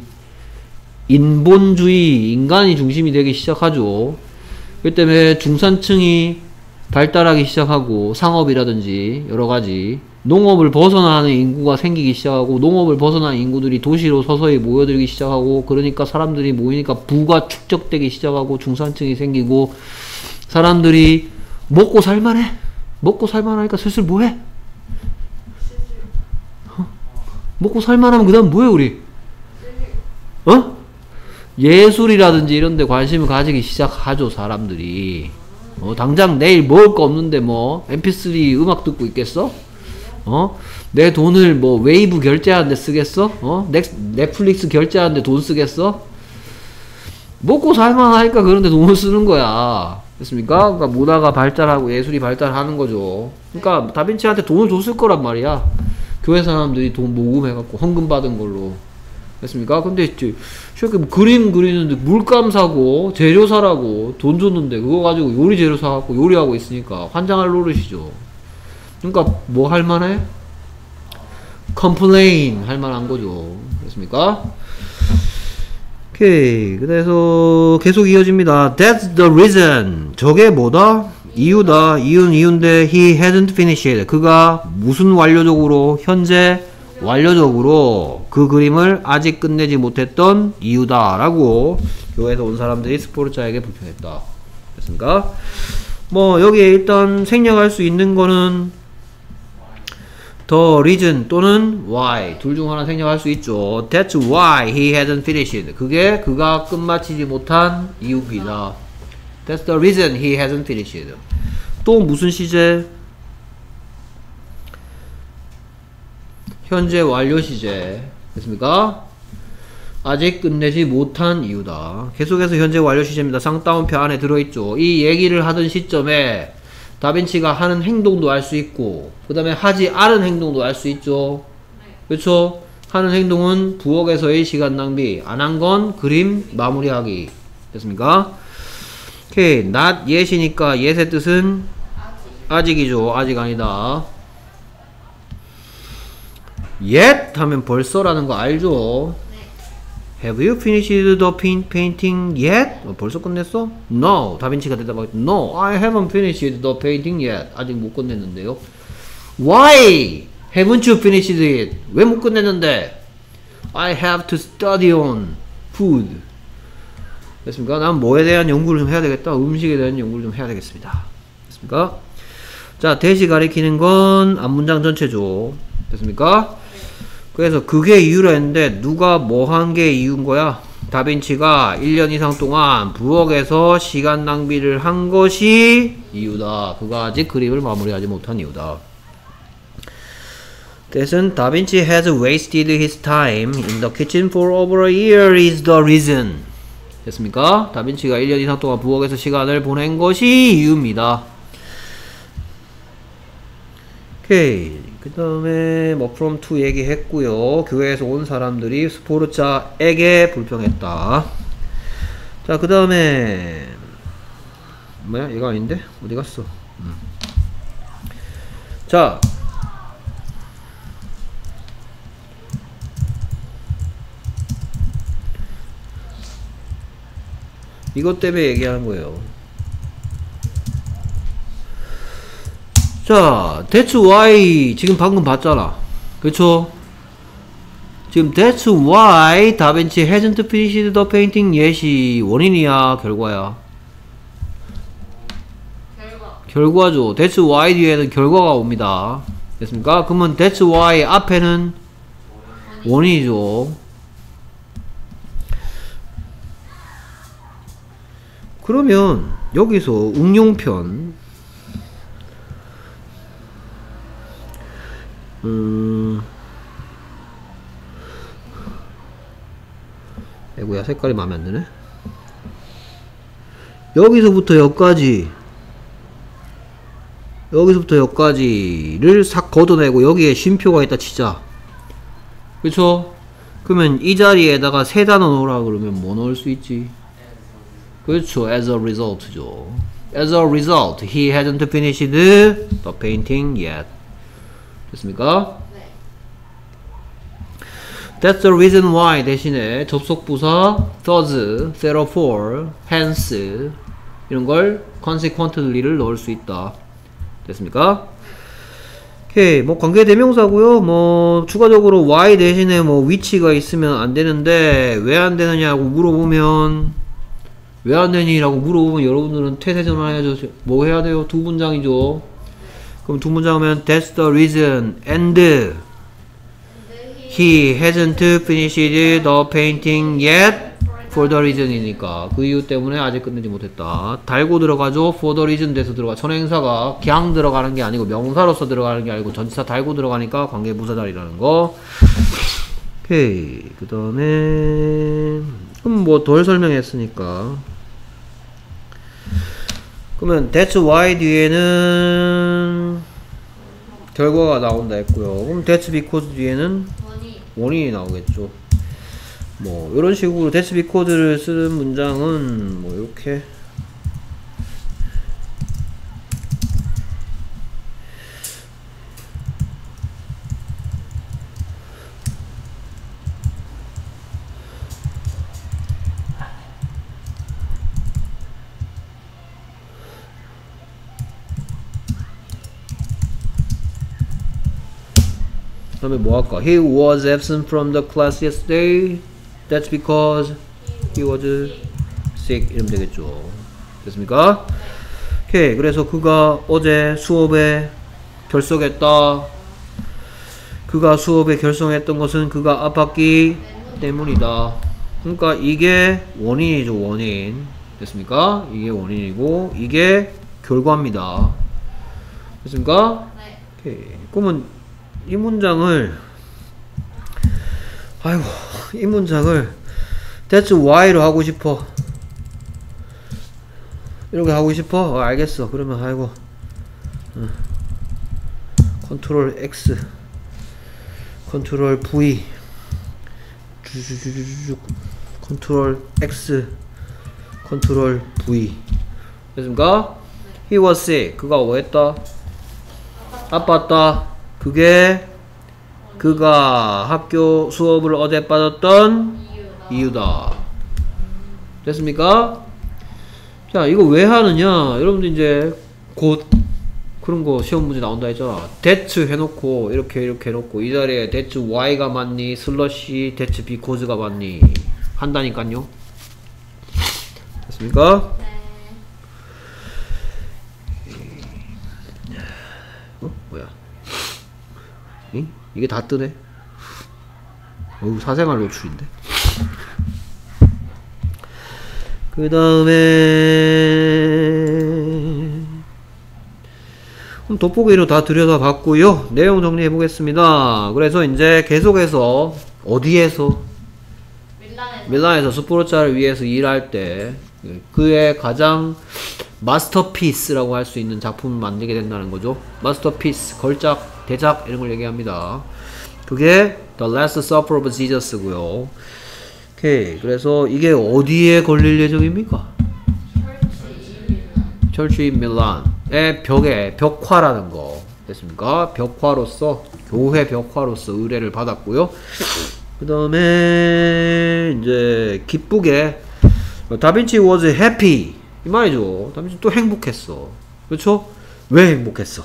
인본주의, 인간이 중심이 되기 시작하죠. 그 때문에 중산층이 발달하기 시작하고 상업이라든지 여러가지 농업을 벗어나는 인구가 생기기 시작하고 농업을 벗어난 인구들이 도시로 서서히 모여들기 시작하고 그러니까 사람들이 모이니까 부가 축적되기 시작하고 중산층이 생기고 사람들이 먹고 살만해. 먹고 살만하니까 슬슬 뭐해? 먹고 살만하면 그 다음 뭐해 우리? 어? 예술이라든지 이런 데 관심을 가지기 시작하죠 사람들이. 당장 내일 먹을 거 없는데 뭐 mp3 음악 듣고 있겠어? 내 돈을 뭐 웨이브 결제하는데 쓰겠어? 넷플릭스 결제하는데 돈 쓰겠어? 먹고 살만하니까 그런데 돈을 쓰는 거야. 됐습니까? 그러니까 문화가 발달하고 예술이 발달하는 거죠. 그러니까 다빈치한테 돈을 줬을 거란 말이야. 교회 사람들이 돈 모금해갖고 헌금 받은 걸로. 됐습니까? 근데 이제 뭐 그림 그리는데 물감 사고 재료 사라고 돈 줬는데 그거 가지고 요리 재료 사갖고 요리하고 있으니까 환장할 노릇이죠. 그러니까 뭐 할만해? complain 할만한 거죠. 됐습니까? 오케이. 그래서 계속 이어집니다. That's the reason. 저게 뭐다? 이유다. 이유인데 he hasn't finished. 그가 무슨 완료적으로 현재 완료적으로 그 그림을 아직 끝내지 못했던 이유다 라고 교회에서 온 사람들이 스포르자에게 불평했다. 됐습니까? 뭐 여기에 일단 생략할 수 있는 거는 the reason 또는 why 둘 중 하나 생략할 수 있죠. That's why he hasn't finished. 그게 그가 끝마치지 못한 이유입니다. That's the reason he hasn't finished. 또 무슨 시제? 현재 완료 시제. 됐습니까? 아직 끝내지 못한 이유다. 계속해서 현재 완료 시제입니다. 쌍따옴표 안에 들어있죠. 이 얘기를 하던 시점에 다빈치가 하는 행동도 알 수 있고 그 다음에 하지 않은 행동도 알 수 있죠. 그렇죠? 하는 행동은 부엌에서의 시간 낭비, 안 한 건 그림 마무리하기. 됐습니까? 오케이. not yet이니까 yet의 뜻은 아직이죠. 아직 아니다. yet 하면 벌써라는 거 알죠? Have you finished the painting yet? 벌써 끝냈어? No. 다빈치가 대답하겠다. No, I haven't finished the painting yet. 아직 못 끝냈는데요. Why haven't you finished it? 왜 못 끝냈는데? I have to study on food. 됐습니까? 난 뭐에 대한 연구를 좀 해야 되겠다. 음식에 대한 연구를 좀 해야 되겠습니다. 됐습니까? 자, 대시 가리키는 건 앞문장 전체죠. 됐습니까? 그래서 그게 이유라 했는데 누가 뭐 한 게 이유인 거야? 다빈치가 1년 이상 동안 부엌에서 시간 낭비를 한 것이 이유다. 그가 아직 그림을 마무리하지 못한 이유다. That's 다빈치 has wasted his time in the kitchen for over a year is the reason. 됐습니까? 다빈치가 1년 이상 동안 부엌에서 시간을 보낸 것이 이유입니다. 오케이. 그 다음에 뭐 from to 얘기했고요. 교회에서 온 사람들이 스포르차에게 불평했다. 자, 그 다음에 뭐야? 얘가 아닌데? 어디 갔어? 자, 이것 때문에 얘기하는 거예요. 자, that's why 지금 방금 봤잖아. 그쵸? 지금 that's why 다빈치 hasn't finished the painting yet이 원인이야, 결과야? 결과죠. that's why 뒤에는 결과가 옵니다. 됐습니까? 그러면 that's why 앞에는 원인이죠. 그러면 여기서 응용편 에구야, 색깔이 마음에 안 드네. 여기서부터 여기까지를 싹 걷어내고 여기에 쉼표가 있다 치자. 그쵸? 그러면 이 자리에다가 세 단어 넣으라 그러면 뭐 넣을 수 있지? 그렇죠. as a result죠. as a result, he hasn't finished the painting yet. 됐습니까? 네. That's the reason why 대신에 접속부사 thus, therefore, hence 이런 걸 consequently를 넣을 수 있다. 됐습니까? 오케이. 뭐 관계대명사고요. 뭐 추가적으로 why 대신에 뭐 which가 있으면 안 되는데 왜 안 되느냐고 물어보면 왜 안 되니? 라고 물어보면 여러분들은 태세전환해야죠. 뭐 해야 돼요? 두 문장이죠. 그럼 두 문장 하면 That's the reason and He hasn't finished the painting yet for the reason이니까 그 이유 때문에 아직 끝내지 못했다. 달고 들어가죠. for the reason 돼서 들어가. 선행사가 그냥 들어가는 게 아니고 명사로서 들어가는 게 아니고 전치사 달고 들어가니까 관계부사 자리라는 거. 오케이. 그 다음에 그럼 뭐 덜 설명했으니까 그러면 that's why 뒤에는 결과가 나온다 했고요. 그럼 that's because 뒤에는 원인이 나오겠죠. 뭐 이런 식으로 that's because를 쓰는 문장은 뭐 이렇게 그다음에 뭐 할까? He was absent from the class yesterday. That's because he was sick. 이러면 되겠죠. 됐습니까? 오케이. 그래서 그가 어제 수업에 결석했다. 그가 수업에 결석했던 것은 그가 아팠기 때문이다. 그러니까 이게 원인이죠. 원인. 됐습니까? 이게 원인이고 이게 결과입니다. 됐습니까? 네. 오케이. 그러면 이 문장을 아이고 이 문장을 that's why로 하고 싶어 이렇게 하고 싶어? 알겠어. 그러면 아이고 컨트롤 X 컨트롤 V 쭉 컨트롤 X 컨트롤 V 됐습니까? He was sick. 그가 뭐 했다? 아팠다. 그게 그가 학교 수업을 어제 빠졌던 이유다. 됐습니까? 자, 이거 왜 하느냐? 여러분들 이제 곧 그런 거 시험 문제 나온다 했잖아. that's 해놓고 이렇게 해놓고 이 자리에 that's why가 맞니? 슬러시 that's because가 맞니? 한다니깐요. 됐습니까? 뭐야? 응? 이게 다 뜨네? 어우, 사생활 노출인데? 그 다음에 돋보기로 다 들여다봤고요. 내용 정리해 보겠습니다. 그래서 이제 계속해서 어디에서? 밀란에서 스포르차를 위해서 일할 때 그의 가장 마스터피스라고 할 수 있는 작품을 만들게 된다는 거죠. 마스터피스, 걸작, 대작 이런 걸 얘기합니다. 그게 The Last Supper of Jesus고요. 오케이. 그래서 이게 어디에 걸릴 예정입니까? 철치 밀란의 벽에 벽화라는 거 됐습니까? 벽화로서 교회 벽화로서 의뢰를 받았고요. 그 다음에 이제 기쁘게 다빈치 was happy 이 말이죠. 다빈치 또 행복했어. 그렇죠? 왜 행복했어?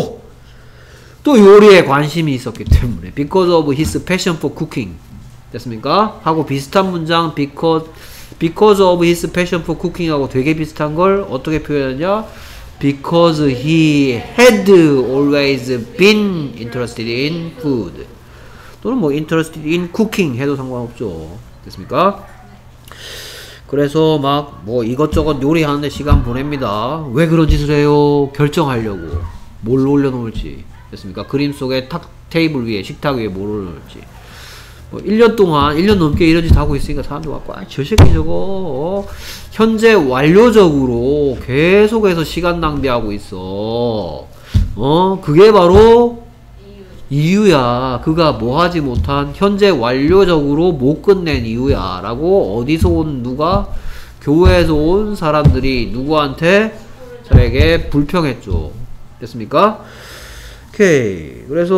또 요리에 관심이 있었기 때문에 because of his passion for cooking 됐습니까? 하고 비슷한 문장 because of his passion for cooking 하고 되게 비슷한 걸 어떻게 표현하냐? because he had always been interested in food 또는 뭐 interested in cooking 해도 상관없죠. 됐습니까? 그래서 막 뭐 이것저것 요리하는데 시간 보냅니다. 왜 그런 짓을 해요? 결정하려고 뭘 올려놓을지. 됐습니까? 그림 속에 테이블 위에 식탁 위에 뭘 올려놓을지. 뭐 1년 동안 1년 넘게 이런 짓 하고 있으니까 사람들 와서 저 새끼 저거 현재 완료적으로 계속해서 시간 낭비하고 있어. 그게 바로 이유야. 그가 뭐 하지 못한 현재 완료적으로 못 끝낸 이유야 라고 어디서 온 누가 교회에서 온 사람들이 누구한테 저에게 불평했죠. 됐습니까? 오케이. 그래서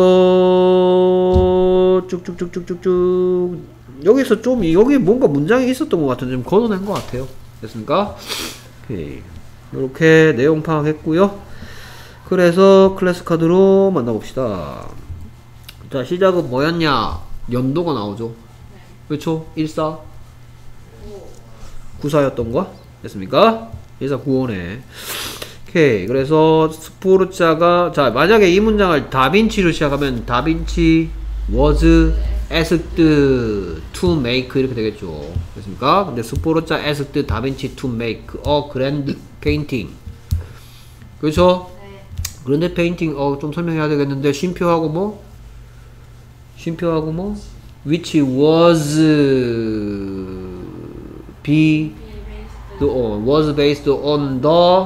쭉쭉쭉쭉쭉쭉 여기서 좀 여기 뭔가 문장이 있었던 것 같은데 좀 걷어낸 것 같아요. 됐습니까? 오케이. 이렇게 내용 파악했고요. 그래서 클래스 카드로 만나봅시다. 자, 시작은 뭐였냐? 연도가 나오죠. 그렇죠? 14 94였던 거? 됐습니까? 1495네. 오케이. 그래서 스포르차가 자, 만약에 이 문장을 다빈치로 시작하면 다빈치 was asked to make 이렇게 되겠죠. 됐습니까? 근데 스포르자 asked 다빈치 to make a grand painting. 그렇죠? 네. 그런데 페인팅 좀 설명해야 되겠는데 쉼표하고 뭐? 쉼표하고 뭐? which was was based on the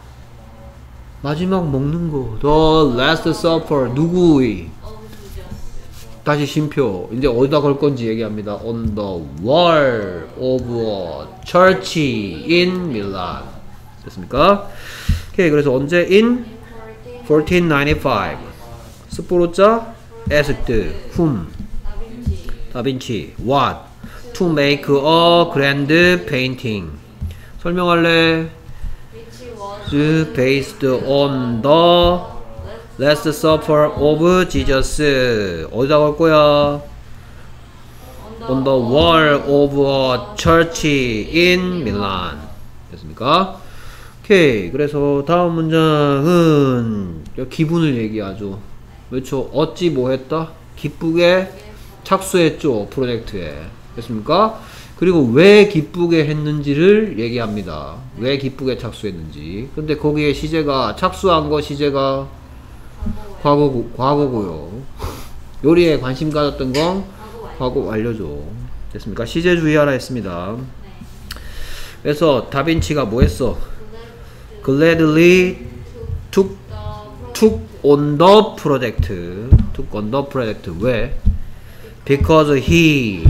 마지막 먹는 거 the last supper 누구의 다시 쉼표 이제 어디다 걸 건지 얘기합니다. on the wall of a church in Milan. 됐습니까? 오케이 그래서 언제 in 1495 스포르자 asked whom 다빈치 what to make a grand painting 설명할래 based on the last supper of Jesus 어디다 걸 거야 on the wall of a church in Milan 됐습니까? 오케이 그래서 다음 문장은 기분을 얘기하죠. 그렇죠? 어찌 뭐했다? 기쁘게 착수했죠 프로젝트에 됐습니까? 그리고 왜 기쁘게 했는지를 얘기합니다. 왜 기쁘게 착수했는지. 근데 거기에 시제가 착수한 거 시제가 과거고요. 요리에 관심 가졌던 건 과거 완료죠. 됐습니까? 시제 주의하라 했습니다. 그래서 다빈치가 뭐 했어? gladly took on the project. took on the project. 왜? Because he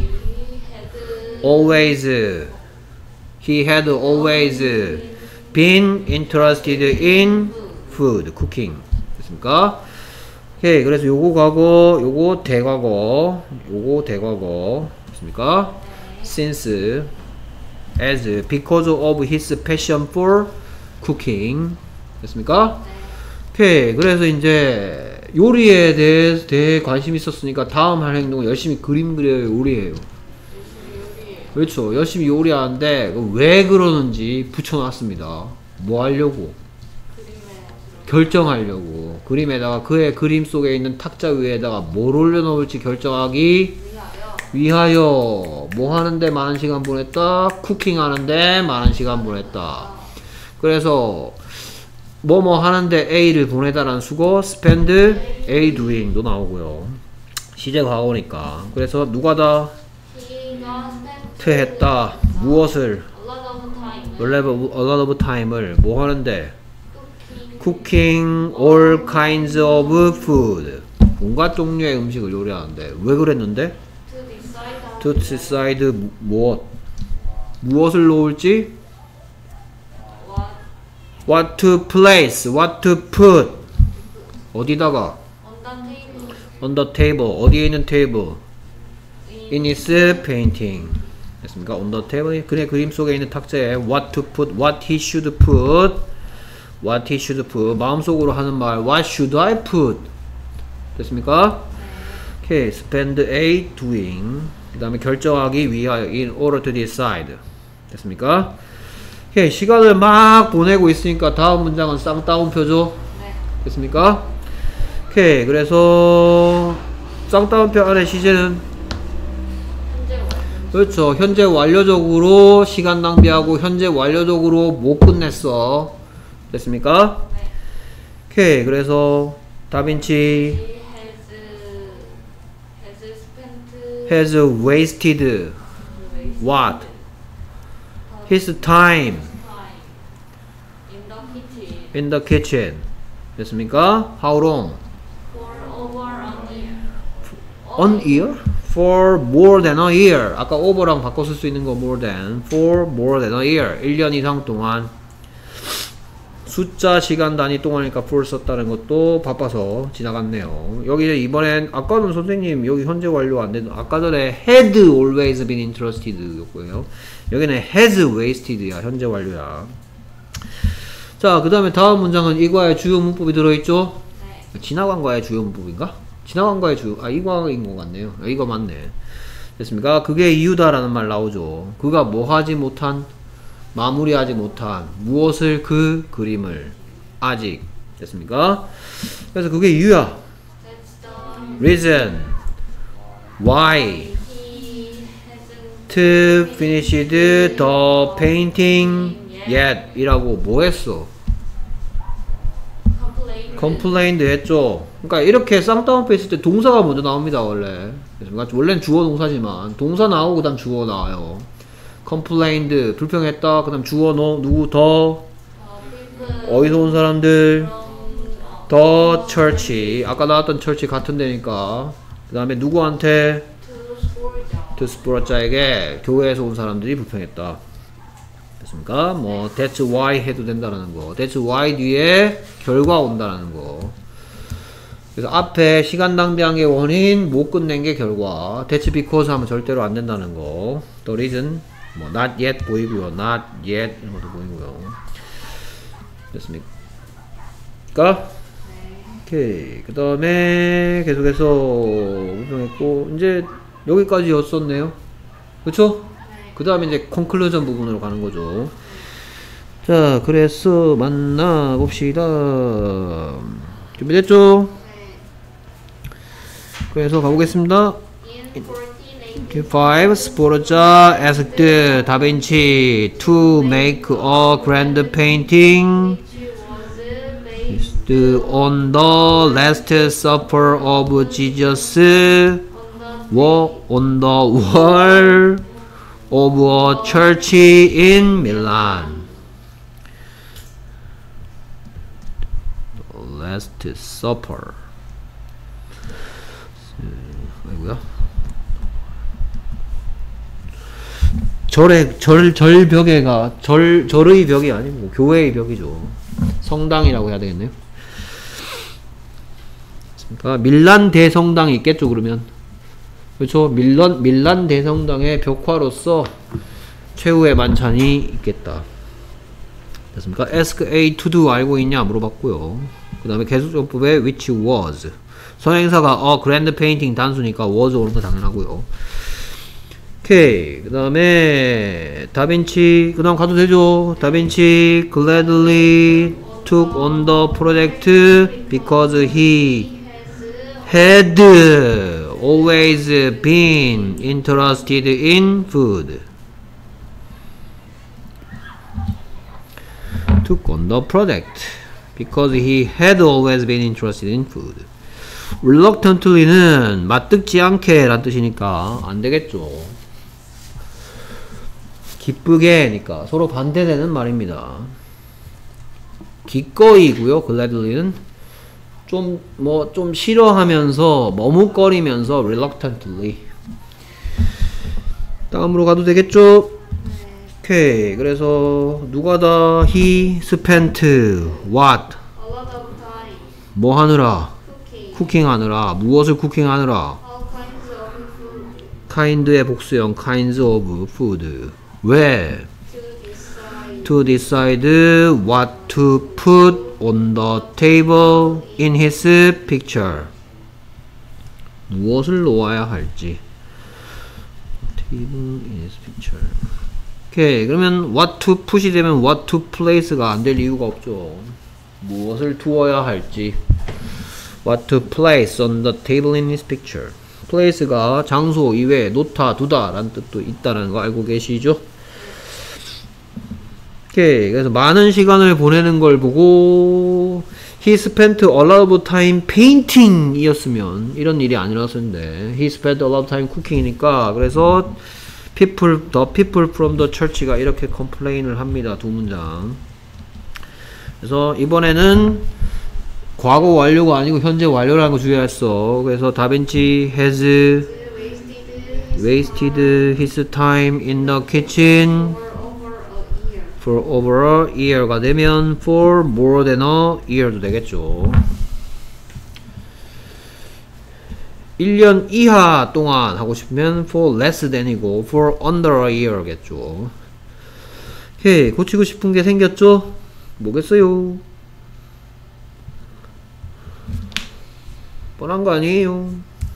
had always been interested in food, cooking. 됐습니까? 오케이. 그래서 요거 과거, 요거 대과거, 요거 대과거. 됐습니까? Since, as, because of his passion for cooking. 됐습니까? 오케이. 그래서 이제 요리에 대해 관심이 있었으니까 다음 할 행동은 열심히 그림 그려요. 요리예요. 그렇죠. 열심히 요리하는데 왜 그러는지 붙여놨습니다. 뭐 하려고? 결정하려고. 그림에다가 그의 그림 속에 있는 탁자 위에다가 뭘 올려놓을지 결정하기 위하여. 뭐 하는데 많은 시간 보냈다? 쿠킹 하는데 많은 시간 보냈다. 그래서 뭐뭐 하는데 A를 보내다라는 수고 spend A doing도 나오고요. 시제 과거니까. 그래서 누가다? 했다. 무엇을? a lot of time을 뭐 하는데? cooking all kinds of food. 온갖 종류의 음식을 요리하는데 왜 그랬는데? to decide 무엇을 놓을지? what to place, what to put. 어디다가? on the table. 어디에 있는 테이블? in its painting. 됐습니까? on the table. 그의 그림 속에 있는 탁자에 what to put, what he should put, what he should put. 마음속으로 하는 말 what should I put. 됐습니까? 오케이. spend a doing. 그 다음에 결정하기 위하여 in order to decide. 됐습니까? 오케이. 시간을 막 보내고 있으니까 다음 문장은 쌍따옴표죠? 네. 됐습니까? 오케이. 그래서 쌍따옴표 안에 시제는 그렇죠. 현재 완료적으로 시간 낭비하고 현재 완료적으로 못 끝냈어. 됐습니까? 네. 오케이. 그래서 다빈치 has wasted what? His time in the kitchen. 됐습니까? How long? An year? For more than a year. 아까 over랑 바꿔 쓸 수 있는 거 more than. For more than a year. 1년 이상 동안. 숫자 시간 단위 동안이니까 for 썼다는 것도 바빠서 지나갔네요. 여기 이번엔 아까는 선생님 여기 현재 완료 안 되는 아까 전에 had always been interested 였고요. 여기는 has wasted야. 현재 완료야. 자, 그 다음에 다음 문장은 이과의 주요 문법이 들어있죠? 네. 지나간과의 주요 문법인가? 지나간과의 이과인 것 같네요. 이거 맞네. 됐습니까? 그게 이유다라는 말 나오죠. 그가 뭐 하지 못한? 마무리하지 못한 무엇을 그 그림을 아직. 됐습니까? 그래서 그게 이유야. reason Why He hasn't finished the painting yet 이라고 뭐 했어? complained 했죠. 그러니까 이렇게 쌍따옴표 했을 때 동사가 먼저 나옵니다 원래. 그래서 원래는 주어 동사지만 동사 나오고 그 다음 주어 나와요. complained 불평했다. 그 다음 주어 누구 더 어디서 온 사람들 더 church 아까 나왔던 church 같은 데니까 그 다음에 누구한테 to sport자에게 교회에서 온 사람들이 불평했다. 됐습니까? 뭐 that's why 해도 된다라는 거. that's why 뒤에 결과 온다라는 거. 그래서 앞에 시간 낭비한 게 원인, 못 끝낸 게 결과. that's because 하면 절대로 안 된다는 거. the reason 뭐 not yet 보이고요. not yet 이런 것도 보이고요. 됐습니까? 오케이. 그 다음에 계속해서 불평했고 이제 여기까지였었네요. 그쵸? 그 다음에 이제 컨클루전 부분으로 가는 거죠. 자, 그래서 만나봅시다. 준비됐죠? 그래서 가보겠습니다. in 5. 스포르자 asked 다빈치 to make a grand painting on the Last Supper of Jesus on the wall of a church in Milan. The Last Supper. 아이고야. 절벽에가 절의 벽이 아니고 교회의 벽이죠. 성당이라고 해야 되겠네요. 밀란 대성당이 있겠죠, 그러면. 그렇죠. 밀란 대성당의 벽화로서 최후의 만찬이 있겠다. 됐습니까? ask A to do 알고 있냐 물어봤고요. 그 다음에 계속적법에 which was 선행사가 grand painting 단수니까 was 오는 거 당연하고요. 오케이. 그 다음에 다빈치 그 다음 가도 되죠. 다빈치 gladly took on the project because he had always been interested in food. took on the project because he had always been interested in food. reluctantly는 맞듣지 않게 란 뜻이니까 안 되겠죠. 기쁘게니까 서로 반대되는 말입니다. 기꺼이고요. gladly는 좀 싫어하면서 머뭇거리면서 reluctantly. 다음으로 가도 되겠죠? 오케이. 그래서 누가 다 he spent what a lot of time 뭐 하느라 cooking 쿠킹 하느라 무엇을 쿠킹하느라 all kinds of food kind의 복수형 kinds of food 왜 to decide to decide what to put on the table in his picture 무엇을 놓아야 할지 table in his picture. 오케이. 그러면 what to put이 되면 what to place가 안 될 이유가 없죠. 무엇을 두어야 할지 what to place on the table in his picture. place가 장소 이외에 놓다 두다 라는 뜻도 있다는 거 알고 계시죠? 오케이. 그래서 많은 시간을 보내는 걸 보고 he spent a lot of time painting 이었으면 이런 일이 안 일어났었는데 he spent a lot of time cooking이니까 그래서 the people from the church가 이렇게 complain을 합니다. 두 문장. 그래서 이번에는 과거 완료가 아니고 현재 완료라는 거 주의했어. 그래서 다빈치 has wasted his time in the kitchen for over for over a year a year가 되면 for more than a year도 되겠죠. 1년 이하 동안 하고 싶으면 for less than이고 for under a year겠죠. 오케이. 고치고 싶은 게 생겼죠? 뭐겠어요? 뻔한 거 아니에요.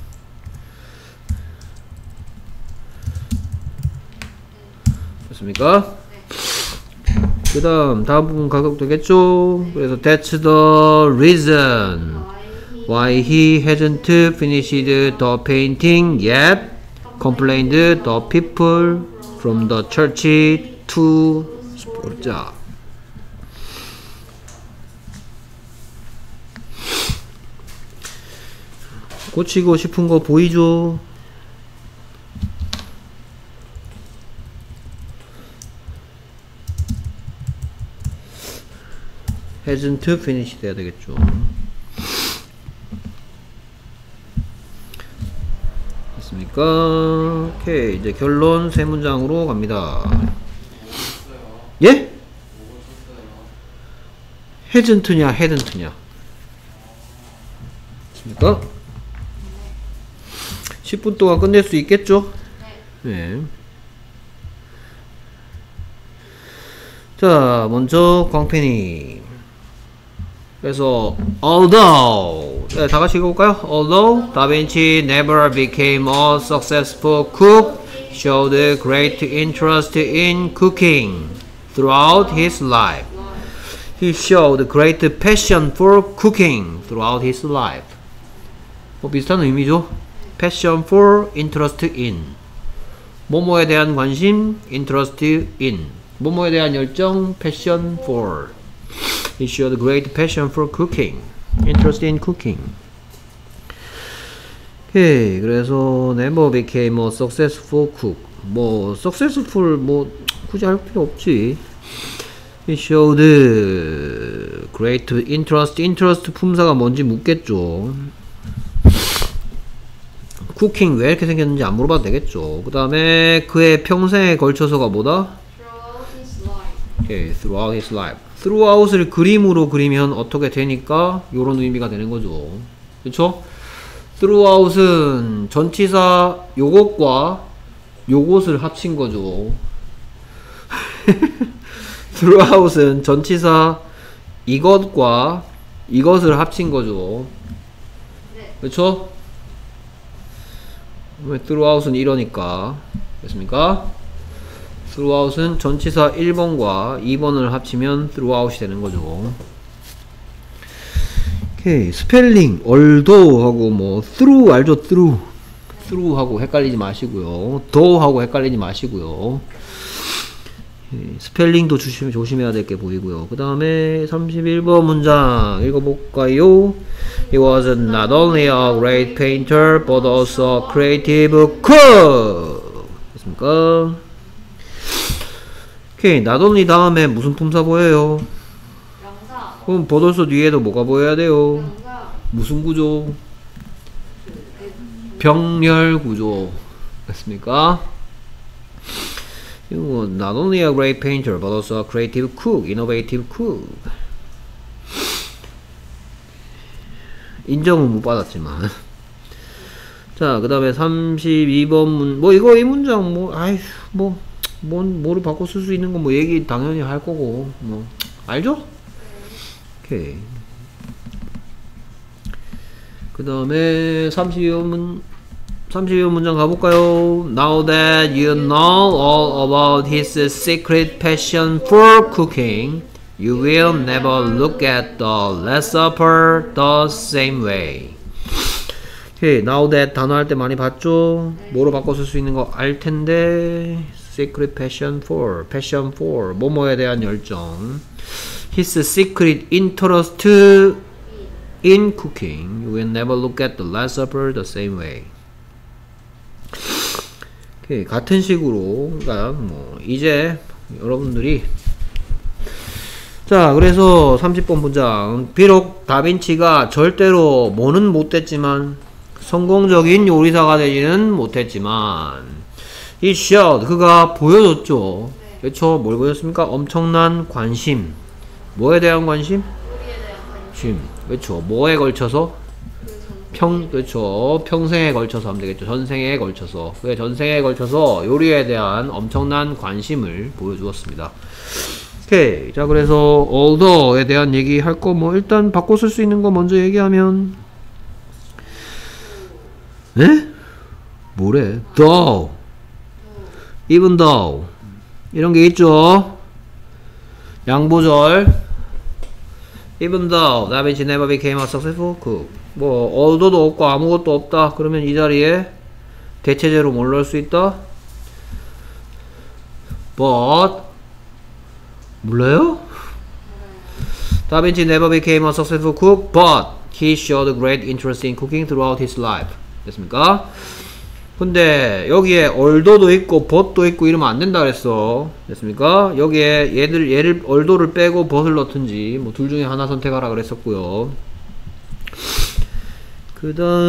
됐습니까? 그 다음 부분 가격 되겠죠? 그래서 that's the reason Why he hasn't finished the painting yet? Complained the people from the church to 스포자. 고치고 싶은 거 보이죠? hasn't finished 해야 되겠죠. 됐습니까? 오케이. 이제 결론 세 문장으로 갑니다. 예? hasn't냐, hadn't냐? 됐습니까? 10분 동안 끝낼 수 있겠죠? 네. 자, 먼저 광팬이. 그래서 although, 네, 다 같이 읽어볼까요? Although 다빈치 never became a successful cook, showed great interest in cooking throughout his life. He showed great passion for cooking throughout his life. 비슷한 의미죠? Passion for, interest in. 뭐뭐에 대한 관심, interest in. 뭐뭐에 대한 열정, passion for. He showed great passion for cooking. Interest in cooking. 오케이. 그래서 never became a successful cook. 뭐 successful 뭐 굳이 할 필요 없지. He showed great interest. interest 품사가 뭔지 묻겠죠. 쿠킹 왜 이렇게 생겼는지 안 물어봐도 되겠죠. 그 다음에 그의 평생에 걸쳐서가 뭐다? Throughout his life. Okay, throughout his life. throughout을 그림으로 그리면 어떻게 되니까 요런 의미가 되는 거죠. 그쵸? throughout은 전치사 요것과 요것을 합친 거죠. throughout은 전치사 이것과 이것을 합친 거죠. 네. 그쵸? throughout은 이러니까 됐습니까? throughout은 전치사 1번과 2번을 합치면 throughout이 되는 거죠. 오케이. 스펠링 although 하고 뭐 through 알죠? through 하고 헷갈리지 마시고요. though 하고 헷갈리지 마시고요. 스펠링도 조심해야 될 게 보이고요. 그 다음에 31번 문장 읽어볼까요? He was not only a great painter but also a creative cook. 됐습니까? 오케이. not only 다음에 무슨 품사 보여요? 명사. 그럼 but also 뒤에도 뭐가 보여야 돼요? 명사. 무슨 구조? 병렬 구조. 됐습니까? Not only a great painter, but also a creative cook, innovative cook. 인정은 못 받았지만. 자, 그 다음에 32번 이 문장, 뭐를 바꿔 쓸 수 있는 건 얘기 당연히 할 거고, 알죠? 오케이. 그 다음에 32번 문장 가볼까요? Now that you know all about his secret passion for cooking, you will never look at the Last Supper the same way. Okay, now that 단어 할 때 많이 봤죠? 뭐로 바꿔 쓸 수 있는 거 알 텐데. Secret passion for 뭐뭐에 대한 열정. His secret interest in cooking, you will never look at the Last Supper the same way. 오케이, 같은 식으로, 그러니까 이제 여러분들이 자, 그래서 30번 문장. 비록 다빈치가 절대로 뭐는 못했지만 성공적인 요리사가 되지는 못했지만 he showed, 그가 보여줬죠. 그렇죠? 뭘 보였습니까? 엄청난 관심. 뭐에 대한 관심? 요리에 대한 관심. 그렇죠. 뭐에 걸쳐서? 그렇죠. 평생에 걸쳐서 하면 되겠죠. 전생에 걸쳐서. 그게 전생에 걸쳐서 요리에 대한 엄청난 관심을 보여주었습니다. 오케이. 자, 그래서 although에 대한 얘기 할 거 일단 바꿔 쓸 수 있는 거 먼저 얘기하면 네? 뭐래? though, even though 이런 게 있죠. 양보절. even though Da Vinci never became a successful cook. 뭐 althought도 없고 아무것도 없다. 그러면 이 자리에 대체제로 뭘 넣을 수 있다? but 몰라요? 다빈치 never became a successful cook, but he showed great interest in cooking throughout his life. 됐습니까? 근데 여기에 although도 있고 but도 있고 이러면 안 된다 그랬어. 됐습니까? 여기에 얘를 although를 빼고 but을 넣든지 뭐 둘 중에 하나 선택하라 그랬었고요. 그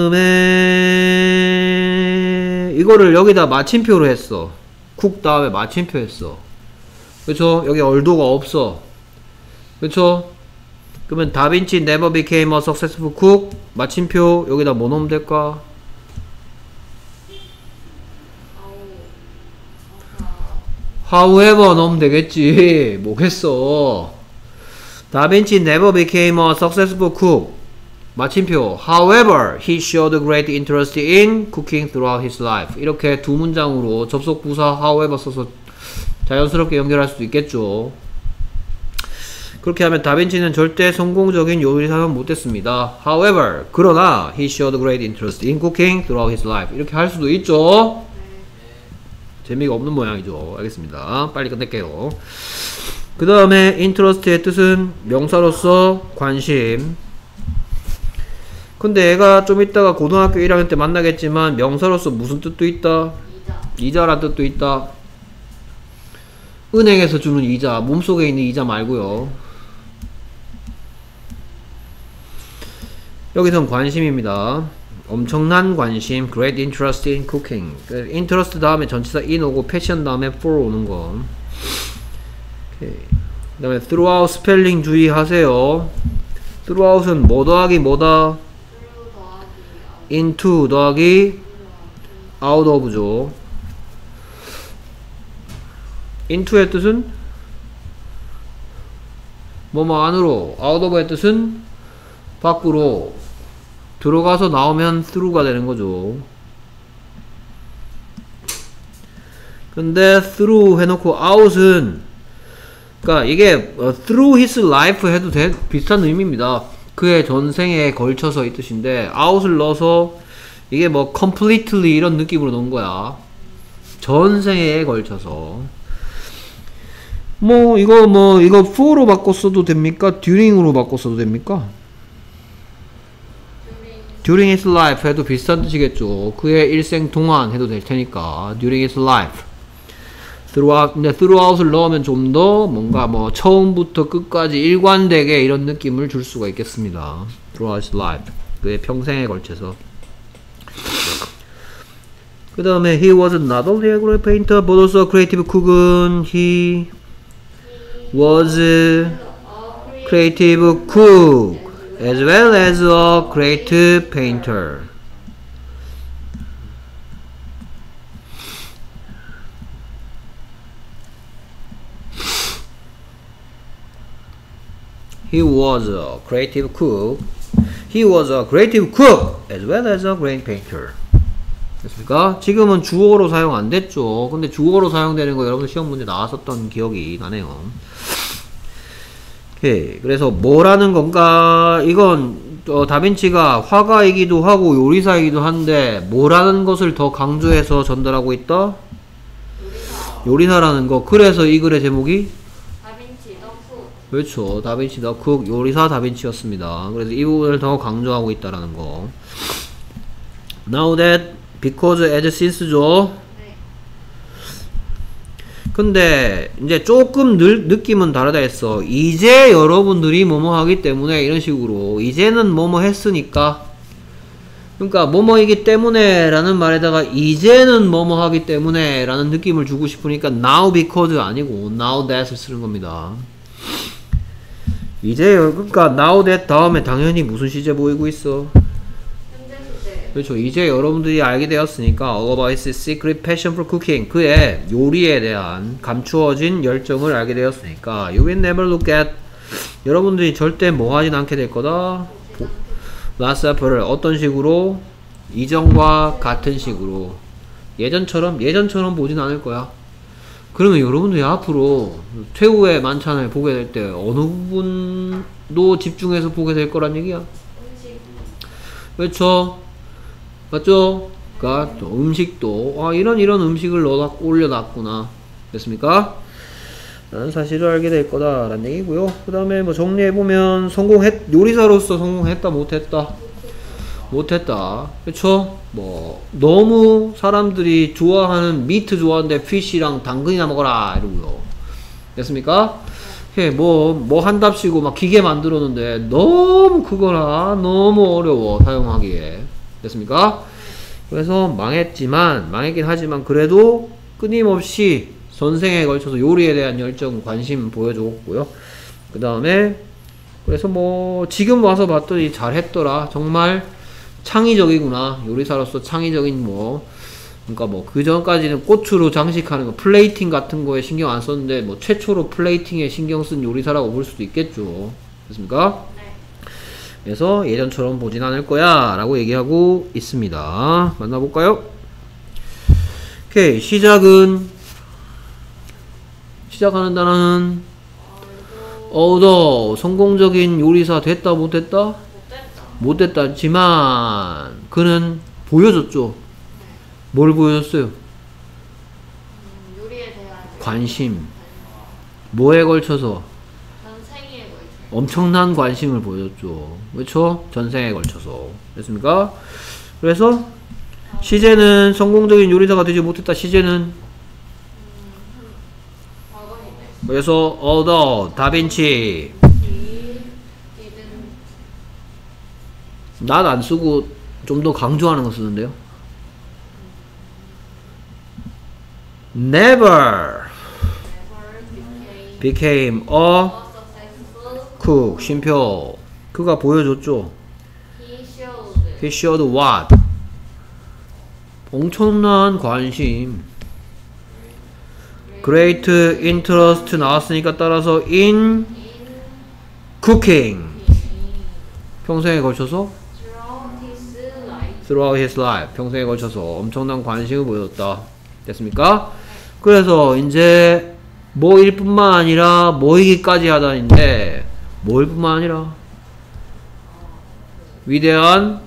다음에 이거를 여기다 마침표로 했어. cook 다음에 마침표 했어. 그쵸? 여기 although가 없어. 그쵸? 그러면 다빈치 never became a successful cook 마침표 여기다 뭐 넣으면 될까? however 넣으면 되겠지. 뭐겠어. 다빈치 never became a successful cook 마침표 however he showed great interest in cooking throughout his life. 이렇게 두 문장으로 접속 부사 however 써서 자연스럽게 연결할 수도 있겠죠. 그렇게 하면 다빈치는 절대 성공적인 요리사는 못됐습니다. However, 그러나 he showed great interest in cooking throughout his life. 이렇게 할 수도 있죠. 재미가 없는 모양이죠. 알겠습니다. 빨리 끝낼게요. 그 다음에 interest의 뜻은 명사로서 관심. 근데 얘가 좀 이따가 고등학교 1학년 때 만나겠지만 명사로서 무슨 뜻도 있다? 이자란 뜻도 있다. 은행에서 주는 이자, 몸속에 있는 이자 말고요. 여기선 관심입니다. 엄청난 관심, great interest in cooking. interest 다음에 전치사 in 오고 passion 다음에 for 오는 거. 그 다음에 throughout 스펠링 주의하세요. throughout은 뭐 더하기 뭐다? into 더하기 out of죠. into의 뜻은 뭐뭐 안으로, out of의 뜻은 밖으로. 들어가서 나오면 through가 되는 거죠. 근데 through 해놓고 out은 그러니까 이게 through his life 해도 비슷한 의미입니다. 그의 전생에 걸쳐서 이 뜻인데 out을 넣어서 이게 뭐 completely 이런 느낌으로 넣은 거야. 전생에 걸쳐서 이거 for로 바꿨어도 됩니까? during으로 바꿨어도 됩니까? during his life 해도 비슷한 뜻이겠죠. 그의 일생 동안 해도 될 테니까 during his life. 근데 throughout을 넣으면 좀 더 뭔가 뭐 처음부터 끝까지 일관되게 이런 느낌을 줄 수가 있겠습니다. throughout his life. 그의 평생에 걸쳐서. 그 다음에 he was not only a great painter but also a creative cook은 he was a creative cook as well as a great painter. He was a creative cook. He was a creative cook as well as a great painter. 됐습니까? 지금은 주어로 사용 안 됐죠. 근데 주어로 사용되는 거 여러분들 시험 문제 나왔었던 기억이 나네요. 오케이. 그래서 뭐라는 건가? 이건 다빈치가 화가이기도 하고 요리사이기도 한데 뭐라는 것을 더 강조해서 전달하고 있다? 요리사라는 거. 그래서 이 글의 제목이 다빈치 더 쿡. 그렇죠. 다빈치 더 쿡, 요리사 다빈치였습니다. 그래서 이 부분을 더 강조하고 있다라는 거. Now that, because, as, since죠. 네. 근데 이제 조금 느낌은 다르다 했어. 이제 여러분들이 뭐뭐 하기 때문에 이런 식으로 이제는 뭐뭐 했으니까 그러니까 뭐뭐이기 때문에 라는 말에다가 이제는 뭐뭐 하기 때문에 라는 느낌을 주고 싶으니까 now because 아니고 now that을 쓰는 겁니다. 이제 그러니까 now that 다음에 당연히 무슨 시제 보이고 있어? 현재 시제. 그렇죠. 이제 여러분들이 알게 되었으니까 about his secret passion for cooking 그의 요리에 대한 감추어진 열정을 알게 되었으니까 you will never look at 여러분들이 절대 뭐 하진 않게 될 거다. last supper를 어떤 식으로? 이전과 같은 식으로 예전처럼 보진 않을 거야. 그러면 여러분들이 앞으로 최후의 만찬을 보게 될 때 어느 부분도 집중해서 보게 될 거란 얘기야. 음식. 그렇죠? 맞죠? 그러니까 또 음식도 이런 음식을 올려놨구나. 됐습니까? 라는 사실을 알게 될 거다라는 얘기고요. 그 다음에 뭐 정리해보면 요리사로서 성공했다 못했다? 못했다. 그쵸? 뭐 너무 사람들이 좋아하는 미트 좋아하는데 피쉬랑 당근이나 먹어라 이러고요. 됐습니까? 뭐 한답시고 막 기계 만들었는데 너무 크거나 너무 어려워 사용하기에. 됐습니까? 그래서 망했긴 하지만 그래도 끊임없이 전생에 걸쳐서 요리에 대한 열정, 관심 보여줬고요. 그 다음에 그래서 뭐 지금 와서 봤더니 잘했더라. 정말 창의적이구나. 요리사로서 창의적인 그러니까 뭐 그 전까지는 꽃으로 장식하는 거, 플레이팅 같은 거에 신경 안 썼는데 뭐 최초로 플레이팅에 신경 쓴 요리사라고 볼 수도 있겠죠. 됐습니까? 네. 그래서 예전처럼 보진 않을 거야 라고 얘기하고 있습니다. 만나볼까요? 오케이. 시작하는 단어는 성공적인 요리사 됐다 못됐다? 못됐다지만 그는 보여줬죠. 뭘 보여줬어요? 요리에 대한 관심. 뭐에 걸쳐서? 전생에 걸쳐. 엄청난 관심을 보여줬죠. 그렇죠? 전생에 걸쳐서. 됐습니까? 그래서 시제는 성공적인 요리사가 되지 못했다. 시제는 그래서 다빈치 낫 안 쓰고 좀 더 강조하는 거 쓰는데요. Never became a cook. 쉼표. 그가 보여줬죠. He showed what? 엄청난 관심. Great interest 나왔으니까 따라서 in cooking. 평생에 걸쳐서 throughout his life. 평생에 걸쳐서 엄청난 관심을 보여줬다. 됐습니까? 그래서 이제 뭐일 뿐만 아니라 뭐이기까지 하다인데 뭐일 뿐만 아니라 위대한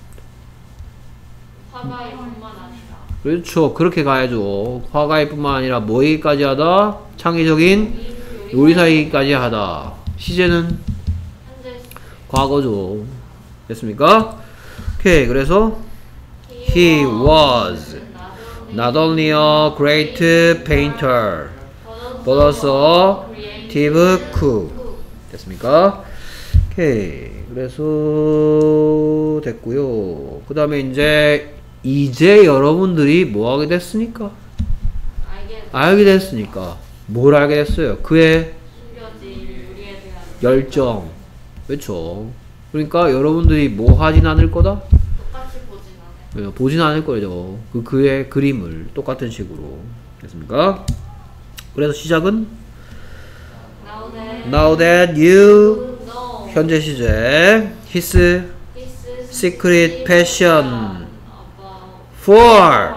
화가일 뿐만 아니라. 그렇죠. 그렇게 가야죠. 화가일 뿐만 아니라 뭐이기까지 하다 창의적인 요리사이기까지 하다. 시제는 현재 과거죠. 됐습니까? 오케이. 그래서 he was not only a great painter but also a creative cook. 됐습니까? 오케이. 그래서 됐고요. 그 다음에 이제 여러분들이 뭐 하게 됐습니까? 알게 됐으니까 뭘 알게 됐어요? 그의 숨겨진 요리에 대한 열정. 그렇죠. 그러니까 여러분들이 뭐 하진 않을 거다? 똑같이 보진 않아요. 보진 않을 거죠. 그의 그림을 똑같은 식으로. 됐습니까? 그래서 시작은 Now that you know 현재 시제 his secret passion for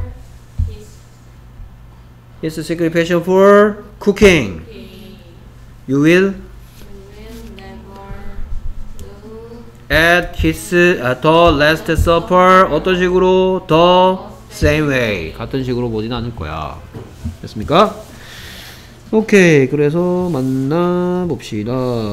his secret passion for cooking. You will at his the last supper 어떤 식으로? the same way. 같은 식으로 보진 않을 거야. 됐습니까? 오케이. 그래서 만나봅시다.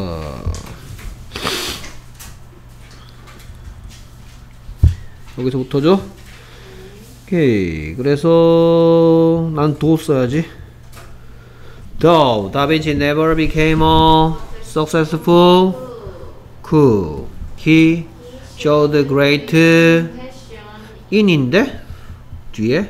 여기서부터죠? 오케이. 그래서 난 도 써야지. Though 다빈치 never became a successful cook, he showed great in인데 뒤에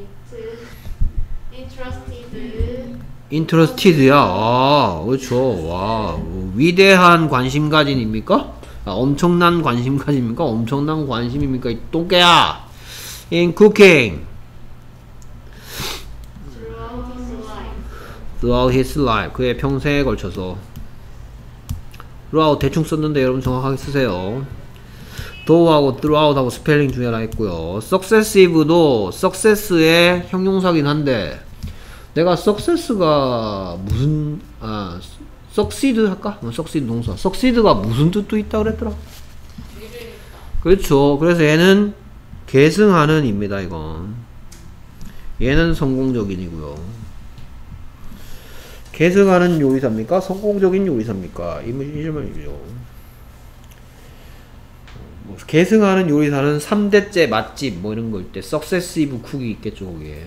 interested야. 그렇죠. 와, 위대한 관심 가진입니까? 엄청난 관심 가진입니까? 엄청난 관심입니까? 이 똥개야. In cooking throughout his life. 그의 평생에 걸쳐서. throughout 대충 썼는데 여러분 정확하게 쓰세요. through하고 throughout하고 스펠링 중요하다 했고요. successive도 success의 형용사긴 한데 내가 success가 무슨 succeed 할까? succeed 동사. succeed가 무슨 뜻도 있다 그랬더라? 그렇죠. 그래서 얘는 계승하는 입니다. 이건 얘는 성공적인이고요. 계승하는 요리사입니까? 성공적인 요리사입니까? 이 질문이죠. 뭐 계승하는 요리사는 3대째 맛집 뭐 이런 걸 때 석세시브 쿡이 있겠죠. 거기에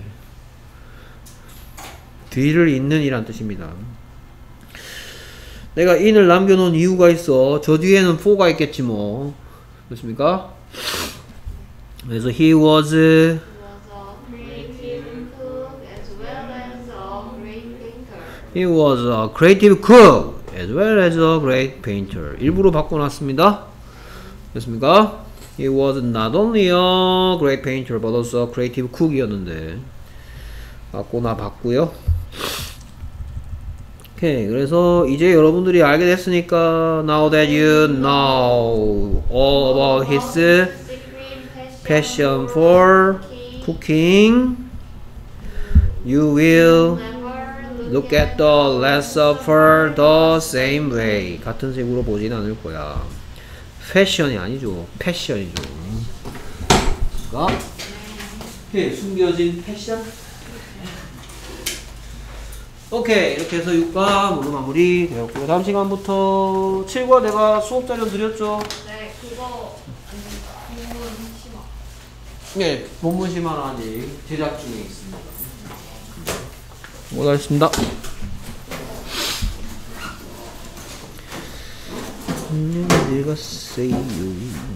뒤를 잇는 이란 뜻입니다. 내가 in을 남겨놓은 이유가 있어. 저 뒤에는 for가 있겠지 뭐. 그렇습니까? 그래서 he was was a creative cook as well as a great painter. he was a creative cook as well as a great painter. 일부러 바꿔놨습니다. 됐습니까? He was not only a great painter but also a creative cook이었는데 바꾸나 봤고요. 오케이. 그래서 이제 여러분들이 알게 됐으니까 now that you know all about his Secret passion for cooking, you will never look at the Last Supper the same way. 같은 식으로 보진 않을 거야. 패션이 아니죠. 패션이죠. 그러니까 오케이. 숨겨진 패션. 오케이. 이렇게 해서 6과 모두 마무리 되었고요. 다음 시간부터 7과 내가 수업 자료 드렸죠. 네, 그거 공문 심화. 네, 본문 심화는 아직 제작 중에 있습니다. 고생하셨습니다. 안녕히 가세요.